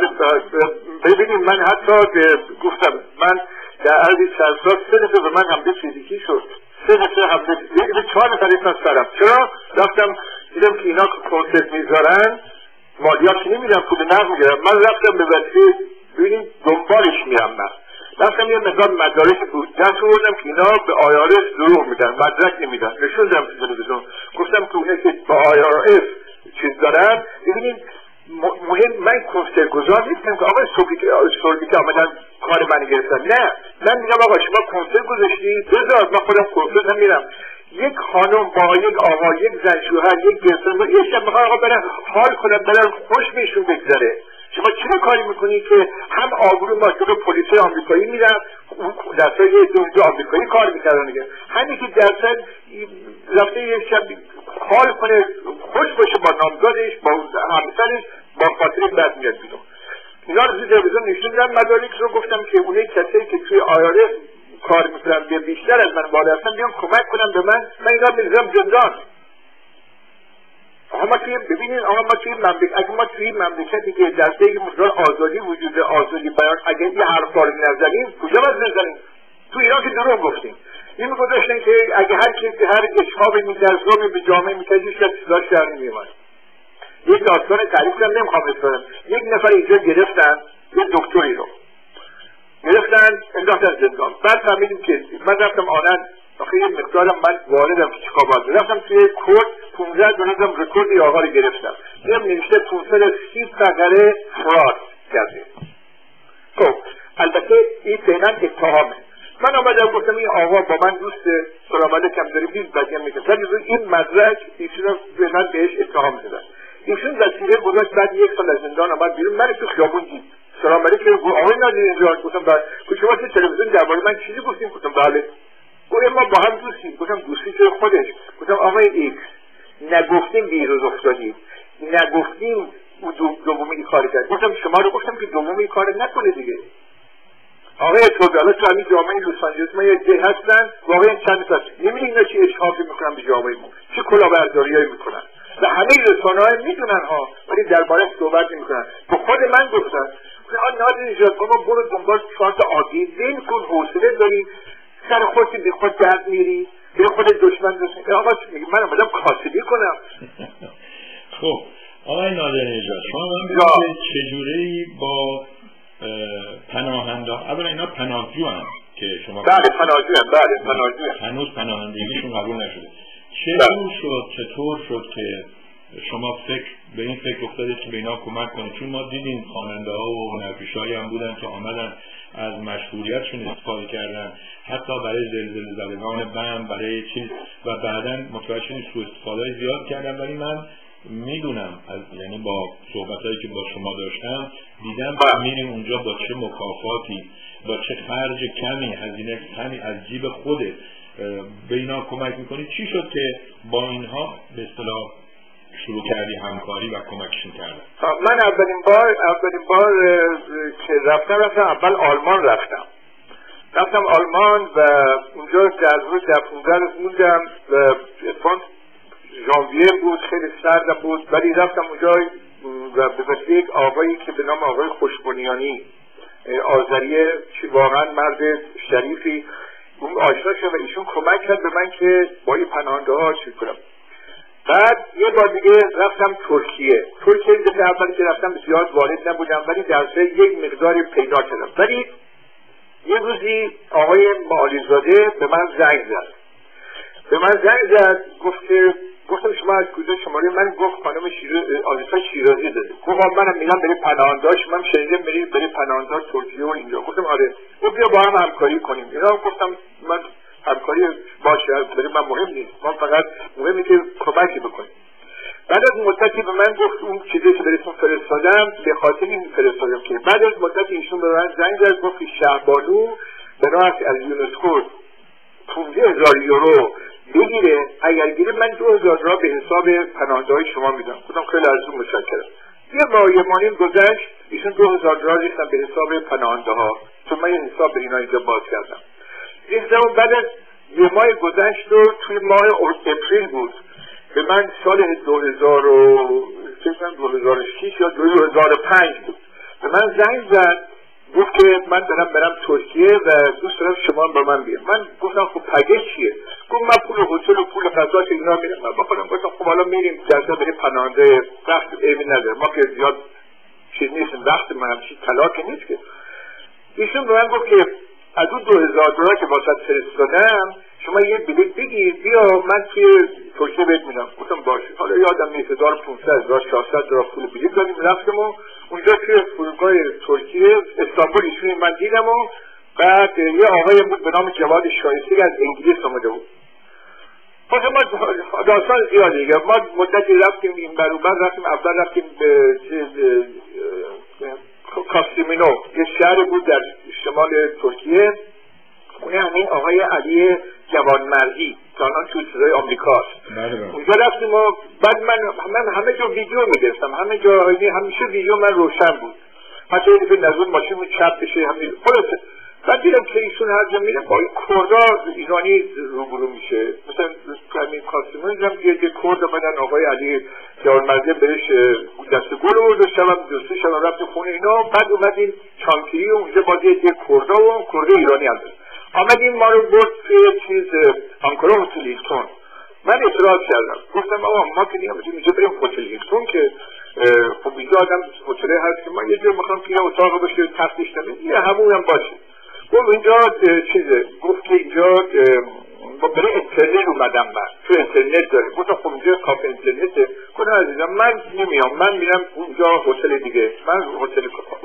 ببینید من حتی گفتم من در عرض چند سال 3 دفعه به من حمله فیزیکی شد. 3 دفعه حمله فیزیکی 4 نفر ایستان سرم. چرا؟ رفتم دیدم که اینا کنسرت میذارن مالیات نمیدن پول نقد میگیرن. من رفتم به وسیله ببینید دنبالش میرم من. رفتم یه مقدار مدارک بود دست آوردم که اینا به آیارس دروغ میدن مدرک نمیدن نشوندم تو تلویزیون گفتم که اونه که با آیارس چیز دارن ببینید مهم من کنسرت گذار نیستم که آقای صبحی که آمدن کار من گرفتن نه من میگم آقا شما کنسرت گذاشتی بذار من خودم کنسرت هم میرم یک خانم با یک آقا یک زن شوهر یک گرسنه یه شب میخوان آقا برن حال کنن برن خوش بهشون بگذره شما چرا کاری میکنی که هم آبرو ما جلو پلیس آمریکایی میرن درصد یه دو آمریکایی کار میکردن دیگه همین که درصد رفته یه شب حال کنه خوش باشه با نامزادش با همسرش با خاطر بد میاد بیرون اینا رو تلویزیون نشوندن مدارک رو گفتم که اونه کسایی که توی آیارس کار میکنن بیشتر از من بالا هستن بیان کمک کنم به من اینا میذارم زندان. آقا ما توی ببینید آقا ما توی اگه ما توی مملکتی که در یک مقدار آزادی وجود آزادی بیان اگه یه حرفا رو نزنیم کجا باید بزنیم؟ تو ایران که دروغ گفتیم این میگذاشتن که اگه هر اشهابی میکرد ظلمی به جامعه میکرد هیچ کس صداش در نمیومد. یک داستان تعریف کنم نمیخوام بکنم. یک نفر اینجا گرفتن یه دکتری رو گرفتن انداختن زندان. بعد فهمیدیم که من رفتم آنن آخه یه مقدارم من واردم که چیکار باید رفتم توی کورت 15 دونم رکورد ی آقا رو گرفتم دیدم نوشته 530 فقره فراد کرده. خب البته این فعلا اتهامه. من آمدم گفتم این آقا با من دوست سلام علیکم داره 20 بدیم میکنه این مدرک ایشون به من بهش اتهام زدن ایشون وسیله گذاشت بعد 1 سال از زندان آمد بیرون من تو خیابون دید سلام علیکم آقای نادر اینجا گفتم بعد شما تو تلویزیون درباره من چیزی گفتیم گفتم بله گفتم ما با هم دوستیم گفتم دوستی که خودش گفتم آقای ایکس نگفتیم بیروز افتادید نگفتیم دومی کار کرد گفتم شما رو گفتم که دومی کار نکنه دیگه آقای توگالا تو همین جامعه لس آنجلس ما یه جه هستن واقعا چند تا نمیدونی اینا چی اشحافی میکنن به جامعه ما چه کلاهبرداریایی میکنن و همه رسانه‌ها میدونن ها ولی درباره‌اش صحبت نمیکنن به خود من گفتن نادر نجات ما برو دنبال شانس عادی ذهن کن حوصله داری سر خودت به خود درد میری به خود دشمن دوست آقا من اومدم کاسبی کنم. خب آقای نادر نجات شما من چجوری با پناهنده اولا اینا پناهجو هم که شما بله پناهجو هنوز پناهندگیشون قبول نشده چطور شد که شما به این فکر افتادید که به اینا کمک کنید چون ما دیدیم خواننده ها و هنرپیشه‌ای هم بودن که آمدن از مشهوریتشون استفاده کردن حتی برای زلزله زدگان بم برای چیز و بعداً متوجه شدیم سوء استفاده زیاد کردن ولی من میدونم یعنی با صحبتایی که با شما داشتم دیدم میریم اونجا با چه مکافاتی با چه خرج کمی هزینه کمی از جیب خودت به اینا کمک میکنید چی شد که با اینها به اصطلاح شروع کردی همکاری و کمکشون کردن؟ من اولین بار که رفتم اول آلمان رفتم آلمان و اونجا در روز 15 روز موندم و ژانویه بود، خیلی سرد بود، ولی رفتم اونجا و به واسطه یک آقایی که به نام آقای خوشبنیانی آذریه که واقعا مرد شریفی اون آشنا شد و ایشون کمک کرد به من که با این پناهنده ها چیز کنم. بعد یه بار دیگه رفتم ترکیه دفعه اولی که رفتم زیاد وارد نبودم ولی در سه یک مقداری پیدا کردم. ولی یه روزی آقای معالیزاده به من زنگ زد گفتم شما از کجا شماره من؟ گفت خانم آلیسا شیرازی داده. گفتم منم میرم برای پناهنده‌اش، من شنیدم برای پناهنده ترکیه و اینجا. گفتم آره. گفت بیا با هم همکاری کنیم. اینا گفتم من همکاری باشه برای من مهم نیست، من فقط مهمه که کمکی بکنیم. بعد از مدتی به من گفت اون چیزی که براتون فرستادم به خاطر این فرستادم که بعد از مدتی ایشون به من زنگ زد گفت که شهبانو به راه از یونسکو 15,000 یورو بگیره، اگر گیره من 2,000 را به حساب پناهنده‌های شما میدم. گفتم خیلی ازتون متشکرم. یه ماه گذشت ایشون 2,000 را ریختن به حساب پناهنده‌ها، چون من یه حساب به اینا اینجا باز کردم. ریختم. بعد از یه ماه گذشت و توی ماه اپریل بود به من سال 2006 یا 2005 بود به من زنگ زد گفت که من دارم برم ترکیه و دوست دارم شما با من بیاد. من گفتم خب پکیج چیه؟ گفت من پول هتل و پول غذا چه اینا میدم. من بخوام گفتم خب حالا میریم جلسه بریم پناهنده، وقت ایمی نداره، ما که زیاد چیز نیستیم، وقت من همچین طلاق نیست که. ایشون به من گفت که از اون 2,000 دلار که واسط فرستادم شما یه بلیط بگیر بیا من توی ترکیه بهت میدم. گفتم باشه. حالا یادم نیست 1500 1400 دلار پول بلیط دادیم رفتم و اونجا توی فرودگاه ترکیه استانبول ایشون من دیدم و بعد یه آقای بود به نام جواد شایسته از انگلیس اومده بود. واسه ما داستان زیادی دیگه. ما مدتی رفتیم این بر اون بر رفتیم. اول رفتیم به کاستیمینو، یه شهر بود در شمال ترکیه، اونه همین آقای علی جوانمردی که الان توی صدای آمریکاست. اونجا رفتیم و بعد من همه جا ویدیو میگرفتم، همیشه ویدیو من روشن بود، حتی اینی که نزدیک ماشین رو چپ بشه همین خلاصه. بعد دیدم که ایشون هر جا میره با این کردا ایرانی روبرو میشه، مثلا همین کاستیمون دیدم یه کرد بدن آقای علی جوانمردی بهش دست گل رو داشتم دوستی شدم رفتیم خونه اینا. بعد اومدیم چانکیری و اونجا باز یه کردا و کرد ایرانی هم داشت. آمدیم ما رو برد توی چیز آنکارا هتل هیلتون. من اعتراض کردم گفتم آقا ما که نیامدیم اینجا بریم هتل هیلتون که خب اینجا آدم هتله هست که ما یه جور میخوام که اتاق باشه تختش نمید یه همون هم باشه. گفت اینجا چیزه، گفت که اینجا برای اینترنت اومدم من تو اینترنت داره. گفتم خب اینجا کافه اینترنته. گفتم عزیزم من نمیام، من میرم اونجا هتل دیگه، من هتل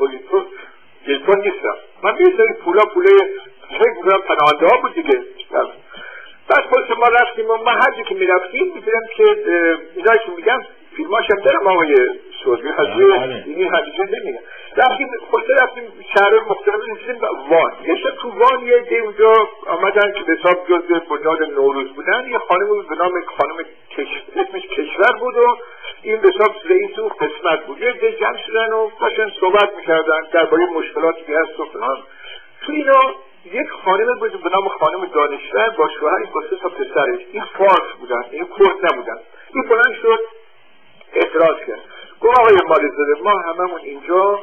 هیلتون نیستم، من یه سری پوله پناهنده ها بود دیگه. بعد خودش ما رفتیم و ما هر جا که میرفتیم میدیدم که اینایی که میگم فیلماش هم دارم آقای سوزی خواهی اینی همیشه نمیگم. رفتیم شهر مختلف نشدیم وان. یه شب تو وان یه دی اونجا آمدن که به حساب جز بنیاد نوروز بودن. یه خانم بود به نام خانم اسمش کشور بود و این به حساب رئیس و قسمت بود. یه دی جمع شدن و باشن صحبت میکردن درباره مشکلاتی که هست و فلان. تو اینا یک خانم بود به نام خانم دانشور با شوهرش با 3 تا پسرش. این فارس بودن، این کرد نبودن. این بلند شد اعتراض کرد. گفت آقای مالیزاده ما هممون اینجا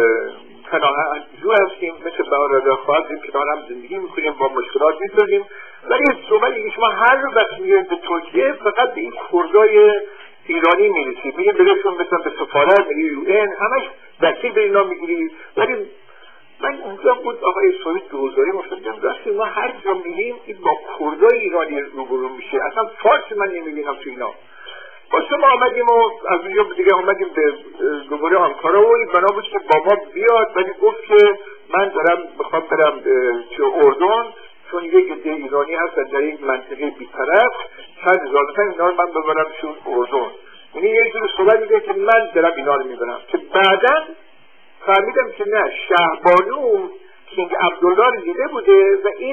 پناهجو هستیم، مثل برادر خواهریم که هم زندگی میکنیم، با مشکلات میتونیم، ولی صحبت اینه شما هر وقت میگه به ترکیه فقط به این کردای ایرانی میرسید، میگه برسون مثلا به سفارت میگه UN همش وکیل به اینا میگیری. ولی من اونجا بود آقای سوید دوزاری مفتدیم راستی ما هر جا میگیم این با کردای ایرانی روبرو میشه، اصلا فارسی من نمیبینم تو اینا. واسه ما آمدیم و از اونجا دیگه آمدیم به دوباره آنکارا و این بنا بود که با ما بیاد، ولی گفت که من دارم بخوام برم تو اردن چون یک عده ایرانی هستن در یک منطقه بی‌طرف چند هزار نفر اینا رو من ببرم تو اردن. یعنی یه جور صحبت میگه که من دارم اینا رو میبرم که بعدا فهمیدم که نه، شهبانو کینگ عبدالله رو دیده بوده و این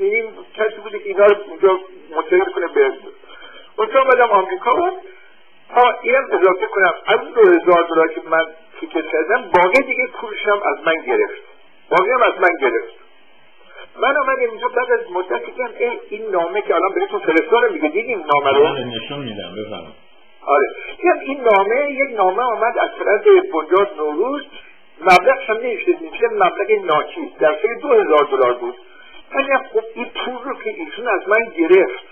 کسی بوده که اینا رو اونجا متحد کنه به اونجا آمدم آمریکا و اینم اضافه کنم از $2000 که من تیکت کردم باقی دیگه پولشم از من گرفت، باقی هم از من گرفت. من آمدم اینجا بعد از مدتی که این نامه که الان بهتون فرستادم میگه دیدیم نامه رو نشون میدم بفرمایید. آره این نامه یک نامه آمد از طرف بنیاد نوروز، مبلغش هم نوشته میشه مبلغ ناچیز در سال $2000 بود. ولی خب این پول رو که ایشون از من گرفت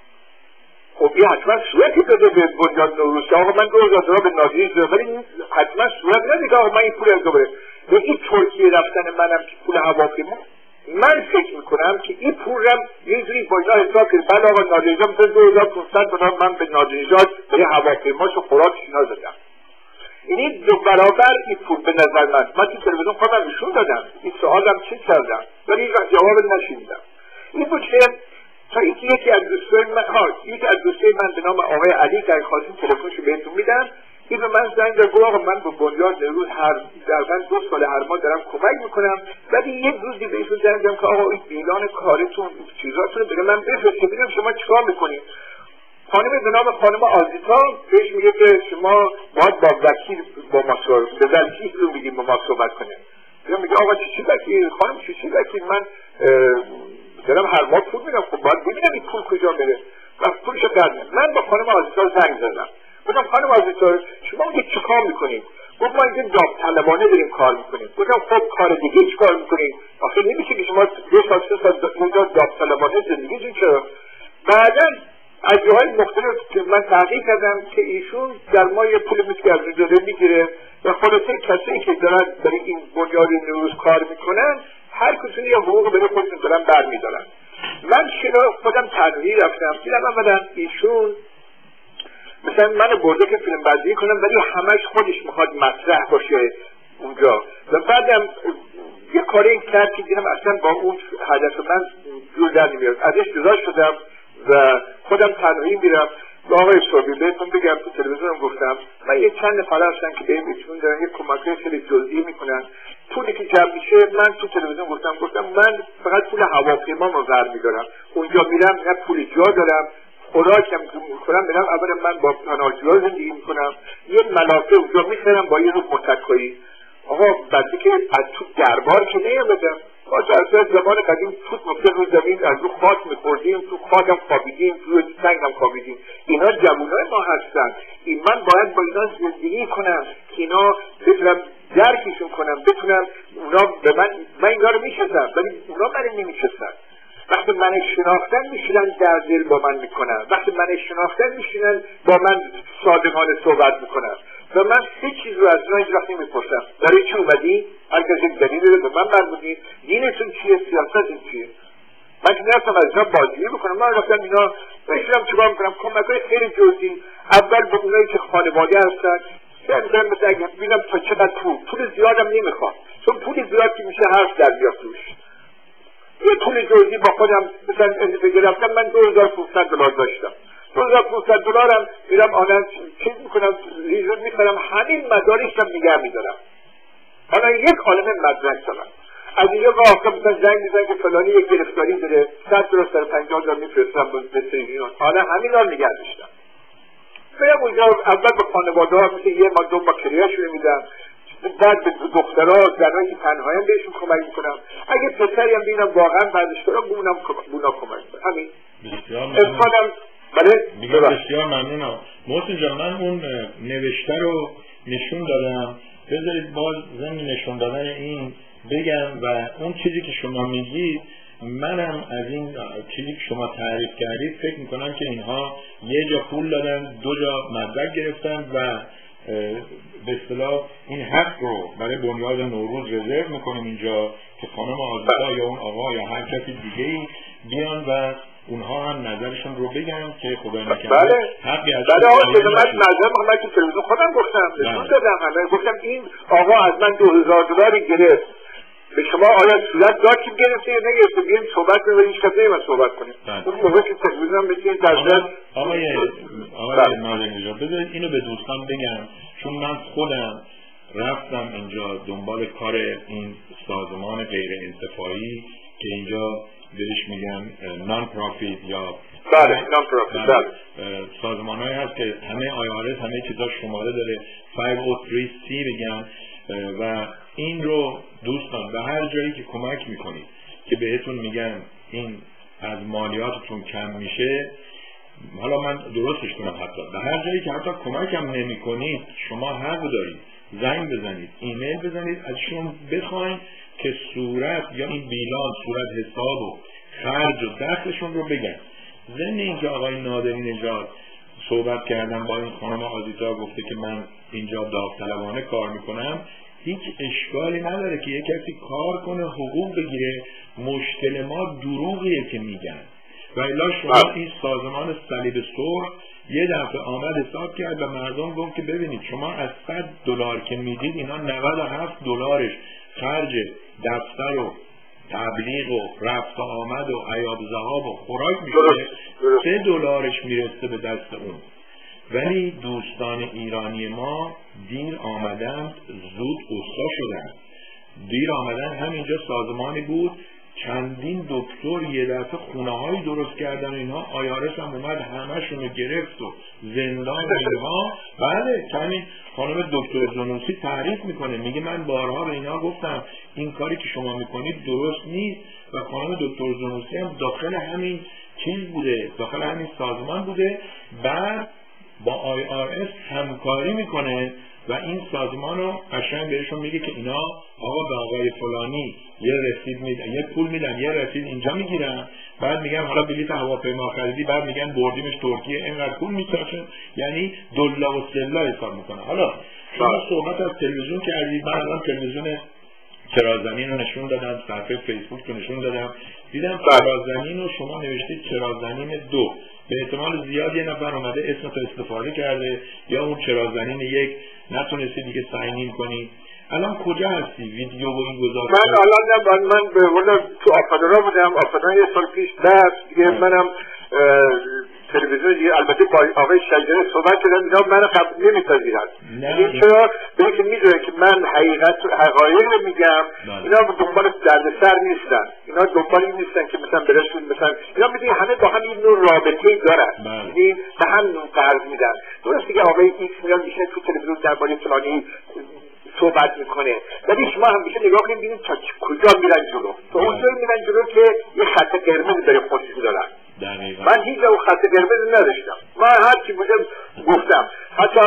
خب این حتما صورتی داده به بنیاد نوروز که آقا من $2000 به نادری دادم، ولی حتما صورت نده که آقا من این پول از دوباره به این ترکیه رفتن منم که پول هواپیما. من فکر میکنم که این پول رو یه جوری با اینا حساب کرد. بله آقا نادرنژاد مثلا $2500 من به نادرنژاد به هواپیماش و خوراکش اینا دادم. یعنی 2 برابر این پول به نظر من تو تلویزیون خودم نشون دادم، این سوالم چی کردم ولی هیچ وقت جواب نشیدم. این بود که تا یکی از دوستای من به نام آقای علی که خواستیم تلفنشو بهتون میدم، این به من زنگ زد گفت آقا من به بنیاد نوروز در 2 سال هر ماه دارم کمک میکنم، ولی یک روزی بهشون زنگ زدم که آقا این بیلان کارتون چیزاتون رو برای من بفرستید ببینم شما چیکار میکنید. خانم به نام خانم آزیتا بهش میگه که شما باید با وکیل با ما رو بگیم با ما صحبت کنیم. میگه آقا چی وکیل؟ خانم چی وکیل؟ من دارم هر ماه پول میدم، خب باید ببینم این پول کجا میره و پولشو دادم. من با خانم آزیتا زنگ زدم گفتم خانم آزیتا شما میگه چی کار میکنید؟ گفت ما اینجا داوطلبانه داریم کار میکنیم. گفتم خب کار دیگه چی کار میکنید؟ آخه نمیشه که شما 2 سال 3 سال اونجا داوطلبانه زندگیتون چرا؟ بعدا از جاهای مختلف که من تحقیق کردم که ایشون در ما یه پول مثل از اجازه میگیره و خلاصه کسایی که دارن برای این بنیاد نوروز کار میکنن هر کسی یه حقوق برای خودشون دارن برمیدارن. من خودم تنهایی رفتم دیدم اولا ایشون مثلا من برده که فیلم برداری کنم ولی همش خودش میخواد مطرح باشه اونجا و بعدم یه کاری کرد که دیدم اصلا با اون هدف من جور در نمیاد. ازش جدا شدم و خودم تنهایی میرم. با آقای سربی بهتون بگم تو تلویزیونم گفتم من یه چند نفر هستن که بهم میتونن دارن یه کمکای خیلی جزئی میکنن. پولی که جمع میشه من تو تلویزیون گفتم من فقط پول هواپیما رو برمیدارم. اونجا میرم نه پول جا دارم، خوراکم میخورم، میرم اولا من با پناهجوها زندگی میکنم، یه ملافه اونجا میخرم با یه روز متکایی. آقا بعدی که از تو دربار که نیامدم ما در زمان قدیم فوت مفته رو زمین از رو خاک میخوردیم، تو خاکم خوابیدیم، تو سنگم خوابیدیم. اینا جوانای ما هستن. من باید با اینا زندگی کنم که اینا بتونم درکشون کنم، بتونم اونا به من اینا رو میشناسم ولی اونا من نمیشناسن. وقتی من شناختن میشینن در دل با من میکنن، وقتی من شناختن میشینن با من صادقانه صحبت میکنن و من 3 چیز رو از اینا هیچ وقت نمیپرسم. برای چی اومدی؟ هر کسی یک دلیل رو به من برمونید. دینتون چیه؟ سیاستتون چیه؟ من که نرفتم از اینا بازی بکنم. من رفتم اینا بشینم چیکار میکنم کمکای خیلی جزئی. اول به اونایی که خانواده هستن مثلا اگه ببینم تا چقدر پول زیادم نمیخوام، چون پول زیاد که میشه حرف در بیاد توش. یه پول جزئی با خودم مثلا گرفتم من $2500 داشتم. $2500 هم میرم آنم چیز میکنم ریزود میخرم، همین مدارکم نگه میدارم. حالا یک عالم مدرک دارم. از اینجا با آخر مثلا زنگ میزنم که فلانی یک گرفتاری داره $100 میفرستم به تلویزیون. حالا همین رو نگه داشتم. میرم اونجا اول به خانواده ها مثل یه ما 2 با کریه‌شون میدم، بعد به دخترها زنایی که تنهایم بهشون کمک میکنم. اگه پسری هم ببینم واقعا ورزشکارا بونا کمک میکنم. همین بسیار ممنونم. محسن جان من اون نوشته رو نشون دادم، بذارید باز ضمن نشون دادن این بگم و اون چیزی که شما میگید منم از این چیزی که شما تعریف کردید فکر میکنم که اینها یه جا پول دادن، 2 جا مدرک گرفتن و به اصطلاح این حق رو برای بنیاد نوروز رزرو میکنیم اینجا که خانم آزیتا یا اون آقا یا هر کسی دیگه‌ای بیان و اونها هم نظرشون رو بگن که خدا نکنه حقی از آقا که من نظر من تو تلویزیون خودم گفتم نشون دادم همه گفتم این آقا از من $2000 گرفت، به شما آیا صورت داد که گرفته یا نگرفته؟ بیاین صحبت کنیم هیچ کسی نمی‌خواد صحبت کنیم. اون موقع که تلویزیون بگید آقای ناظرین بذارید اینو به دوستان بگم، چون من خودم رفتم اینجا دنبال کار این سازمان غیر انتفاعی که اینجا بهش میگن نان پروفیت یا بله سازمان‌هایی هست که همه IRS همه چیزا شماره داره 503C بگن و این رو دوستان به هر جایی که کمک میکنید که بهتون میگن این از مالیاتتون کم میشه، حالا من درستش کنم، حتی به هر جایی که حتی کمکم نمی کنید شما حق دارید زنگ بزنید، ایمیل بزنید، ازشون بخواید که صورت یا این بیلان صورت حساب و خرج و دخلشون رو بگن. ضمن اینکه آقای نادری نژاد صحبت کردن با این خانم آزیتا، گفته که من اینجا داوطلبانه کار میکنم، هیچ اشکالی نداره که یک کسی کار کنه حقوق بگیره. مشکل ما دروغیه که میگن. و الا شما این سازمان صلیب سرخ یه دفعه آمد حساب کرد و مردم گفت که ببینید شما از $100 که میدید اینا $97 خرج دفتر و تبلیغ و رفت آمد و عیاب ذهاب و خوراک میشه، $3 میرسه به دست اون. ولی دوستان ایرانی ما دیر آمدند زود استا شدند. دیر آمدن همینجا سازمانی بود چندین دکتر یه دفعه خونه‌هایی درست کردن اینها، آیارس هم اومد همه‌شون گرفت و زندان اینها. بله همین خانم دکتر زنوسی تعریف میکنه، میگه من بارها به اینها گفتم این کاری که شما میکنید درست نیست و خانم دکتر زنوسی هم داخل همین چیز بوده، داخل همین سازمان بوده، بعد با IRS همکاری میکنه و این سازمان رو قشنگ بهشون میگه که اینا آقا به آقای فلانی یه رسید میدن، یه پول میدن، یه رسید اینجا میگیرن، بعد میگن حالا بلیط هواپیما خریدی، بعد میگن بردیمش ترکیه اینقدر پول میچاشن، یعنی دلا و سلا حساب میکنه. حالا شما صحبت از تلویزیون کردید، من الان تلویزیون چرازمین رو نشون دادم، صفحه فیسبوک رو نشون دادم، دیدم چرازمین رو شما نوشتید چرازمین 2، به احتمال زیاد یه نفر اومده اسمتو استفاده کرده یا اون چرازمین 1 نتونستی دیگه ساین کنی. الان کجا هستی؟ ویدیو و این گذاشت؟ من به قول تو آفادرا بودم، آفادرا یه سال پیش دیگه منم تلویزیون دیگه البته با آقای شجره صحبت کردم، اینا منو قبول نمی‌پذیرن. این چرا؟ به که میدونه که من حقایق میگم، اینا دنبال دردسر نیستن، اینا دنبال این نیستن که مثلا برسون مثلا اینا میدونی همه با هم این نوع رابطه‌ای دارن، یعنی به هم قرض میدن. درسته که آقای ایکس میاد میشه تو تلویزیون درباره فلانی صحبت میکنه، ولی شما هم میشه نگاه کنید ببینید تا کجا میرن جلو، تا اونجا میرن جلو که یه خط قرمز داره خودش دارن. من هیچ جا خط قرمز نداشتم، من هر چی بودم گفتم. حتی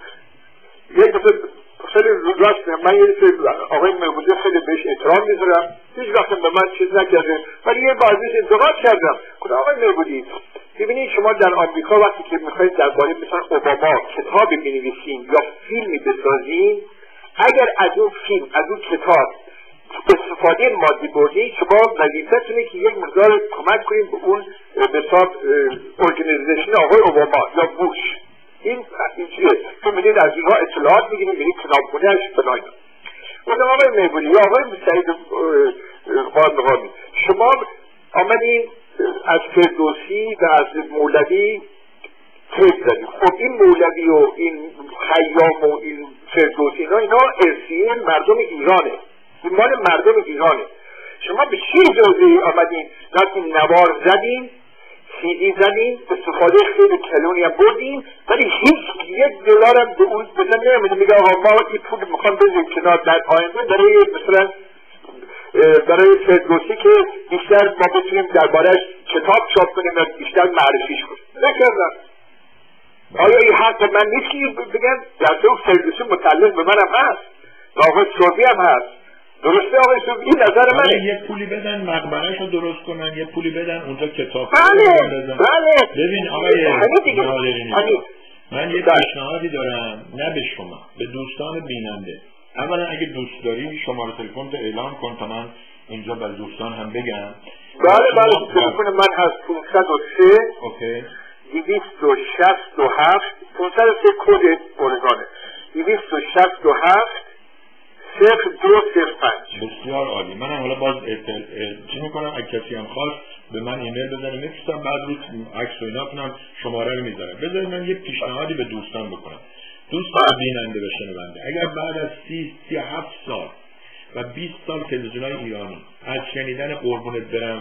یک دفعه خیلی راست من یه آقای محمودی خیلی بهش احترام میذارم، هیچ وقت به من چیز نکرده، ولی یه بازیش انتقاد کردم. خدا آقای محمودی ببینید شما در آمریکا وقتی که میخواید درباره مثلا اوباما کتابی بنویسین یا فیلمی بسازین، اگر از اون فیلم از اون کتاب استفاده مادی بردی، شما وظیفتونه که یک مقدار کمک کنید به اون به حساب ارگانیزیشن آقای اوباما یا بوش. این چیه؟ تو میدید از اینها اطلاعات میگیرید، میدید کتابخونه‌اش فلان. اون آقای میبونی یا آقای سعید قائمی، شما آمدین از فردوسی و از مولوی تیپ زدید. خب این مولوی و این خیام و این فردوسی اینا ارثیه مردم ایرانه، این مال مردم ایرانه. شما به چه اجازه‌ای آمدین رفتین نوار زدین، CD زدین، استفاده خیلی کلونی هم بردین، ولی هیچ $1 هم به اون بزن نمیده. میگه آقا ما این پول میخوام بزنیم کنار در آینده برای مثلا برای فردوسی که بیشتر ما بتونیم درباره‌اش کتاب چاپ کنیم و بیشتر معرفیش کنیم. نکردم. آیا این حق من نیست که بگن در تو فردوسی متعلق به منم هست و آقای سعودی هم هست؟ درسته آقای سعودی؟ این نظر منه. یه پولی بدن مقبره‌شو درست کنن، یه پولی بدن اونجا کتاب بزنن. بله. ببین آقای نادری، من یه پیشنهادی دارم، نه به شما، به دوستان بیننده. اولا اگه دوست داری شماره تلفن تو اعلام کن تا من اینجا به دوستان هم بگم. بله تلفن من هست 503 اوکی 267 503 کد اورگانه 267 0205. بسیار عالی. من حالا باز چی میکنم اگه کسی هم خواست به من ایمیل بزنه میفرستم، بعد روز عکس و اینا کنم شماره رو میذارم. بذارید من یه پیشنهادی به دوستان بکنم، دوستان بیننده و شنونده. اگر بعد از 37 سال و 20 سال تلویزیون‌های ایرانی از شنیدن قربونت برم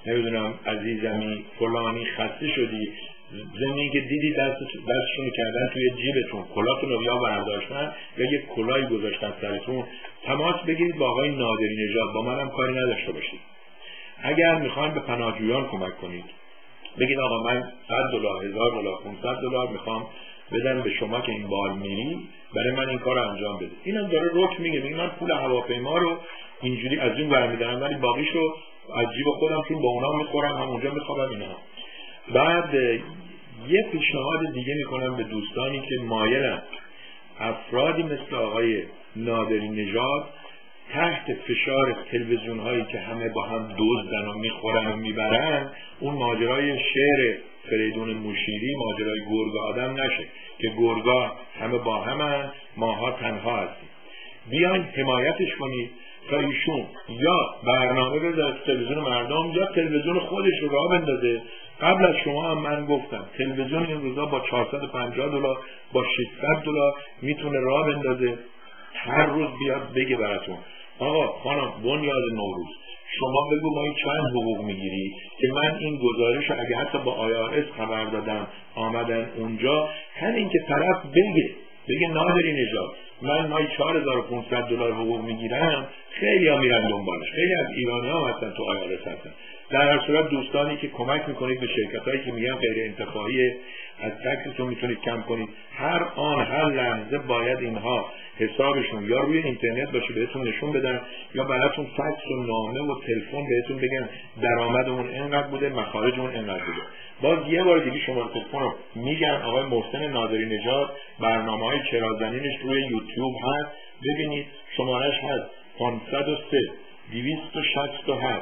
نمیدونم عزیزمی فلانی خسته شدی، زمین که دیدی دستشون کردن توی جیبتون، کلاتون رو یا برداشتن یا یک کلاهی گذاشتن سرتون، تماس بگیرید با آقای نادری نژاد، با منم کاری نداشته باشید. اگر میخواین به پناهجویان کمک کنید، بگید آقا من $100 $1000 $500 میخوام بدم به شما که این بار میری برای من این کار رو انجام بده. اینم داره رک میگه من پول هواپیما رو اینجوری از این برمیدارم ولی باقیشو از جیب خودم چون با اونا میخورم همونجا میخوابم اینا. بعد یه پیشنهاد دیگه میکنم به دوستانی که مایلن افرادی مثل آقای نادری نژاد تحت فشار تلویزیون هایی که همه با هم دزدن و میخورن و میبرن، اون ماجرای شعر فریدون مشیری ماجرای گرگا آدم نشه که گرگا همه با همن ماها تنها هستیم. بیاین حمایتش کنید تا ایشون یا برنامه بذاره تلویزیون مردم یا تلویزیون خودش رو راه بندازه. قبل از شما هم من گفتم تلویزیون این روزا با $450 با $600 میتونه راه بندازه، هر روز بیاد بگه براتون آقا خانم بنیاد نوروز شما بگو ما چند حقوق میگیری که من این گزارش اگه حتی با IRS خبر دادم آمدن اونجا، همین که طرف بگه نادری نژاد من مای $4500 حقوق میگیرم، خیلی ها میرن دنبالش، خیلی از ایرانی ها هستن تو IRS هستن. در هر صورت دوستانی که کمک میکنید به شرکت هایی که میگن غیر انتفاعی از تکستون میتونید کم کنید، هر آن هر لحظه باید اینها حسابشون یا روی اینترنت باشه بهتون نشون بدن یا براتون فکس و نامه و تلفن بهتون بگن درآمدمون اینقدر بوده مخارجمون اینقدر بوده. باز یه بار دیگه شماره تلفن رو میگن آقای محسن نادری نژاد، برنامه‌های چرازنینش روی یوتیوب هست، ببینید شمارهش هست 503 267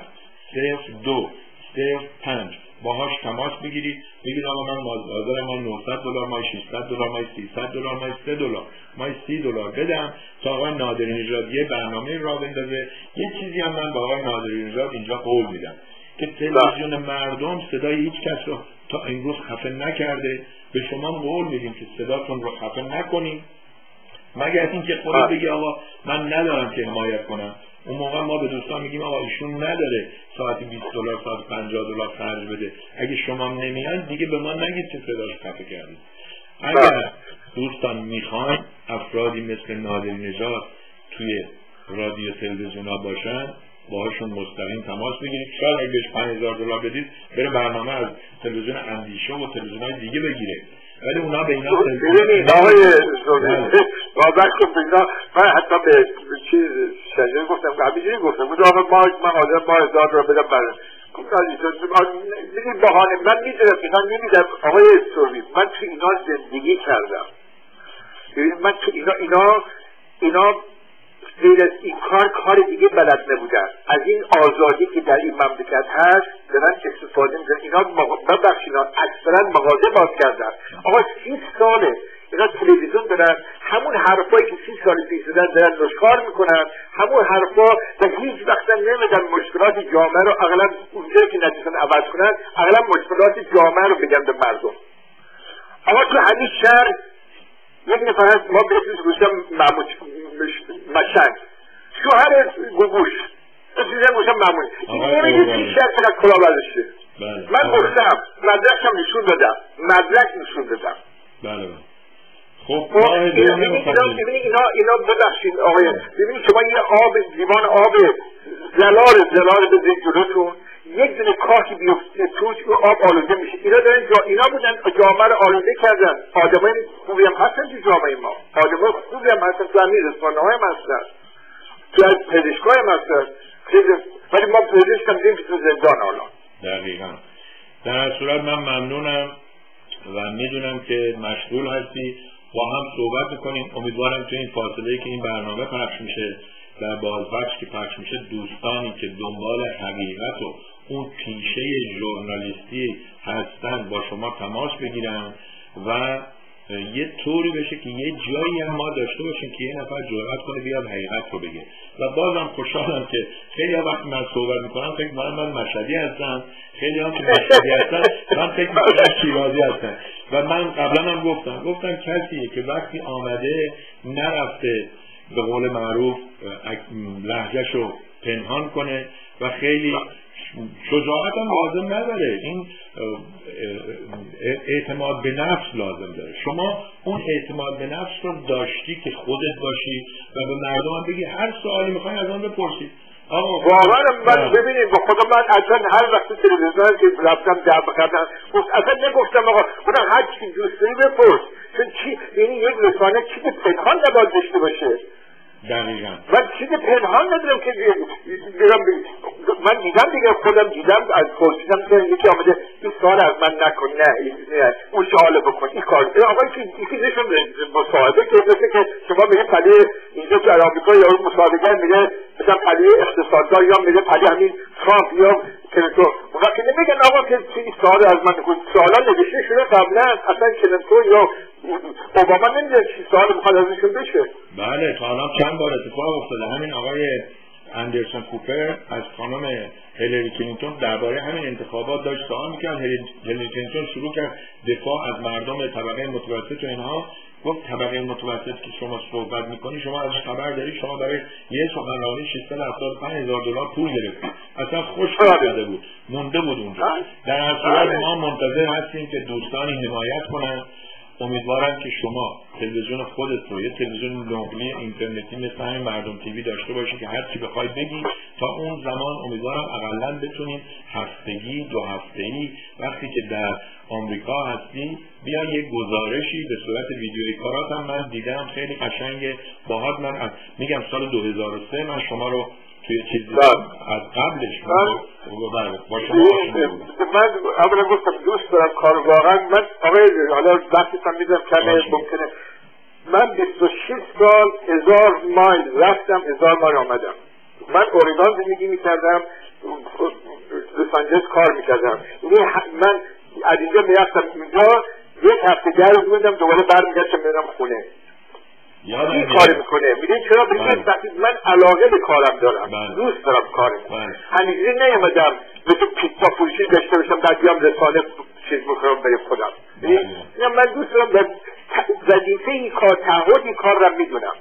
0205 باهاش تماس بگیرید، بگید آقا من بازار ما $900 مای $600 مای $300 مای $3 مای $30 بدم تا آقای نادری نژاد یه برنامه را بندازه. یه چیزی هم من با آقای نادری نژاد اینجا قول میدم که تلویزیون مردم صدای هیچ کس رو تا امروز خفه نکرده، به شما قول میدیم که صداتون رو خفه نکنیم مگر اینکه خودت بگی آقا من ندارم که حمایت کنم. اون موقع ما به دوستان میگیم آقا ایشون نداره ساعتی $20 ساعت $50 خرج بده، اگه شما نمیان دیگه به ما نگید که صداش خفه کردید. اگر دوستان میخوان افرادی مثل نادری نژاد توی رادیو تلویزیون ها باشن باهاشون مستقیم تماس بگیرید، شاید اگه بهش $5000 بدید بره برنامه از تلویزیون اندیشه و تلویزیون های دیگه بگیره، ولی اونا به اینا ببینید آقای بابک کن بگیرم. من حتی به چیز شجره گفتم که همینجوری گفتم آقا من حاضر با $1000 بدم برای بگید بحانه من میدونم اینا نمیدم. آقای سروی من تو اینا زندگی کردم، ببینید من تو اینا غیر از این کار دیگه بلد نبودن. از این آزادی که در این مملکت هست دارن استفاده میکنن. اینا اکثرا مغازه باز کردن. آقا 30 ساله اینا تلویزیون دارن، همون حرفایی که 30 سال پیش زدن دارن نشکار میکنن، همون حرفا و هیچ وقت نمیدن مشکلات جامعه رو اغلب اونجایی که نتیجه عوض کنن اغلب مشکلات جامعه رو بگن به مردم. آقا تو همین شهر یک نفر هست ما بهتونش گوشم مشنگ شوهر گوگوش بسیدن گوشم معمولی این نمیدید که شهر کنه کلا برداشته. من گفتم مدرکم نشون دادم، مدرک نشون دادم. بله خب اینا ببخشید آقای ببینید شما یه لیوان آب زلال بزنید جلوتون، یک دونه کاخی بیفته توش و آب آلوده میشه. اینا بودن جامعه رو آلوده کردن. آدمای خوبی هم هستن تو جامعه ما، آدمای خوبی هم هستن تو همین رسانه‌های هم هستن، تو از پزشکای هم هستن، ولی ما پزشک هم دیم تو زندان حالا. دقیقا. در هر صورت من ممنونم و میدونم که مشغول هستی، با هم صحبت میکنیم. امیدوارم تو این فاصله که این برنامه پخش میشه در بازپخش که پخش میشه دوستانی که دنبال حقیقت و اون پیشه ژورنالیستی هستن با شما تماس بگیرن و یه طوری بشه که یه جایی هم ما داشته باشیم که یه نفر جرأت کنه بیاد حقیقت رو بگه. و بازم خوشحالم که خیلی وقت من صحبت میکنم فکر میکنم من مشهدی هستم، خیلی هم که مشهدی هستن من فکر میکنم شیرازی هستن. و من قبلا هم گفتم کسیه که وقتی آمده نرفته به قول معروف لهجه‌شو پنهان کنه و خیلی شجاعت هم لازم نداره، این اعتماد به نفس لازم داره. شما اون اعتماد به نفس رو داشتی که خودت باشی و به مردم هم بگی هر سوالی میخواین از اون بپرسید. واقعا من ببینید با خدا من اصلا هر وقت تلویزیون که رفتم جمع کردم اصلا نگفتم آقا بودم هر چی دوست داری بپرس، چون چی یعنی یک رسانه چیز پنهان نباید داشته باشه. دقیقاً من چیز پنهان ندارم که من دیدم دیگه، خودم دیدم از پرسیدم که یکی آمده این سوال از من نکن، نه اون سوال بکن، این کار آقایی که یکی نشون مصاحبه که مثل که شما میگه پلی اینجا در آمریکا یا اون مصاحبه‌گر میگه مثلا پلی اقتصاددار یا میگه پلی همین ترامپ یا کلینتون، اون وقتی نمیگن آقا که این سوال از من نکن. سوالا نوشته شده قبلا، اصلا کلینتون یا اوباما نمیدونن چی سوال میخواد ازشون بشه. بله تا الان چند بار اتفاق افتاده. همین آقای اندرسون کوپر از خانم هیلاری کلینتون درباره همین انتخابات داشت سوال میکرد. هیلاری کلینتون شروع کرد دفاع از مردم طبقه متوسط و اینها. گفت طبقه متوسط که شما صحبت میکنی شما ازش خبر داری؟ شما برای یه سخنرانی $675,000 پول گرفتید. اصلا خوش شده بود، مونده بود اونجا. در هر صورت ما منتظر هستیم که دوستانی حمایت کنن. امیدوارم که شما تلویزیون خودت رو، یه تلویزیون نقلی اینترنتی مثل همین مردم تیوی داشته باشید که هر چی بخواید بگید. تا اون زمان امیدوارم اقلن بتونید هفتگی، 2 هفته‌ای وقتی که در آمریکا هستی بیا یک گزارشی به صورت ویدیویی. کارات هم من دیدم خیلی قشنگه، باهات من میگم سال 2003 من شما رو توی چیزی از قبلش با شما من اولا گفتم دوست دارم کار واقعا. من آقای حالا وقتی هم میدونم کمی ممکنه من 26 سال 1000 مایل رفتم 1000 مایل آمدم. من اورگان زندگی میکردم، لس آنجلس کار میکردم. من از اینجا میرفتم اینجا یک هفته گرد بودم دوباره برمیگشتم میرم خونه. این کاری میکنه. میدونی چرا؟ من علاقه به کارم دارم، دوست دارم کارم. همیشه نیومدم مثل پیتزا فروشی داشته باشم بعد بیام رسانه چیز بکنم برای خودم. من دوست دارم وظیفه این کار، تعهد این کار را میدونم.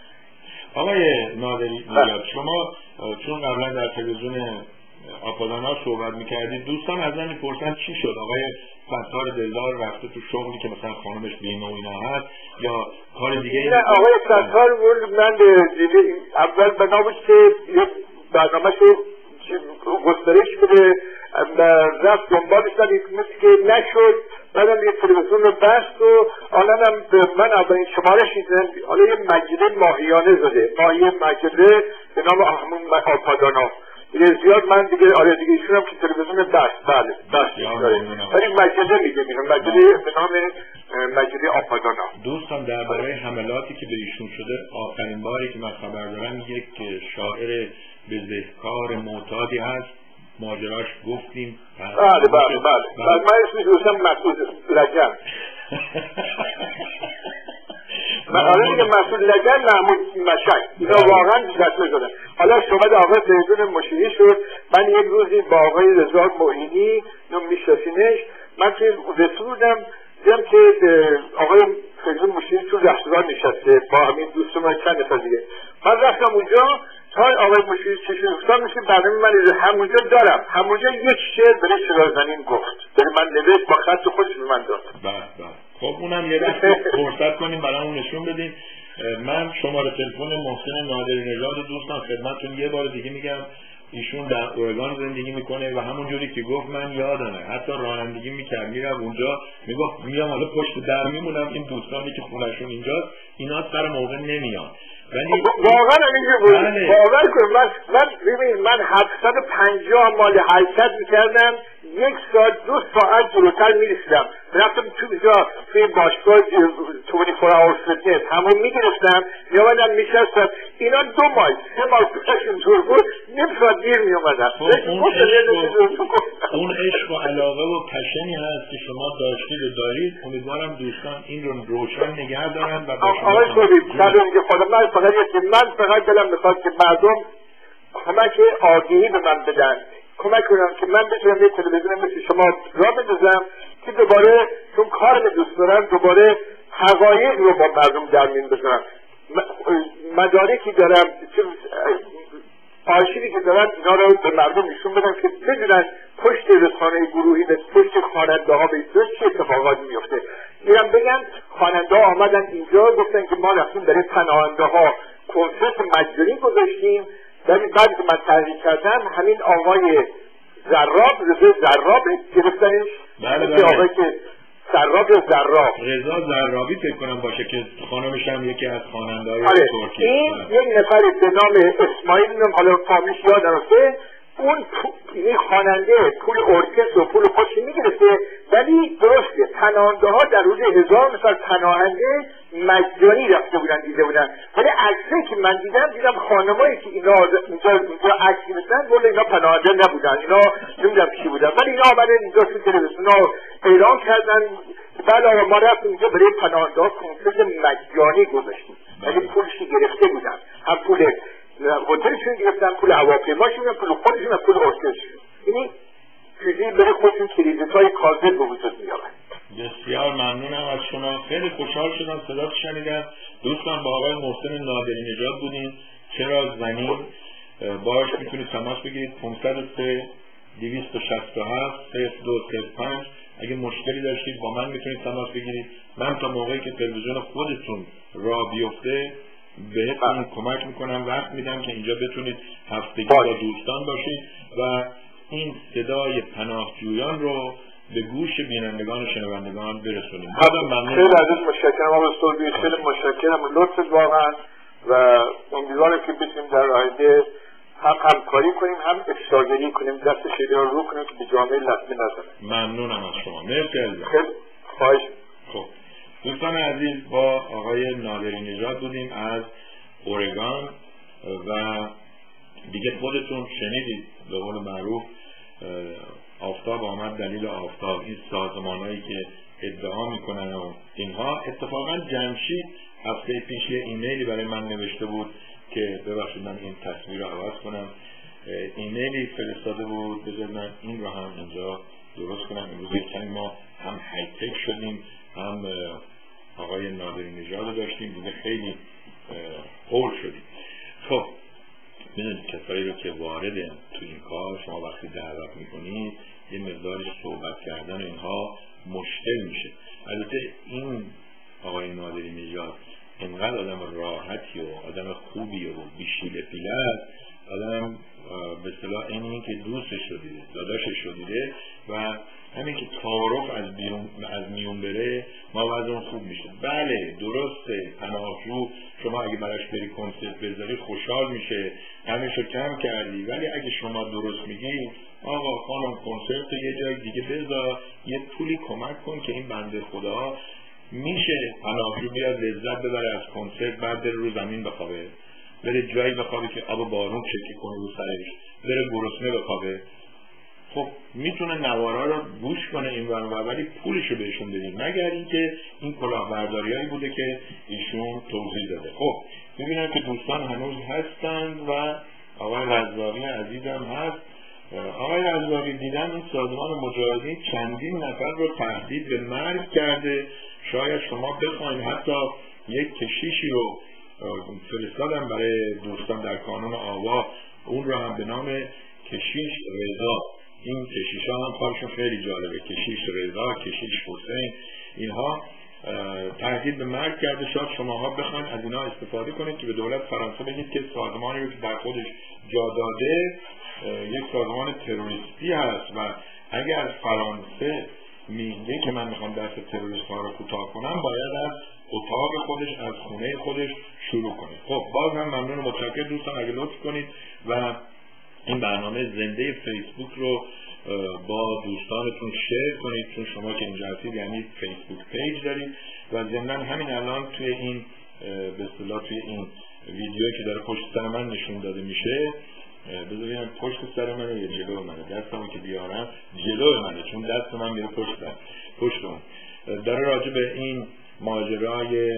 آقای نادری شما چون قبلا در تلویزیون آپادانا صحبت میکردید دوستان از من میپرسن چی شد آقای ستار دلدار رفته تو شغلی که مثلا خانمش بیمه و اینا هست یا کار دیگه؟ نه آقای ستار من اول بنا بود که برنامه‌ش گسترش بده رفت دنبالش مثل که نشد. بعدم یه تلویزیون رو بست و آنم من اولین شمارش دیدم. حالا یه مجله ماهیانه زده، ماهی مجله به نام همون آپادانا زیاد من دیگه دیگه ایشون هم که تلویزیون بست ولی مجله میگه مجله به نام مجله آپادانا. دوستان درباره حملاتی که به ایشون شده آخرین باری که من خبر دارم یک شاعر بزهکار معتادی هست ماجراش گفتیم. بله من اسمش دوستم مسعود لجن. من دیگه مسعود لجن محمود مشک اینا واقعا جسمه شدن. حالا شما آقای فریدون مشیری شد. من یک روزی با آقای رضا معینی میشناسینش من که رسولم دیدم که آقای فریدون مشیری تو رستوران نشسته با همین دوستم چند نفر دیگه. من رفتم اونجا تا آقای مشیری چشم گفتم میشه برنامه من همونجا دارم. همونجا یک شعر برای شرازنین گفت من نوشت با خط خودش به من داد. بله خب اونم یه دست فرصت کنیم برامون نشون بدیم. من شماره تلفن محسن نادری نژاد دوستان خدمتتون یه بار دیگه میگم. ایشون در اورگان زندگی میکنه و همون جوری که گفت من یادمه حتی رانندگی میکرد میرم اونجا میگفت میام حالا پشت در میمونم این دوستانی که خونهشون اینجاست اینا سر موقع نمیان. ولی واقعا اینجا بود. واقعا من ببین من 750 مال حرکت میکردم 1 ساعت 2 ساعت جلوتر میرسیدم. رفتم توی باشگاه 24 hours fitness همون میگرفتم میامدم میشستم. اینا 2 مایل 3 مایل توشون دور بود نیم ساعت دیر میامدم. اون عشق و علاقه و پشنی هست که شما داشتید و دارید. امیدوارم دوستان این رو روشن نگه دارن و با شما من فقط دلم میخواد که مردم کمک آگهی به من بدن، کمک کنم که من بتونم یه تلویزیون مثل شما را بندازم که دوباره چون کارم دوست دارم دوباره حقایق رو با مردم در میون بذارم. مدارکی دارم آرشیوی که دارم اینا رو به مردم نشون بدم که بدونن آمدن اینجا گفتن که ما رفتیم برای پناهنده ها کنسرت مجانی گذاشتیم، ولی بعد که من تحقیق کردم همین آقای زراب، رضا زراب گرفتنش. بله. آقای که زراب یا زراب، رضا زرابی فکر کنم باشه که خانمش هم یکی از خواننده‌های ترکی. این یک نفر به نام اسماعیل، حالا فامیلش یادم رفته، اون این خواننده پول ارکستر و پول خودش میگرفته، ولی درسته پناهنده ها در روز 1000 نفر پناهنده مجانی رفته بودن دیده بودن، ولی عکسی که من دیدم خانمایی که اینا اینجا عکس گرفتن ولی اینا پناهنده نبودن، اینا نمیدونم کی بودن، ولی اینا آمدن اینجا تو تلویزیون اعلام کردن بله آقا ما رفتیم اینجا برای پناهنده ها کنسرت مجانی گذاشتیم، ولی پولش گرفته بودن، هم پول هتلشون گرفتن، پول هواپیماشون، پول خودشون، پول ارکسترشون. یعنی چیزی برای خودشون کریدیت‌های کاذب به وجود میارن. بسیار ممنونم از شما، خیلی خوشحال شدم صدات شنیدم. دوستان با آقای محسن نادری نژاد بودین، چرا زنین. باهاش میتونید تماس بگیرید 503 267 0205. اگه مشکلی داشتید با من میتونید تماس بگیرید. من تا موقعی که تلویزیون خودتون راه بیفته بهتون کمک میکنم، وقت میدم که اینجا بتونید هفتگی با دوستان باشید و این صدای پناهجویان رو به گوش بینندگان و شنوندگان برسونیم. خیلی ازش متشکرم آقای سلبی، خیلی متشکرم لطفت واقعا، و امیدوارم که بتونیم در آینده هم همکاری کنیم هم افشاگری کنیم، دست شیده رو کنیم که به جامعه لطمه نزنه. ممنونم از شما، مرسی عزیزم. خواهش. خب دوستان عزیز، با آقای نادری نژاد بودیم از اورگان و دیگه خودتون شنیدید به قول معروف آفتاب آمد دلیل آفتاب، این سازمانایی که ادعا میکنن و اینها. اتفاقا جمشید هفته پیش یه ایمیلی برای من نوشته بود که ببخشید من این تصویر رو عوض کنم، ایمیلی فرستاده بود، بذار من این رو هم اینجا درست کنم. امروز یکمی ما هم هایتک شدیم، هم آقای نادری نژاد رو داشتیم، دیگه خیلی هول شدیم. خب ببینید کسایی رو که وارده تو این کار شما وقتی دعوت میکنید یه مقداری صحبت کردن و اینها مشکل میشه. البته این آقای نادری نژاد اینقدر آدم راحتی و آدم خوبی و بیشیل پیله است، آدم به اصطلاح این که دوستش رو دیده، داداشش رو دیده و همین که تعارف از میون بره ما وضعون خوب میشه. بله درسته پناهجو شما اگه براش بری کنسرت بذاری خوشحال میشه، همشو کم کردی، ولی اگه شما درست میگی آقا خانم کنسرت یه جای دیگه بذار، یه پولی کمک کن که این بنده خدا میشه پناهجو بیاد لذت ببره از کنسرت، بعد بره رو زمین بخوابه، بره جایی بخوابه که آب بارون چکی کنه رو سرش، بره گرسنه بخوابه. خب میتونه نوارا رو گوش کنه این ور، ولی پولشو بهشون بدین، مگر اینکه این کلاهبرداریایی بوده که ایشون توضیح داده. خب میبینم که دوستان هنوز هستند و آقای رضوی عزیزم هست. آقای رضوی دیدم این سازمان مجاهدین چندین نفر رو تهدید به مرگ کرده، شاید شما بخواید حتی یک کشیشی رو فرستادم برای دوستان در کانون آوا، اون رو هم به نام کشیش رضا. این کشیش ها هم کارشون خیلی جالبه، کشیش رضا، کشیش حسین، اینها تهدید به مرگ کرده. شاید شماها بخواید از اینا استفاده کنید که به دولت فرانسه بگید که سازمانی رو که در خودش جا داده یک سازمان تروریستی هست و اگر فرانسه میگه که من میخوام دست تروریست ها رو کوتاه کنم باید از اتاق خودش، از خونه خودش شروع کنید. خب باز هم ممنون و متشکرم دوستان اگه لطف کنید و این برنامه زنده فیسبوک رو با دوستانتون شیر کنید، چون شما که اینجا هستید یعنی فیسبوک پیج دارید و ضمن همین الان توی این به اصطلاح توی این ویدیویی که داره پشت سر من نشون داده میشه، بذارید پشت سر منه یا جلو منه، دستمو که بیارم جلو منه چون دست من میره پشتم داره راجع به این ماجرای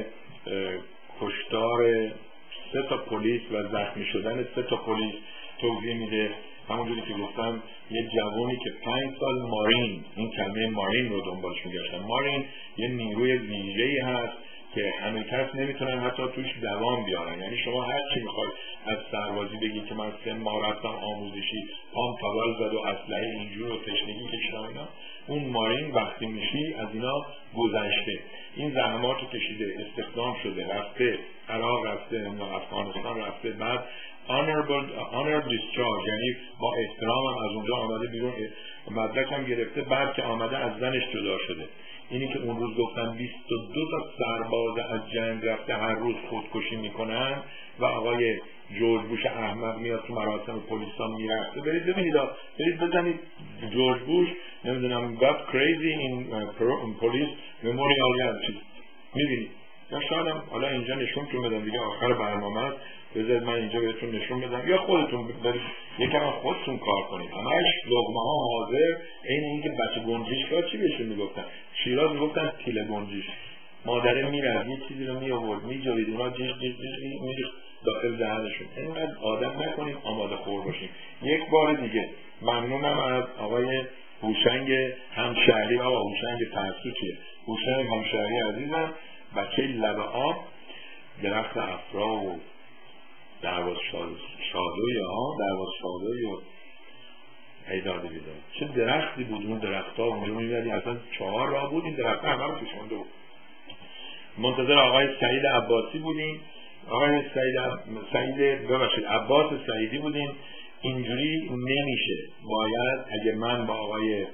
کشتار 3 پلیس و زخمی شدن 3 پلیس توضیح میده. همونجوری که گفتم یه جوانی که 5 سال مارین، این کلمه مارین رو دنبالش میگشتن، مارین یه نیروی ویژه‌ای هست که همیشه کس نمیتونن حتی توش دوام بیارن. یعنی شما هر چی میخواید از سربازی بگید که من 3 ماه رفتم آموزشی، پام تاول زد و اسلحه اینجور و تشنگی کشیدم اینا، اون مارین وقتی میشی از اینا گذشته، این زحمات رو کشیده، استخدام شده، رفته عراق، رفته افغانستان، رفته، بعد honor discharge، یعنی با احترام هم از اونجا آمده بیرون، مدرک هم گرفته، بعد که آمده از زنش جدا شده. اینی که اون روز گفتن 22 تا سرباز از جنگ رفته هر روز خودکشی میکنن و آقای جورج بوش احمق میاد تو مراسم پلیسا میرفته، برید ببینید، برید بزنید جورج بوش نمیدونم got crazy in police memorial یا چیز میبینید. یا شاید هم حالا اینجا نشون که بدم دیگه آخر برنامه است، بذارید من اینجا بهتون نشون بدم یا خودتون برید یکم خودتون کار کنید. همش لقمه ها حاضر، این اینکه بچه گنجشکا چی بهشون میگفتن؟ شیراز میگفتن تیله گنجش. مادره میرفت یه چیزی رو میآورد میجوید، اونا جیش میریخت داخل دهنشون. اینقدر آدم نکنیم، آماده خور باشیم. یک بار دیگه ممنونم از آقای هوشنگ همشهری. آقا هوشنگ فرسوچیه، هوشنگ همشهری عزیزم، بچه لب آب، درخت افرا و درواز شادوی و ایداده بیدار. چه درختی بود اون درخت ها، اونجا میبردی اصلا 4 راه بود، این درخت همه رو کشونده بود. منتظر آقای سعید عباسی بودیم، آقای عباس سعیدی بودیم. اینجوری نمیشه، باید اگه من با آقای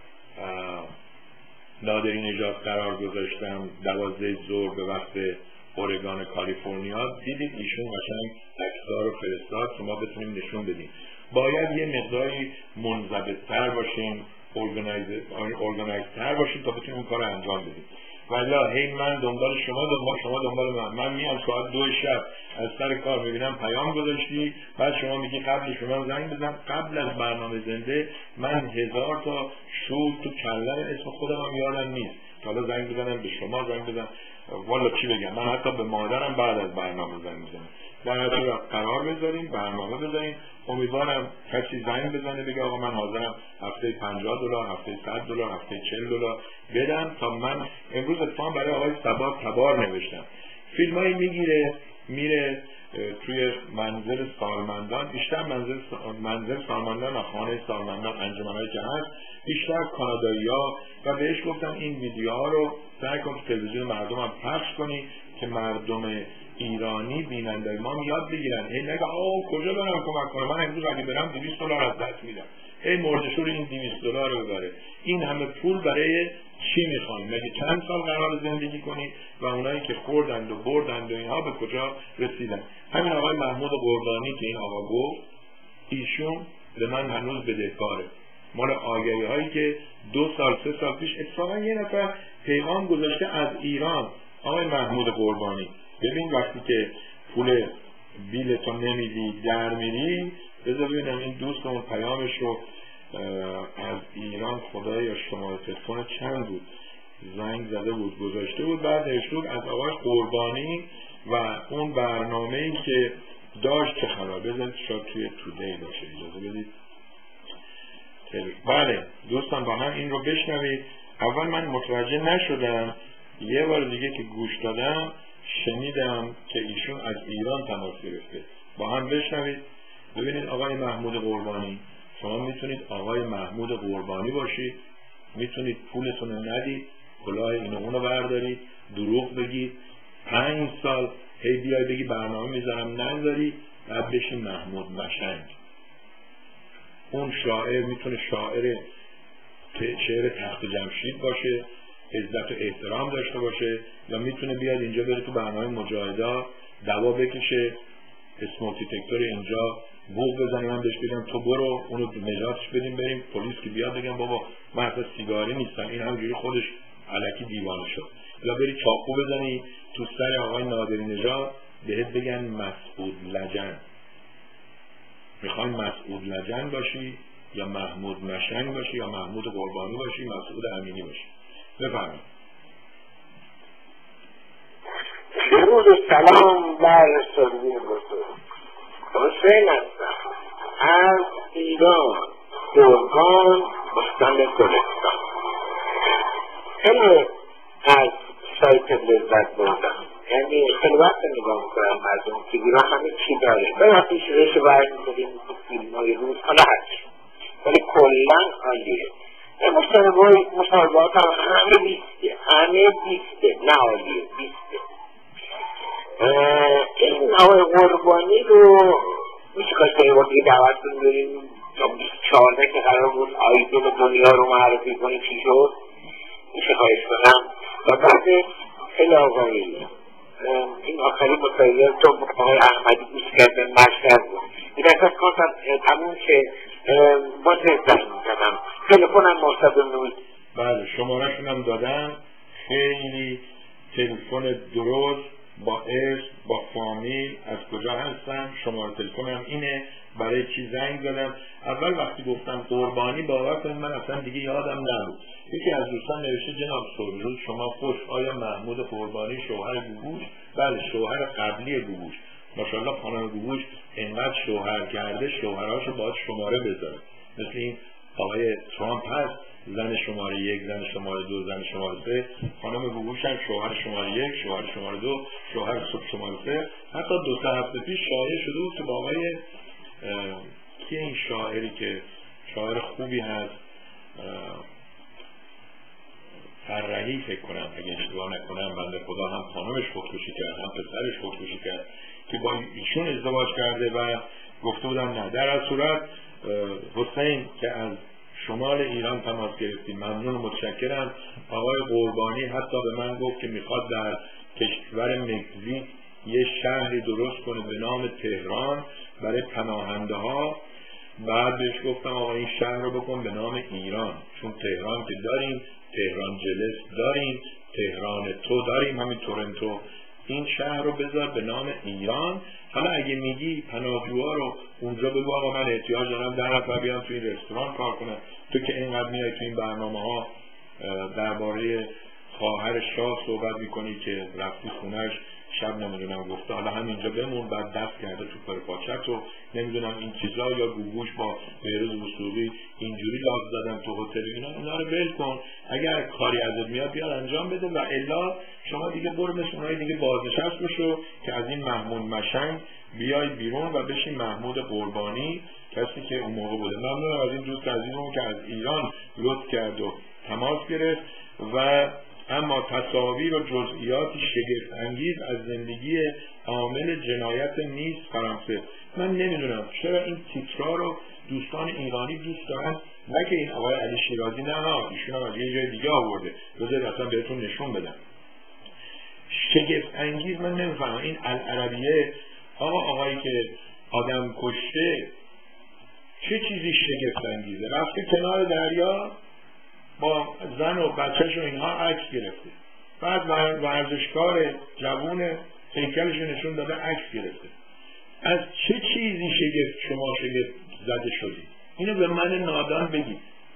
نادری نژاد قرار گذاشتم 12 ظهر به وقت اورگان کالیفرنیا، دیدید ایشون قشنگ عکس‌ها رو فرستاد که ما بتونیم نشون بدیم. باید یه مقداری منضبط‌تر باشیم، ارگانایزتر باشیم تا بتونیم این کار رو انجام بدیم. والا هی من دنبال شما دنبال من میام ساعت 2 شب از سر کار میبینم پیام گذاشتی، بعد شما میگی قبلش به من زنگ بزن. قبل از برنامه زنده من 1000 تا شور تو کلم اسم خودم هم یادم نیست، حالا زنگ بزنم به شما، زنگ بزنم والا چی بگم، من حتی به مادرم بعد از برنامه زنگ میزنم. در نتیجه قرار بذاریم، برنامه بذاریم، امیدوارم کسی زنگ بزنه بگه آقا من حاضرم هفته $50، هفته $100، هفته $40 بدم تا من. امروز اتفاقا برای آقای صبا تبار نوشتم، فیلمایی میره توی منزل سالمندان، بیشتر منزل سالمندان و خانه سالمندان انجمنایی که هست، بیشتر کانادایی‌ها، و بهش گفتم این ویدیوها رو سعی کن تو تلویزیون مردم هم پخش کنی که مردم ایرانی بیننده ما یاد بگیرن. این نگه کجا برم کمک کنم، من امروز اگه برم $200 از دست میدم، مردشور این $200 رو ببره. این همه پول برای چی میخوان؟ مگه چند سال قرار زندگی کنی؟ و اونایی که خوردند و بردند و اینها به کجا رسیدن؟ همین آقای محمود قربانی که این آقا گفت، ایشون به من هنوز بدهکاره، مال آگهی هایی که 2 سال 3 سال پیش اتفاقا یه نفر پیغام گذاشته از ایران. آقای محمود قربانی ببین وقتی که پول بیلتو نمیدی در میری، بذار ببینم این دوستمون پیامش رو از ایران خدایا شماره تلفن چند بود زنگ زده بود گذاشته بود، بعد نوشته بود از آقای قربانی و اون برنامه‌ای که داشت چه خبر. بذارید شاید توی تودی باشه، اجازه بدید. بله دوستان با هم این رو بشنوید. اول من متوجه نشدم، یه بار دیگه که گوش دادم شنیدم که ایشون از ایران تماس گرفته. با هم بشنوید ببینید. آقای محمود قربانی، شما میتونید آقای محمود قربانی باشید، میتونید پولتون رو ندید، کلاه اینو اونو بردارید، دروغ بگید، 5 سال هی بیای بگی برنامه میذارم نذاری، بعد بشین محمود مشنگ. اون شاعر میتونه شعر تخت جمشید باشه، عزت و احترام داشته باشه، یا میتونه بیاد اینجا بره تو برنامه مجاهدا دوا بکشه، اسموک دیتکتور اینجا بوق بزنه، من بهش بگم تو برو، اونو نجاتش بدیم بریم، پلیس که بیاد بگم بابا من اصلا سیگاری نیستم، این همجوری خودش الکی دیوانه شد. یا بری چاقو بزنی تو سر آقای نادری نژاد بهت بگن مسعود لجن. میخواین مسعود لجن باشی یا محمود مشنگ باشی یا محمود قربانی باشی، مسعود امینی باشی؟ بفرمایید. درود و سلام بر رسولی بزرگ. حسین هستم از ایران، گرگان، استان گلستان. خیلی از سایت لذت بردم، یعنی خیلی وقت نگاه میکنم مردم که ایران همه چی داره به وقتی شروعش برای میکنیم فیلم های روز حالا هرچی ولی کلن عالیه مصاحبات هم همه بیسته نه عالیه بیسته. این آقای قربانی رو میشه کاش یه وقتی دعوت کنیم تا 24 که قرار بود آیدول دنیا رو معرفی کنیم چی شد میشه خواهش کنم و بعد خیلی آقایی این آخری مصاحبه تو آقای احمدی گوش کردن مشهد بود این اصلا کارتم تموم که باز زنگ میزنم تلفنم مرتب نوید. بله شمارهشون هم دادم خیلی تلفن درست با اسم با فامیل از کجا هستم شماره تلفنم اینه برای چی زنگ زدم. اول وقتی گفتم قربانی باور کنید من اصلا دیگه یادم نبود. یکی از دوستان نوشته جناب سربروز شما خوش آیا محمود قربانی شوهر گوگوش؟ بله شوهر قبلی گوگوش. ماشاءالله خانم گوگوش اینقدر شوهر کرده شوهرهاشو باید شماره بذاره مثل این آقای ترامپ هست زن شماره 1 زن شماره 2 زن شماره 3 خانم گوگوش هم شوهر شماره 1 شوهر شماره 2 شوهر شماره 3 حتی 2-3 هفته پیش شایعه شده بود که با آقای کی این شاعری که شاعر خوبی هست فرحی فکر کنم اگه اشتباه نکنم بنده خدا هم خانمش خودکشی کرد هم پسرش خودکشی کرد که با ایشون ازدواج کرده و گفته بودن نه. در از صورت حسین که از شمال ایران تماس گرفتیم ممنون متشکرم. آقای قربانی حتی به من گفت که میخواد در کشور مکزیک یه شهری درست کنه به نام تهران برای پناهنده ها. بعد بهش گفتم آقا این شهر رو بکن به نام ایران چون تهران که داریم تهران جلس داریم تهران تو داریم همین تورنتو این شهر رو بذار به نام ایران. حالا اگه میگی پناهجوها رو اونجا بگو آقا من احتیاج دارم 10 نفر بیان تو این رستوران کار کنن تو که اینقدر میای تو این برنامه ها درباره خواهر شاه صحبت میکنی که رفتی خونهش شب نمیدونم گفته حالا همینجا بمون بعد دست کرده تو پر پاچت و نمیدونم این چیزا یا گوگوش با بهروز وثوقی اینجوری لاز زدن تو هتل اینا رو ول کن اگر کاری ازت میاد بیاد انجام بده و الا شما دیگه برو مثل اونای دیگه بازنشسته بشو که از این محمود مشنگ بیای بیرون و بشی محمود قربانی کسی که اون موقع بوده. ممنونم از این دوست عزیزمون که از ایران لطف کرد و تماس گرفت و اما تصاویر و جزئیاتی شگفت انگیز از زندگی عامل جنایت نیست فرانسه. من نمیدونم چرا این تیترا رو دوستان ایرانی دوست دارن نه که این آقای علی شیرازی نه ایشون هم از یه جای دیگه آورده بذارید اصلا بهتون نشون بدم. شگفت انگیز من نمیفهمم این العربیه آقایی که آدم کشته چه چیزی شگفت انگیزه؟ رفته کنار دریا با زن و بچهش و اینها عکس گرفته بعد ورزشکار جوون هیکلش نشون داده عکس گرفته. از چه چیزی شما شگفت زده شدید؟ اینو به من نادان بگید.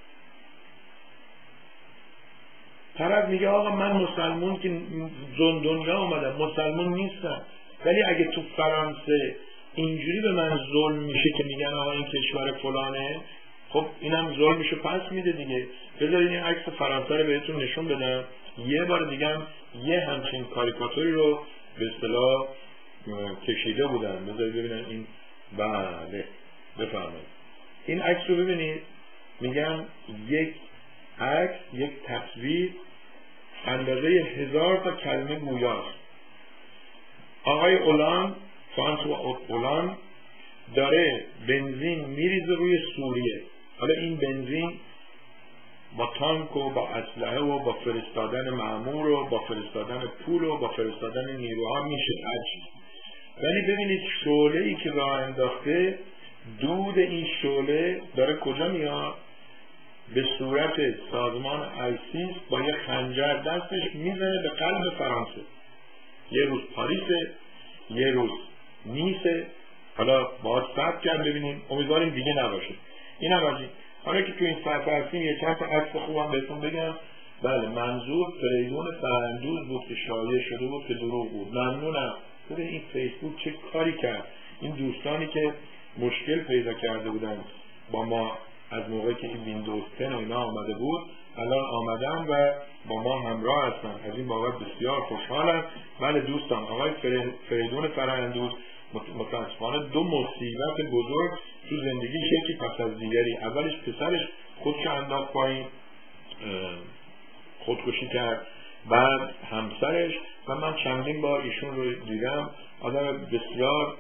طرف میگه آقا من مسلمون که دنیا اومدم مسلمون نیستم ولی اگه تو فرانسه اینجوری به من ظلم میشه که میگن آقا این کشور فلانه خب اینم ظلمشو پس میده دیگه. بذارید این عکس فرانسه رو بهتون نشون بدم یه بار دیگه هم یه همچین کاریکاتوری رو به اصطلاح کشیده بودن. بذارید ببینن این بله بفرمایید این عکس رو ببینید میگم یک عکس یک تصویر اندازه 1000 تا کلمه گویاست. آقای اولان فرانسوا اولان داره بنزین میریزه روی سوریه. حالا این بنزین با تانک و با اسلحه و با فرستادن مأمور و با فرستادن پول و با فرستادن نیروها میشه عجیب. ولی ببینید شعله‌ای که راه انداخته دود این شعله داره کجا میاد؟ به صورت سازمان السیس با یه خنجر دستش میزنه به قلب فرانسه. یه روز پاریسه یه روز نیسه. حالا باید ثبت کرد ببینیم امیدواریم دیگه نباشه. این هم از این حالا که تو این صفحه هستیم یه چند تا عکس خوبم بهتون بگم. بله منظور فریدون فرندوز بود که شایع شده بود که دروغ بود. ممنونم. ببین این فیسبوک چه کاری کرد. این دوستانی که مشکل پیدا کرده بودن با ما از موقعی که این ویندوز 10 و اینا آمده بود الان آمدن و با ما همراه هستن. از این بابت بسیار خوشحالم. بله دوستان، آقای فریدون فرهندوست متاسفانه 2 مصیبت بزرگ تو زندگیش یکی پس از دیگری. اولش پسرش خودش انداخت پایین، خودکشی کرد، بعد همسرش، و من چندین بار ایشون رو دیدم. آدم بسیار،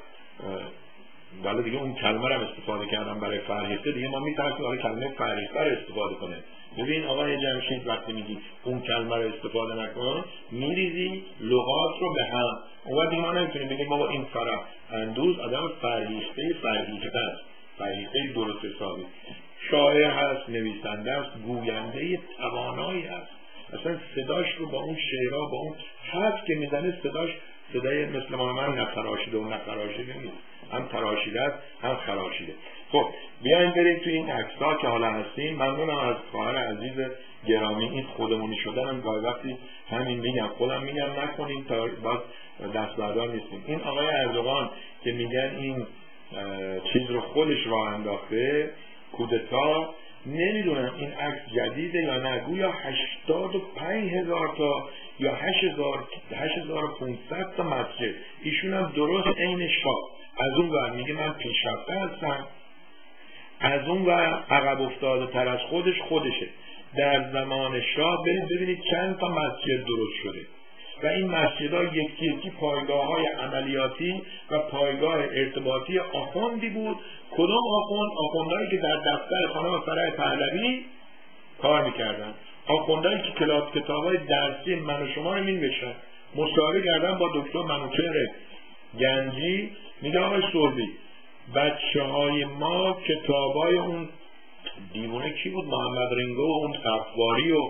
ولی دیگه اون کلمه رو استفاده کردم برای فرهیخته، دیگه ما میترسیم حالا کلمه فرهیخته رو استفاده کنه. ببین آقای جمشید، وقتی میگی اون کلمه رو استفاده نکن، میریزی لغات رو به هم. اون دیگه ما نمیتونیم بگیم بابا این فرهندوست آدم فرهیخته است، فرهیخته درست حسابی، شاعر هست، نویسنده است، گوینده توانایی هست. اصلا صداش رو با اون شعرها، با اون حرف که میزنه، صدای مثل من نخراشیده و نخراشیده نیست، هم تراشیده است هم خراشیده. خب بیاین بریم تو این عکس‌ها که حالا هستیم. ممنونم از خواهر عزیز گرامی. این خودمونی شدن گاهی وقتی همین میگم، خودم میگم نکنیم تا باز دست بردار نیستیم. این آقای اردوغان که میگن این چیز رو خودش راه انداخته، کودتا، نمیدونم این عکس جدیده یا نه، گویا 85,000 تا یا 8,500 تا مسجد. ایشون هم درست عین شاه از اون ور میگه من پیشرفته هستم، از اون ور عقب افتاده تر از خودشه. در زمان شاه برید ببینید چند تا مسجد درست شده و این مسجدها یکی پایگاه‌های عملیاتی و پایگاه ارتباطی آخوندی بود. کدوم آخوندهایی که در دفتر خانم فرح پهلوی کار میکردن، آخوندهایی که کتاب‌های درسی من و شما رو می‌نوشتن. مصاحبه کردن با دکتر منوچهر گنجی، میگه آقای سربی، بچه‌های ما کتابای اون دیوونه کی بود، محمد رنگو و اون صفواری و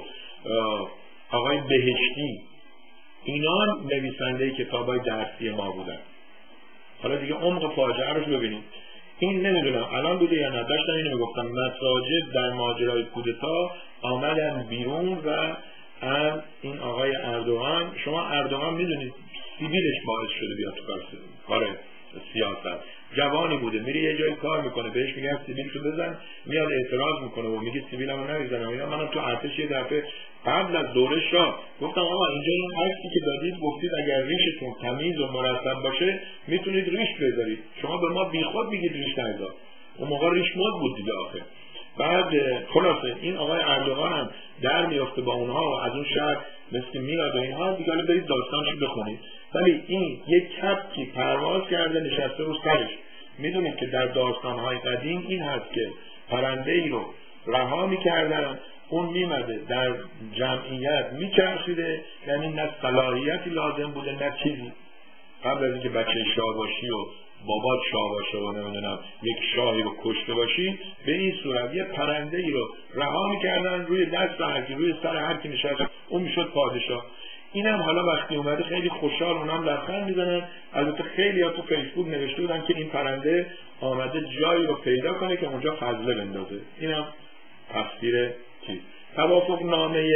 آقای بهشتی، اینا نویسنده کتابای درسی ما بودن. حالا دیگه عمق فاجعه رو ببینید. این نمیدونم الان بوده یا نه، داشتم اینو میگفتم، مساجد در ماجرای کودتا آمدن بیرون و از این آقای اردوغان، شما اردوغان میدونید سیبیلش باعث شده بیاد تو کار سیاست. جوانی بوده، میره یه جای کار میکنه، بهش میگن سیبیلشو بزن، میاد اعتراض میکنه و میگه سیبیلمو نمیزنم. منم تو ارتش یه دفعه قبل از دوره شاه گفتم آقا اینجا این عکسی که دادید گفتید اگر ریشتون تمیز و مرتب باشه میتونید ریش بذارید، شما به ما بیخود میگید ریش نذار. اون موقع ریش مد بود دیگه آخه. بعد خلاصه این آقای اردوغان هم در میفته با اونها و از اون شهر مثل میلاد و اینها دیگه، برید داستانش بخونید. ولی این یک کپکی پرواز کرده نشسته رو سرش. میدونید که در داستانهای قدیم این هست که پرنده ای رو رها میکردن، اون میمده در جمعیت میچرخیده، یعنی نه صلاحیتی لازم بوده نه چیزی. قبل از اینکه بچه شاه باشی و بابات شاه باشه و نمیدونم یک شاهی رو کشته باشی، به این صورت یه پرنده ای رو رها میکردن روی دست هر کی، روی سر هر کی نشست اون میشد پادشاه. اینم حالا وقتی اومده خیلی خوشحال اونم لبخند میزنن. البته خیلی ها تو فیسبوک نوشته بودن که این پرنده آمده جایی رو پیدا کنه که اونجا فضله بندازه. اینم تفسیر چیز. توافق نامه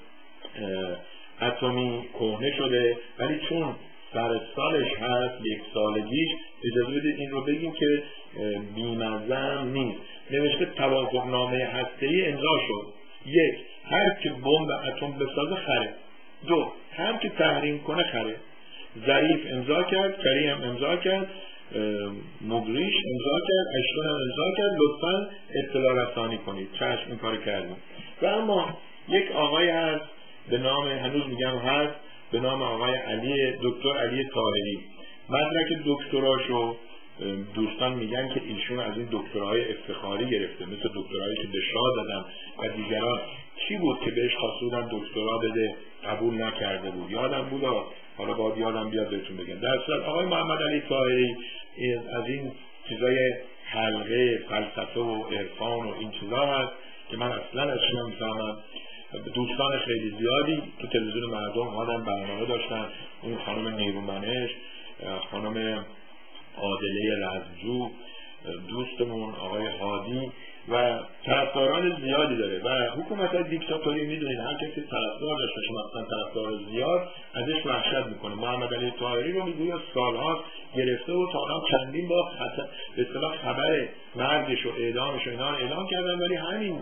اتمی کهنه شده، ولی چون سر سالش هست، 1 سالگیش، اجازه بدید این رو بگیم که بی‌مزه نیست. نوشته توافق نامه هسته‌ای امضا شد. 1. هر که بمب اتم بسازه خره. 2. هر که تحریم کنه خره. ظریف امضا کرد، کریم امضا کرد، مگریش امضا کرد، اشتون هم امضا کرد. لطفاً اطلاع رسانی کنید. چشم این کارو کردیم. و اما یک آقای هست به نام، هنوز میگم هست، به نام آقای دکتر علی طاهری. مدرک دکتراشو دوستان میگن که ایشون از این دکترهای افتخاری گرفته، مثل دکترهایی که به شاه دادن و دیگران. کی بود که بهش خواستودن دکترا بده قبول نکرده بود؟ یادم بود، حالا باید یادم بیاد بهتون بگم. در اصل آقای محمد علی طاهری از این چیزای حلقه فلسفه و عرفان و این چیزا هست که من اصلا ازش نمیفهمم. دوستان خیلی زیادی تو تلویزیون مردم اومدن برنامه داشتن، اون خانم نیرومنش، خانم عادله رزجو، دوستمون آقای هادی و طرفداران زیادی داره. و حکومت های دیکتاتوری میدونید هر کسی طرفدار داشته باشه، مثلا طرفدار زیاد ازش وحشت میکنه. محمد علی طاهری رو میگوید سالها گرفته و تا الان چندین بار به اصطلاح خبر مرگش و اعدامش و اینا رو اعلام کردن، ولی همین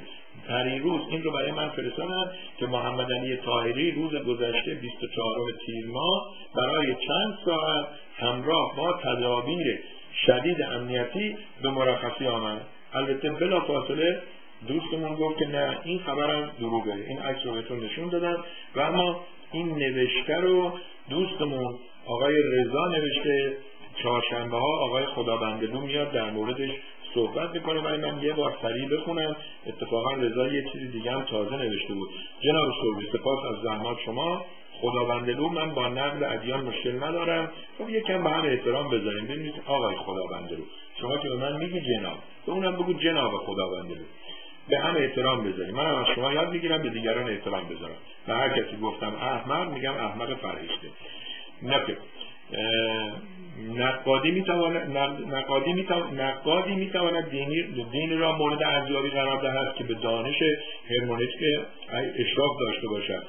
پریروز این رو برای من فرستادن که محمد علی طاهری روز گذشته 24 تیر ماه برای چند ساعت همراه با تدابیر شدید امنیتی به مرخصی آمد. البته بلا فاصله دوستمون گفت که نه این خبرم دروغه، این عکس رو بهتون نشون دادم. و اما این نوشته رو دوستمون آقای رضا نوشته، چهارشنبه ها آقای خدابندلو میاد در موردش صحبت میکنه. ولی من یه بار سریع بخونم. اتفاقا رضا یه چیز دیگه هم تازه نوشته بود. جناب سروی سپاس از زحمات شما. خدابندلو من با نقد ادیان مشکل ندارم، خب یکم به هم احترام بذاریم. ببینید آقای خدابندلو، شما که به من میگی جناب، به اونم بگو جناب خدابندلو، به هم احترام بذاریم. من از شما یاد میگیرم به دیگران احترام بذارم. و هر کسی گفتم احمق میگم احمق فرهیشته. نقادی میتواند دین را مورد ارزیابی قرار دهد که به دانش هرمونتیک اشراف داشته باشد.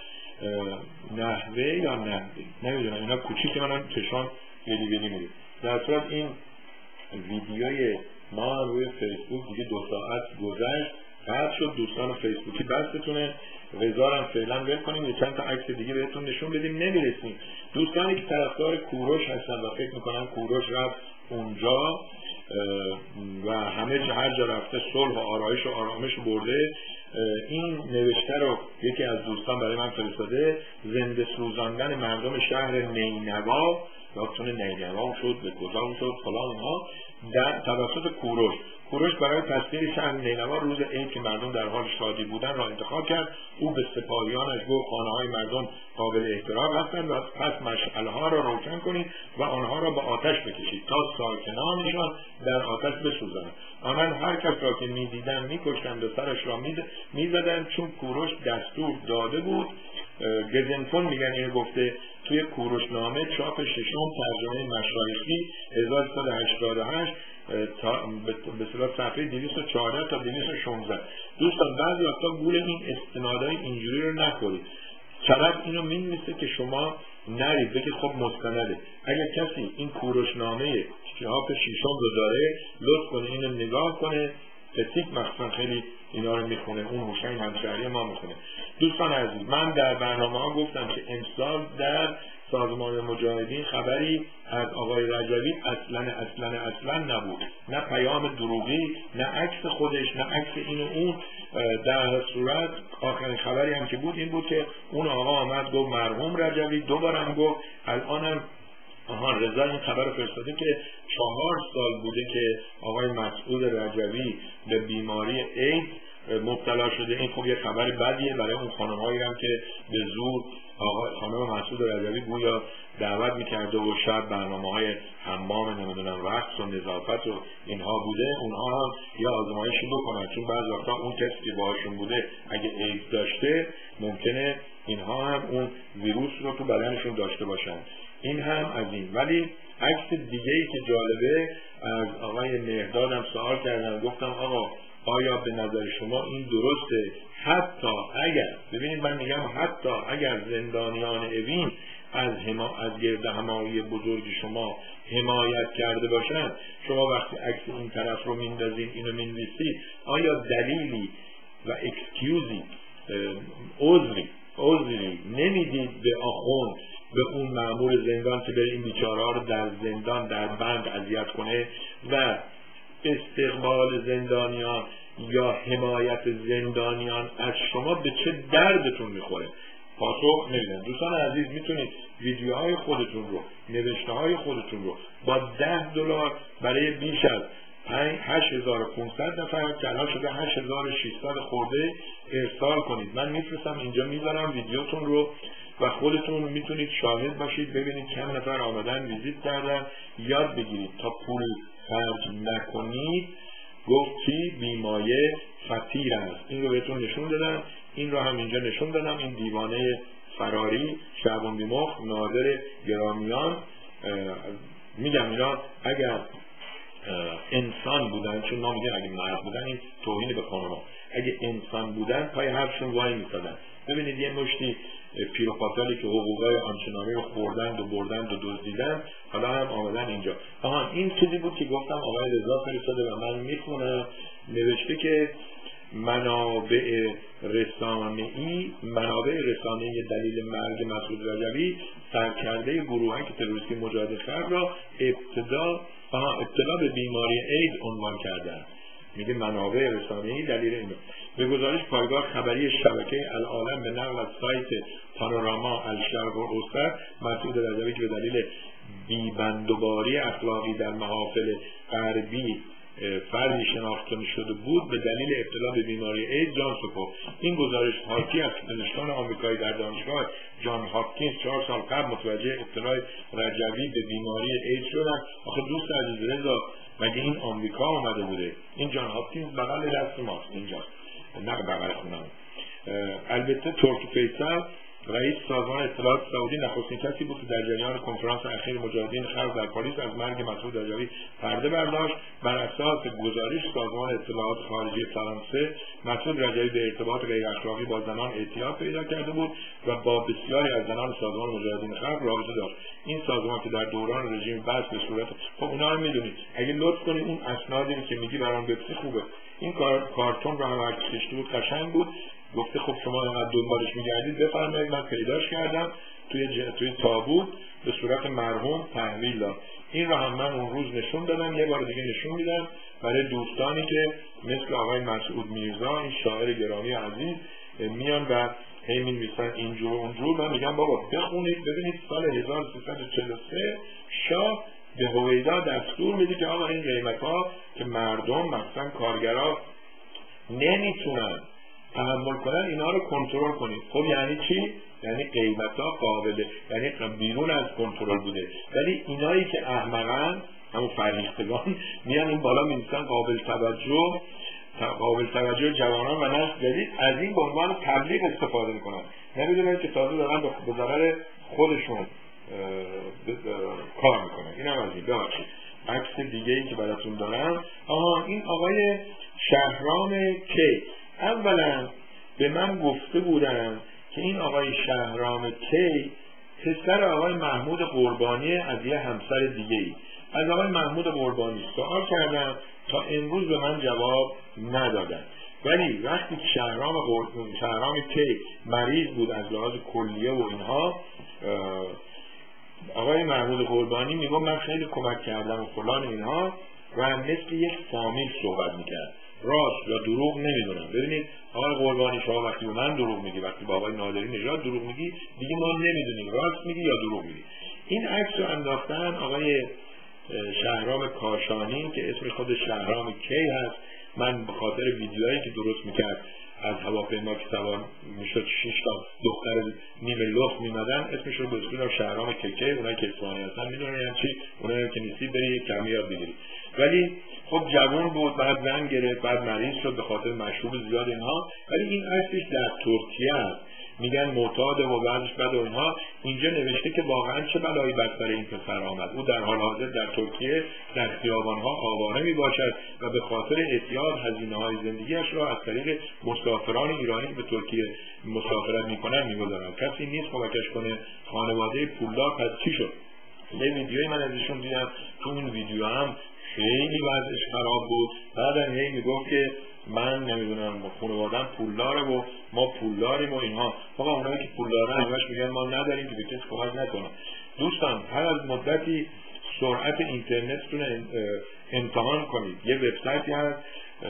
نحوه یا نحوه نمیدونم، اینا کوچیک منم چشام ولی میره. در صورت این ویدیوی ما روی فیسبوک دیگه 2 ساعت گذشت، قطع شد. دوستان فیسبوکی بستتونه، رضا فعلا ول کنیم، یه چند تا عکس دیگه بهتون نشون بدیم. نمیرسیم. دوستانی که طرفدار کوروش هستن و فکر میکنن کوروش رفت اونجا و همه هر جا رفته صلح و آرایش و آرامش برده، این نوشته رو یکی از دوستان برای من فرستاده. زنده سوزاندن مردم شهر نینوا، یادتونه نینوا شد به کجا شد فلان ها، در توسط کوروش برای تصویر شهر نینوا روز عید که مردم در حال شادی بودن را انتخاب کرد. او به سپاهیانش گفت خانه‌های مردم قابل احترام هستند و پس مشعل‌ها را روشن کنید و آنها را به آتش بکشید تا ساکنانشان در آتش بسوزند. آنان هر کس را که می‌دیدند می‌کشتند و سرش را می‌زدند، چون کوروش دستور داده بود. گزنفون میگن اینو گفته توی کوروشنامه چاپ 6 ترجمه مشایخی 1188 به صورت صفحه 214 تا 216. دوستان بعضی وقتا گول این استنادهای اینجوری رو نخورید. طرف اینو می‌نویسه که شما نرید بگید خب مستنده. اگر کسی این کوروشنامه چاپ 6 رو داره لطف کنه اینو نگاه کنه. فتیک مخصوصا خیلی اینا رو میخونه، اون حسین همشهری ما میخونه. دوستان عزیز، من در برنامه ها گفتم که امسال در سازمان مجاهدین خبری از آقای رجوی اصلا نبود، نه پیام دروغی، نه عکس خودش، نه عکس این و اون. در صورت آخرین خبری هم که بود این بود که اون آقا آمد گفت مرحوم رجوی، دوبارم گفت. الانم رضا این خبر فرستاده که 4 سال بوده که آقای مسعود رجوی به بیماری ایدز مبتلا شده. این خب یه خبر بدیه برای اون خانم‌هایی هم که به زور خانم مسعود رجوی گویا دعوت می‌کرده و شب برنامه‌های حمام نمیدونم رقص و نظافت و اینها بوده. اونها هم یا آزمایشی بکنن، چون بعضی وقتا اون کسی که باهاشون بوده اگه ایدز داشته ممکنه اینها هم اون ویروس رو تو بدنشون داشته باشن. این هم از این. ولی عکس دیگه‌ای که جالبه، از آقای مهرداد هم سوال کردن، گفتم آقا آیا به نظر شما این درسته؟ حتی اگر، ببینید من میگم حتی اگر زندانیان اوین از گرد همایی بزرگ شما حمایت کرده باشن، شما وقتی عکس این طرف رو میندازین اینو مینویسید، آیا دلیلی و اکسکیوزی عذری نمیدید به آخوند، به اون مأمور زندان که بره این بیچاره‌ها رو در زندان در بند اذیت کنه و استقبال زندانیان یا حمایت زندانیان از شما به چه دردتون میخوره؟ پاسخ نمیدن. دوستان عزیز، میتونید ویدیوهای خودتون رو، نوشته‌های خودتون رو با $10 برای بیش از 8500 نفر که الان شده 8600 خورده ارسال کنید. من میفرستم اینجا، میذارم ویدیوتون رو و خودتون میتونید شاهد باشید، ببینید چند نفر آمدن ویزیت کردن، یاد بگیرید تا پول خرج نکنید. گفت چی؟ بیمایه فطیر است. این رو بهتون نشون دادم، این رو هم اینجا نشون دادم. این دیوانه فراری شعبان بیمخ ناظر گرامیان. میگم اینا اگر انسان بودن، چون ما میگن اگه مرد بودن این توهین به قانون، اگه انسان بودن پای حرفشون وای میستادن. ببینید یه مشتی پیروپاتالی که حقوقای آنچنانی رو خوردند و بردند و دزدیدن، حالا هم آمدن اینجا. این چیزی بود که گفتم آقای رضا فرستاده و من میخونم. نوشته که منابع رسانه‌ای دلیل مرگ مسعود رجوی سرکرده گروهک تروریستی مجاهد خلق را ابتلا به بیماری اید عنوان کردند. میگه منابع رسانه‌ای دلیل اینو. به گزارش پایگاه خبری شبکه العالم به نقل از سایت پانوراما الشرق الاوسط، مسعود رجوی که به دلیل بی‌بندوباری اخلاقی در محافل غربی فردی شناخته شده بود به دلیل ابتلا به بیماری اید جان سپرد. این گزارش حاکی از پزشکان آمریکایی در دانشگاه جان هاپکینز 4 سال قبل متوجه ابتلای رجوی به بیماری اید شدند. آخه دوست عزیز رضا، مگه این آمریکا اومده بوده؟ این جان هاپکینز بغل دست ماست اینجا، نه بغل خونم. البته ترکی فیصل رئیس سازمان اطلاعات سعودی نخستین کسی بود که در جریان کنفرانس اخیر مجاهدین خلق در پاریس از مرگ مسعود رجوی پرده برداشت. بر اساس گزارش سازمان اطلاعات خارجی فرانسه، مسعود رجوی به ارتباط غیر اخلاقی با زنان اعتیاد پیدا کرده بود و با بسیاری از زنان سازمان مجاهدین خلق رابطه داشت. این سازمان که در دوران رژیم بعث به صورت اونا رو میدونید، اگه لطف کنید اون اسنادی که میگی برام بپرسی خوبه. این کارتون رو هم کشیده بود، قشنگ بود. گفته خب شما انقدر دنبالش میگردید بفرمایید، من پیداش کردم توی تابوت به صورت مرحوم تحویل داد. این را هم من اون روز نشون دادم، یه بار دیگه نشون میدم برای دوستانی که مثل آقای مسعود میرزا، این شاعر گرامی عزیز، میان و هی می‌نویسن اینجور اونجور. من میگم بابا بخونید ببینید سال 1343 شاه به هویدا دستور میده که آقا این قیمت‌ها که مردم مثلا کارگرا نمیتونن تحمل کنن اینا رو کنترل کنید. خب یعنی چی؟ یعنی قیمت‌ها قابل، یعنی بیرون از کنترل بوده، ولی اینایی که احمقن، همون فریختگان، میان این بالا می‌نویسن قابل توجه جوانان و نسل جدید از این به عنوان تبلیغ استفاده میکنن. نمیدونن که تازه دارن به ضرر خودشون کار میکنن. این هم از این. ببخشید عکس دیگه ای که براتون دارم. این آقای شهرام کی، اولا به من گفته بودن که این آقای شهرام کی پسر آقای محمود قربانی از یه همسر دیگه ای. از آقای محمود قربانی سوال کردم، تا امروز به من جواب ندادن. ولی وقتی شهرام کی مریض بود از لحاظ کلیه و اینها، آقای محمود قربانی میگم من خیلی کمک کردم و فلان اینها و مثل یک فامیل صحبت میکرد. راست یا دروغ نمیدونم. ببینید آقای قربانی شما وقتی به من دروغ میگی، وقتی با آقای نادری نژاد دروغ میگی، دیگه ما نمیدونیم راست میگی یا دروغ میگی. این عکس رو انداختن آقای شهرام کاشانی که اسم خود شهرام کی هست. من به خاطر ویدیوهایی که درست میکرد از هواپیما که سوار میشد 6 تا دختر نیمه لخت میمدن، اسمش رو بزنید شهرام کی. اونایی که اصفهانی هستن میدونن یعنی چی، اونایی که نیستی بری کمی یاد بگیری. ولی خب جوان بود، بعد زن گرفت، بعد مریض شد به خاطر مشروب زیاد اینها. ولی این عکسش در ترکیه است، میگن معتاد و وضعش بد و اینها. اینجا نوشته که واقعا چه بلایی بر سر این پسر آمد. او در حال حاضر در ترکیه در خیابانها آواره میباشد و به خاطر اعتیاد هزینه‌های زندگیش را از طریق مسافران ایرانی که به ترکیه مسافرت میکنن میگذارن. کسی نیست کمکش کنه. خانواده پولدار پس چی شد؟ یه ویدیوی من ازشون دیدم، تو این ویدیو هم خیلی وضعش خراب بود. بعدن هی میگفت که من نمیدونم خانواده‌ام پولداره و ما پولداریم و اینها. آقا اونایی که پولدارن همش میگن ما نداریم که به کسی کمک نکنن. دوستان هر از مدتی سرعت اینترنتتون امتحان کنید. یه وبسایتی هست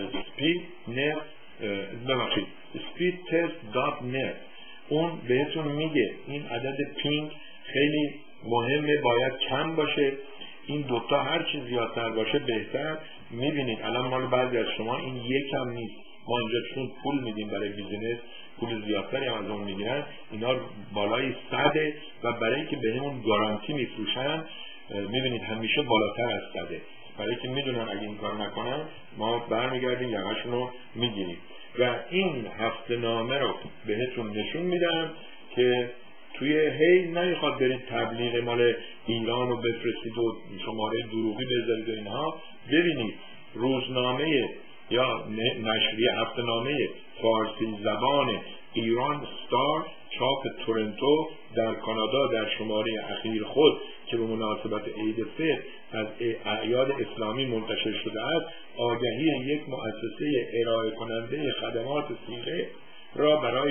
speedtest.net. اون بهتون میگه این عدد پینگ خیلی مهمه، باید کم باشه. این دوتا هر چی زیادتر باشه بهتر. میبینید الان مال بعضی از شما این یکم نیست. ما اینجا چون پول میدیم برای بیزینس، پول زیادتری هم از اون میگیرن، اینا بالای 100 و برای اینکه بهمون گارانتی میفروشن میبینید همیشه بالاتر از 100، برای اینکه میدونن اگه این کار نکنن ما برمیگردیم یقه‌شون رو میگیریم. و این هفته نامه رو بهتون نشون میدم که توی هی نمیخواد برید تبلیغ مال ایران رو بفرستید و شماره دروغی بذارید و اینها. ببینید روزنامه یا نشریه هفته نامه فارسی زبان ایران ستار چاپ تورنتو در کانادا در شماره اخیر خود که به مناسبت عید فطر از اعیاد اسلامی منتشر شده است، آگهی یک مؤسسه ارائه کننده خدمات صیغه را برای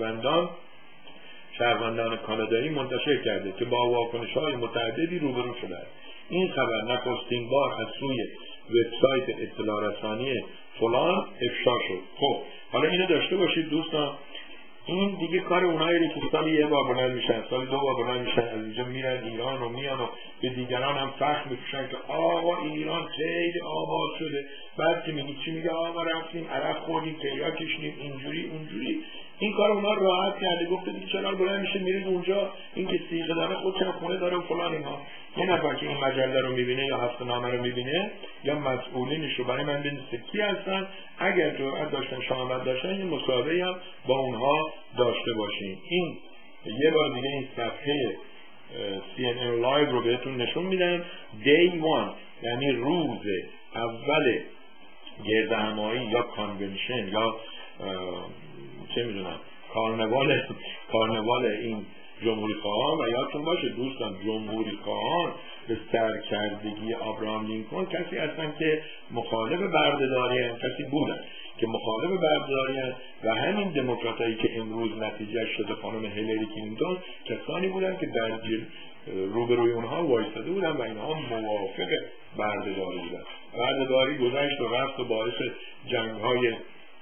شهروندان کانادایی منتشر کرده که با واکنش‌های متعددی روبرو شده است. این خبر نخستین بار از سوی وبسایت اطلاع رسانی فلان افشا شد. خب حالا اینو داشته باشید دوستان، این دیگه کار اونایی که سالی یه بار بلند میشن، سالی 2 بار بلند میشن، از اینجا میرن ایران و میان و به دیگران هم فخر میپوشن که آقا ایران خیلی آباد شده. بعد که میگی چی میگه؟ آقا رفتیم عرق خوردیم، تریا کشیدیم، اینجوری اونجوری. این کار اونا راحت کرده، گفته دیگه چرا بلند میشه میرید اونجا، این که صیغه داره خودش خونه داره و فلان اینها. یه نفر که این مجله رو میبینه یا هفته‌نامه رو میبینه یا مسئولینش رو برای من بنویسه کی هستن، اگر جرأت داشتن شامت داشتن این مصاحبه هم با اونها داشته باشین. این یه بار دیگه این صفحه CNN لایو رو بهتون نشون میدم. Day 1 یعنی روز اول گردهمایی یا کانونشن یا چه میدونم کارنوال این جمهوری خواهان. و یادتون باشه دوستان جمهوری خواهان به سرکردگی آبراهام لینکلن کسی هستن که مخالف بردهداری هستن، کسی بودن که مخالف بردهداری هستن و همین دموکراتایی که امروز نتیجه شده خانم هیلاری کلینتون کسانی بودن که در روبروی اونها وایستاده بودن و اینها موافق بردهداری بودن. بردهداری گذشت و رفت و باعث جنگ‌های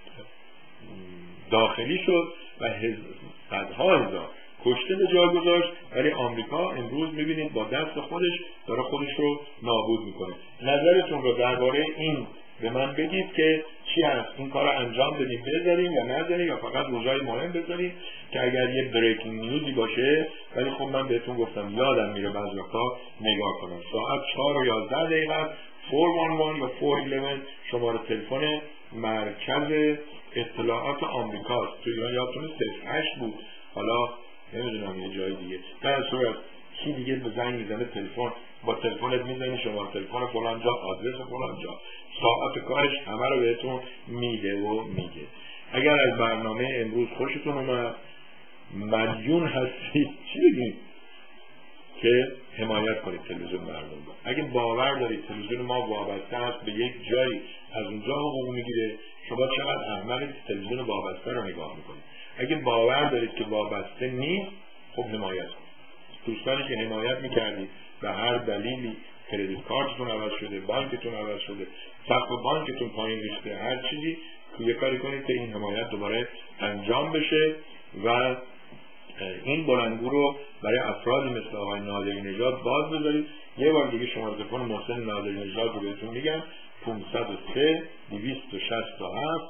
داخلی شد و صدها هزار کشته به جا گذاشت، ولی آمریکا امروز میبینید با دست خودش داره خودش رو نابود میکنه. نظرتون رو درباره این به من بگید که چی هست، این کار رو انجام بدیم بذاریم یا نذاریم یا فقط روزای مهم بذاریم که اگر یه بریکینگ نیوزی باشه. ولی خب من بهتون گفتم یادم میره بعضی وقتا نگاه کنم. ساعت 4:11 411 یا 411 شماره تلفن مرکز اطلاعات آمریکاست. تو ایران یادتونه 08 بود، حالا نمیدونم یه جای دیگه. در صورت کی دیگه به زنگ میزنه تلفن، با تلفنت میزنی شماره تلفن فلان جا، آدرس فلان جا، ساعت کارش همه رو بهتون میده و میگه. اگر از برنامه امروز خوشتون اومد، مدیون هستید چی بگیم که حمایت کنید تلویزیون مردم رو. اگه باور دارید تلویزیون ما وابسته است به یک جایی از اونجا حقوق میگیره، شما چقدر احمقید تلویزیون وابسته رو نگاه میکنید. اگه باور دارید که وابسته نیست، خب حمایت کنید. دوستانی که حمایت میکردید به هر دلیلی کردیت کارتتون عوض شده، بانکتون عوض شده، سقف بانکتون پایین ریخته، هر چیزی یه کاری کنید که این حمایت دوباره انجام بشه و این بلندگو رو برای افرادی مثل آقای نادری نژاد باز بذارید. یه بار دیگه شماره تلفن محسن نادری نژاد رو بهتون میگم 503 267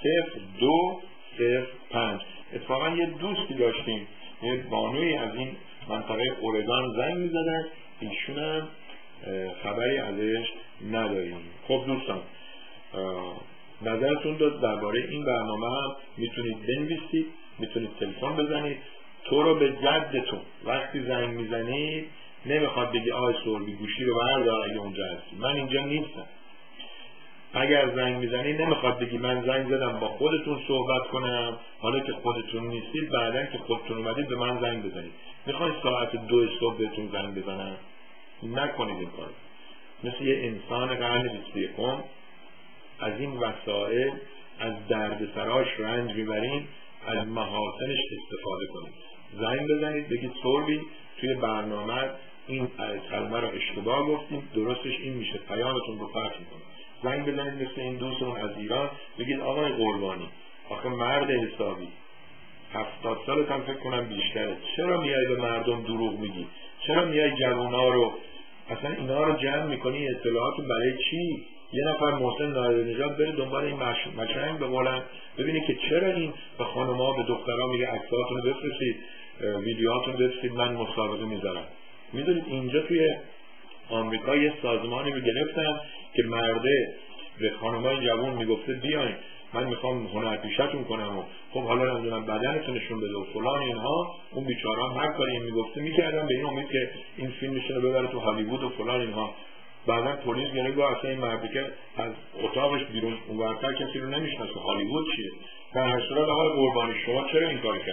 0205. اتفاقا یه دوستی داشتیم، یه بانوی از این منطقه اورگان زنگ میزدن، ایشون هم خبری ازش نداریم. خب دوستان نظرتون رو درباره این برنامه هم میتونید بنویسید، میتونید تلفن بزنید. تو رو به جدتون وقتی زنگ میزنید نمیخواد بگی آی سوربی گوشی رو بردار اگه اونجا هستی، من اینجا نیستم. اگر زنگ میزنید نمیخواد بگی من زنگ زدم با خودتون صحبت کنم، حالا که خودتون نیستید بعدن که خودتون اومدید به من زنگ بزنید. میخواید ساعت 2 صبح بهتون زنگ بزنم؟ نکنید این کار. مثل یه انسان قرن 21 از این وسایل از دردسراش رنج میبرین، از محاسنش استفاده کنید. زنگ بزنید بگید سوربی توی برنامه این کلمه رو اشتباه گفتیم، درستش این میشه، پیامتون رو پخش میکنید. زنگ بزنید مثل این دوستمون از ایران بگید آقای قربانی آخه مرد حسابی 70 سالت هم فکر کنم بیشتره، چرا میای به مردم دروغ میگی؟ چرا میای جوونا رو اصلا اینا رو جمع میکنی؟ اطلاعات برای چی؟ یه نفر محسن نادری نژاد بره دنبال این مشنگ بقولن ببینی که چرا این به خانم‌ها به دخترها میگه عکساتون رو بفرستید، ویدیوهاتون رو بفرستید، من مسابقه میذارم. میدونید اینجا توی آمریکا یه سازمانی رو گرفتن که مرده به خانم‌های جوان میگفته بیاین من میخوام هنرپیشتون کنم و خب حالا نمیدونم بدنتون نشون بده و فلان اینها. اون بیچاره هم هر کاری میگفته میکردن به این امید که این فیلمشون رو ببره تو هالیوود و فلان اینها. بعدا پلیس گرفت گفت اصلا این مردی که از اتاقش بیرون اونورتر کسی رو نمیشناسه، هالیوود چیه؟ در هر صورت آقای قربانی شما چرا این کار کردید؟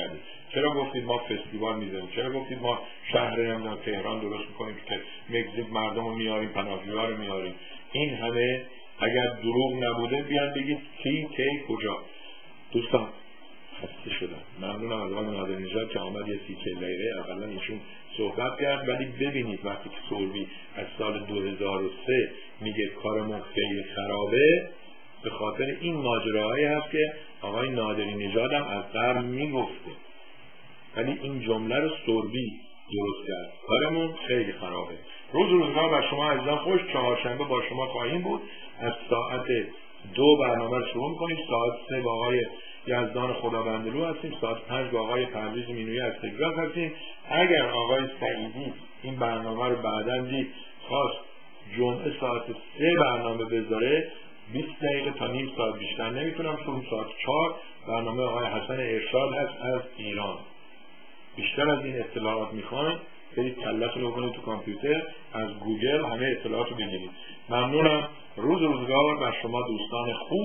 چرا گفتید ما فستیوال میذاریم؟ چرا گفتید ما شهر نمیدونم تهران درست میکنیم که مکزیک مردم رو میاریم، پناهجوها رو میاریم؟ این همه اگر دروغ نبوده بیان بگید کی کجا. دوستان خسته شدم. ممنونم از آقای نادرنژاد که آمد یه 30 دقیقه اقلا ایشون صحبت کرد. ولی ببینید وقتی که سوربی از سال 2003 میگه کارمون خیلی خرابه، به خاطر این ماجراهایی هست که آقای نادرنژاد هم از قبل میگفته، ولی این جمله رو سوربی درست کرد، کارمون خیلی خرابه. روزگار بر شما عزیزان خوش. چهارشنبه با شما خواهیم بود. از ساعت 2 برنامه رو شروع می‌کنیم. ساعت 3 با آقای یزدان خدابندلو هستیم. ساعت 5 با آقای پرویز مینویی از تگزاس هستیم. اگر آقای سعیدی این برنامه رو بعداً دید خواست جمعه ساعت 3 برنامه بذاره، 20 دقیقه تا نیم ساعت بیشتر نمیتونم، چون ساعت 4 برنامه آقای حسن ارشاد هست از ایران. بیشتر از این اطلاعات میخواین برید کلتون رو بکنید تو کامپیوتر، از گوگل همه اطلاعات رو بگیرید. ممنونم. روزگار بر شما دوستان خوب،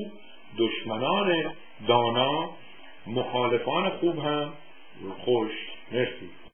دشمنان دانا، مخالفان خوب هم خوش. مرسی.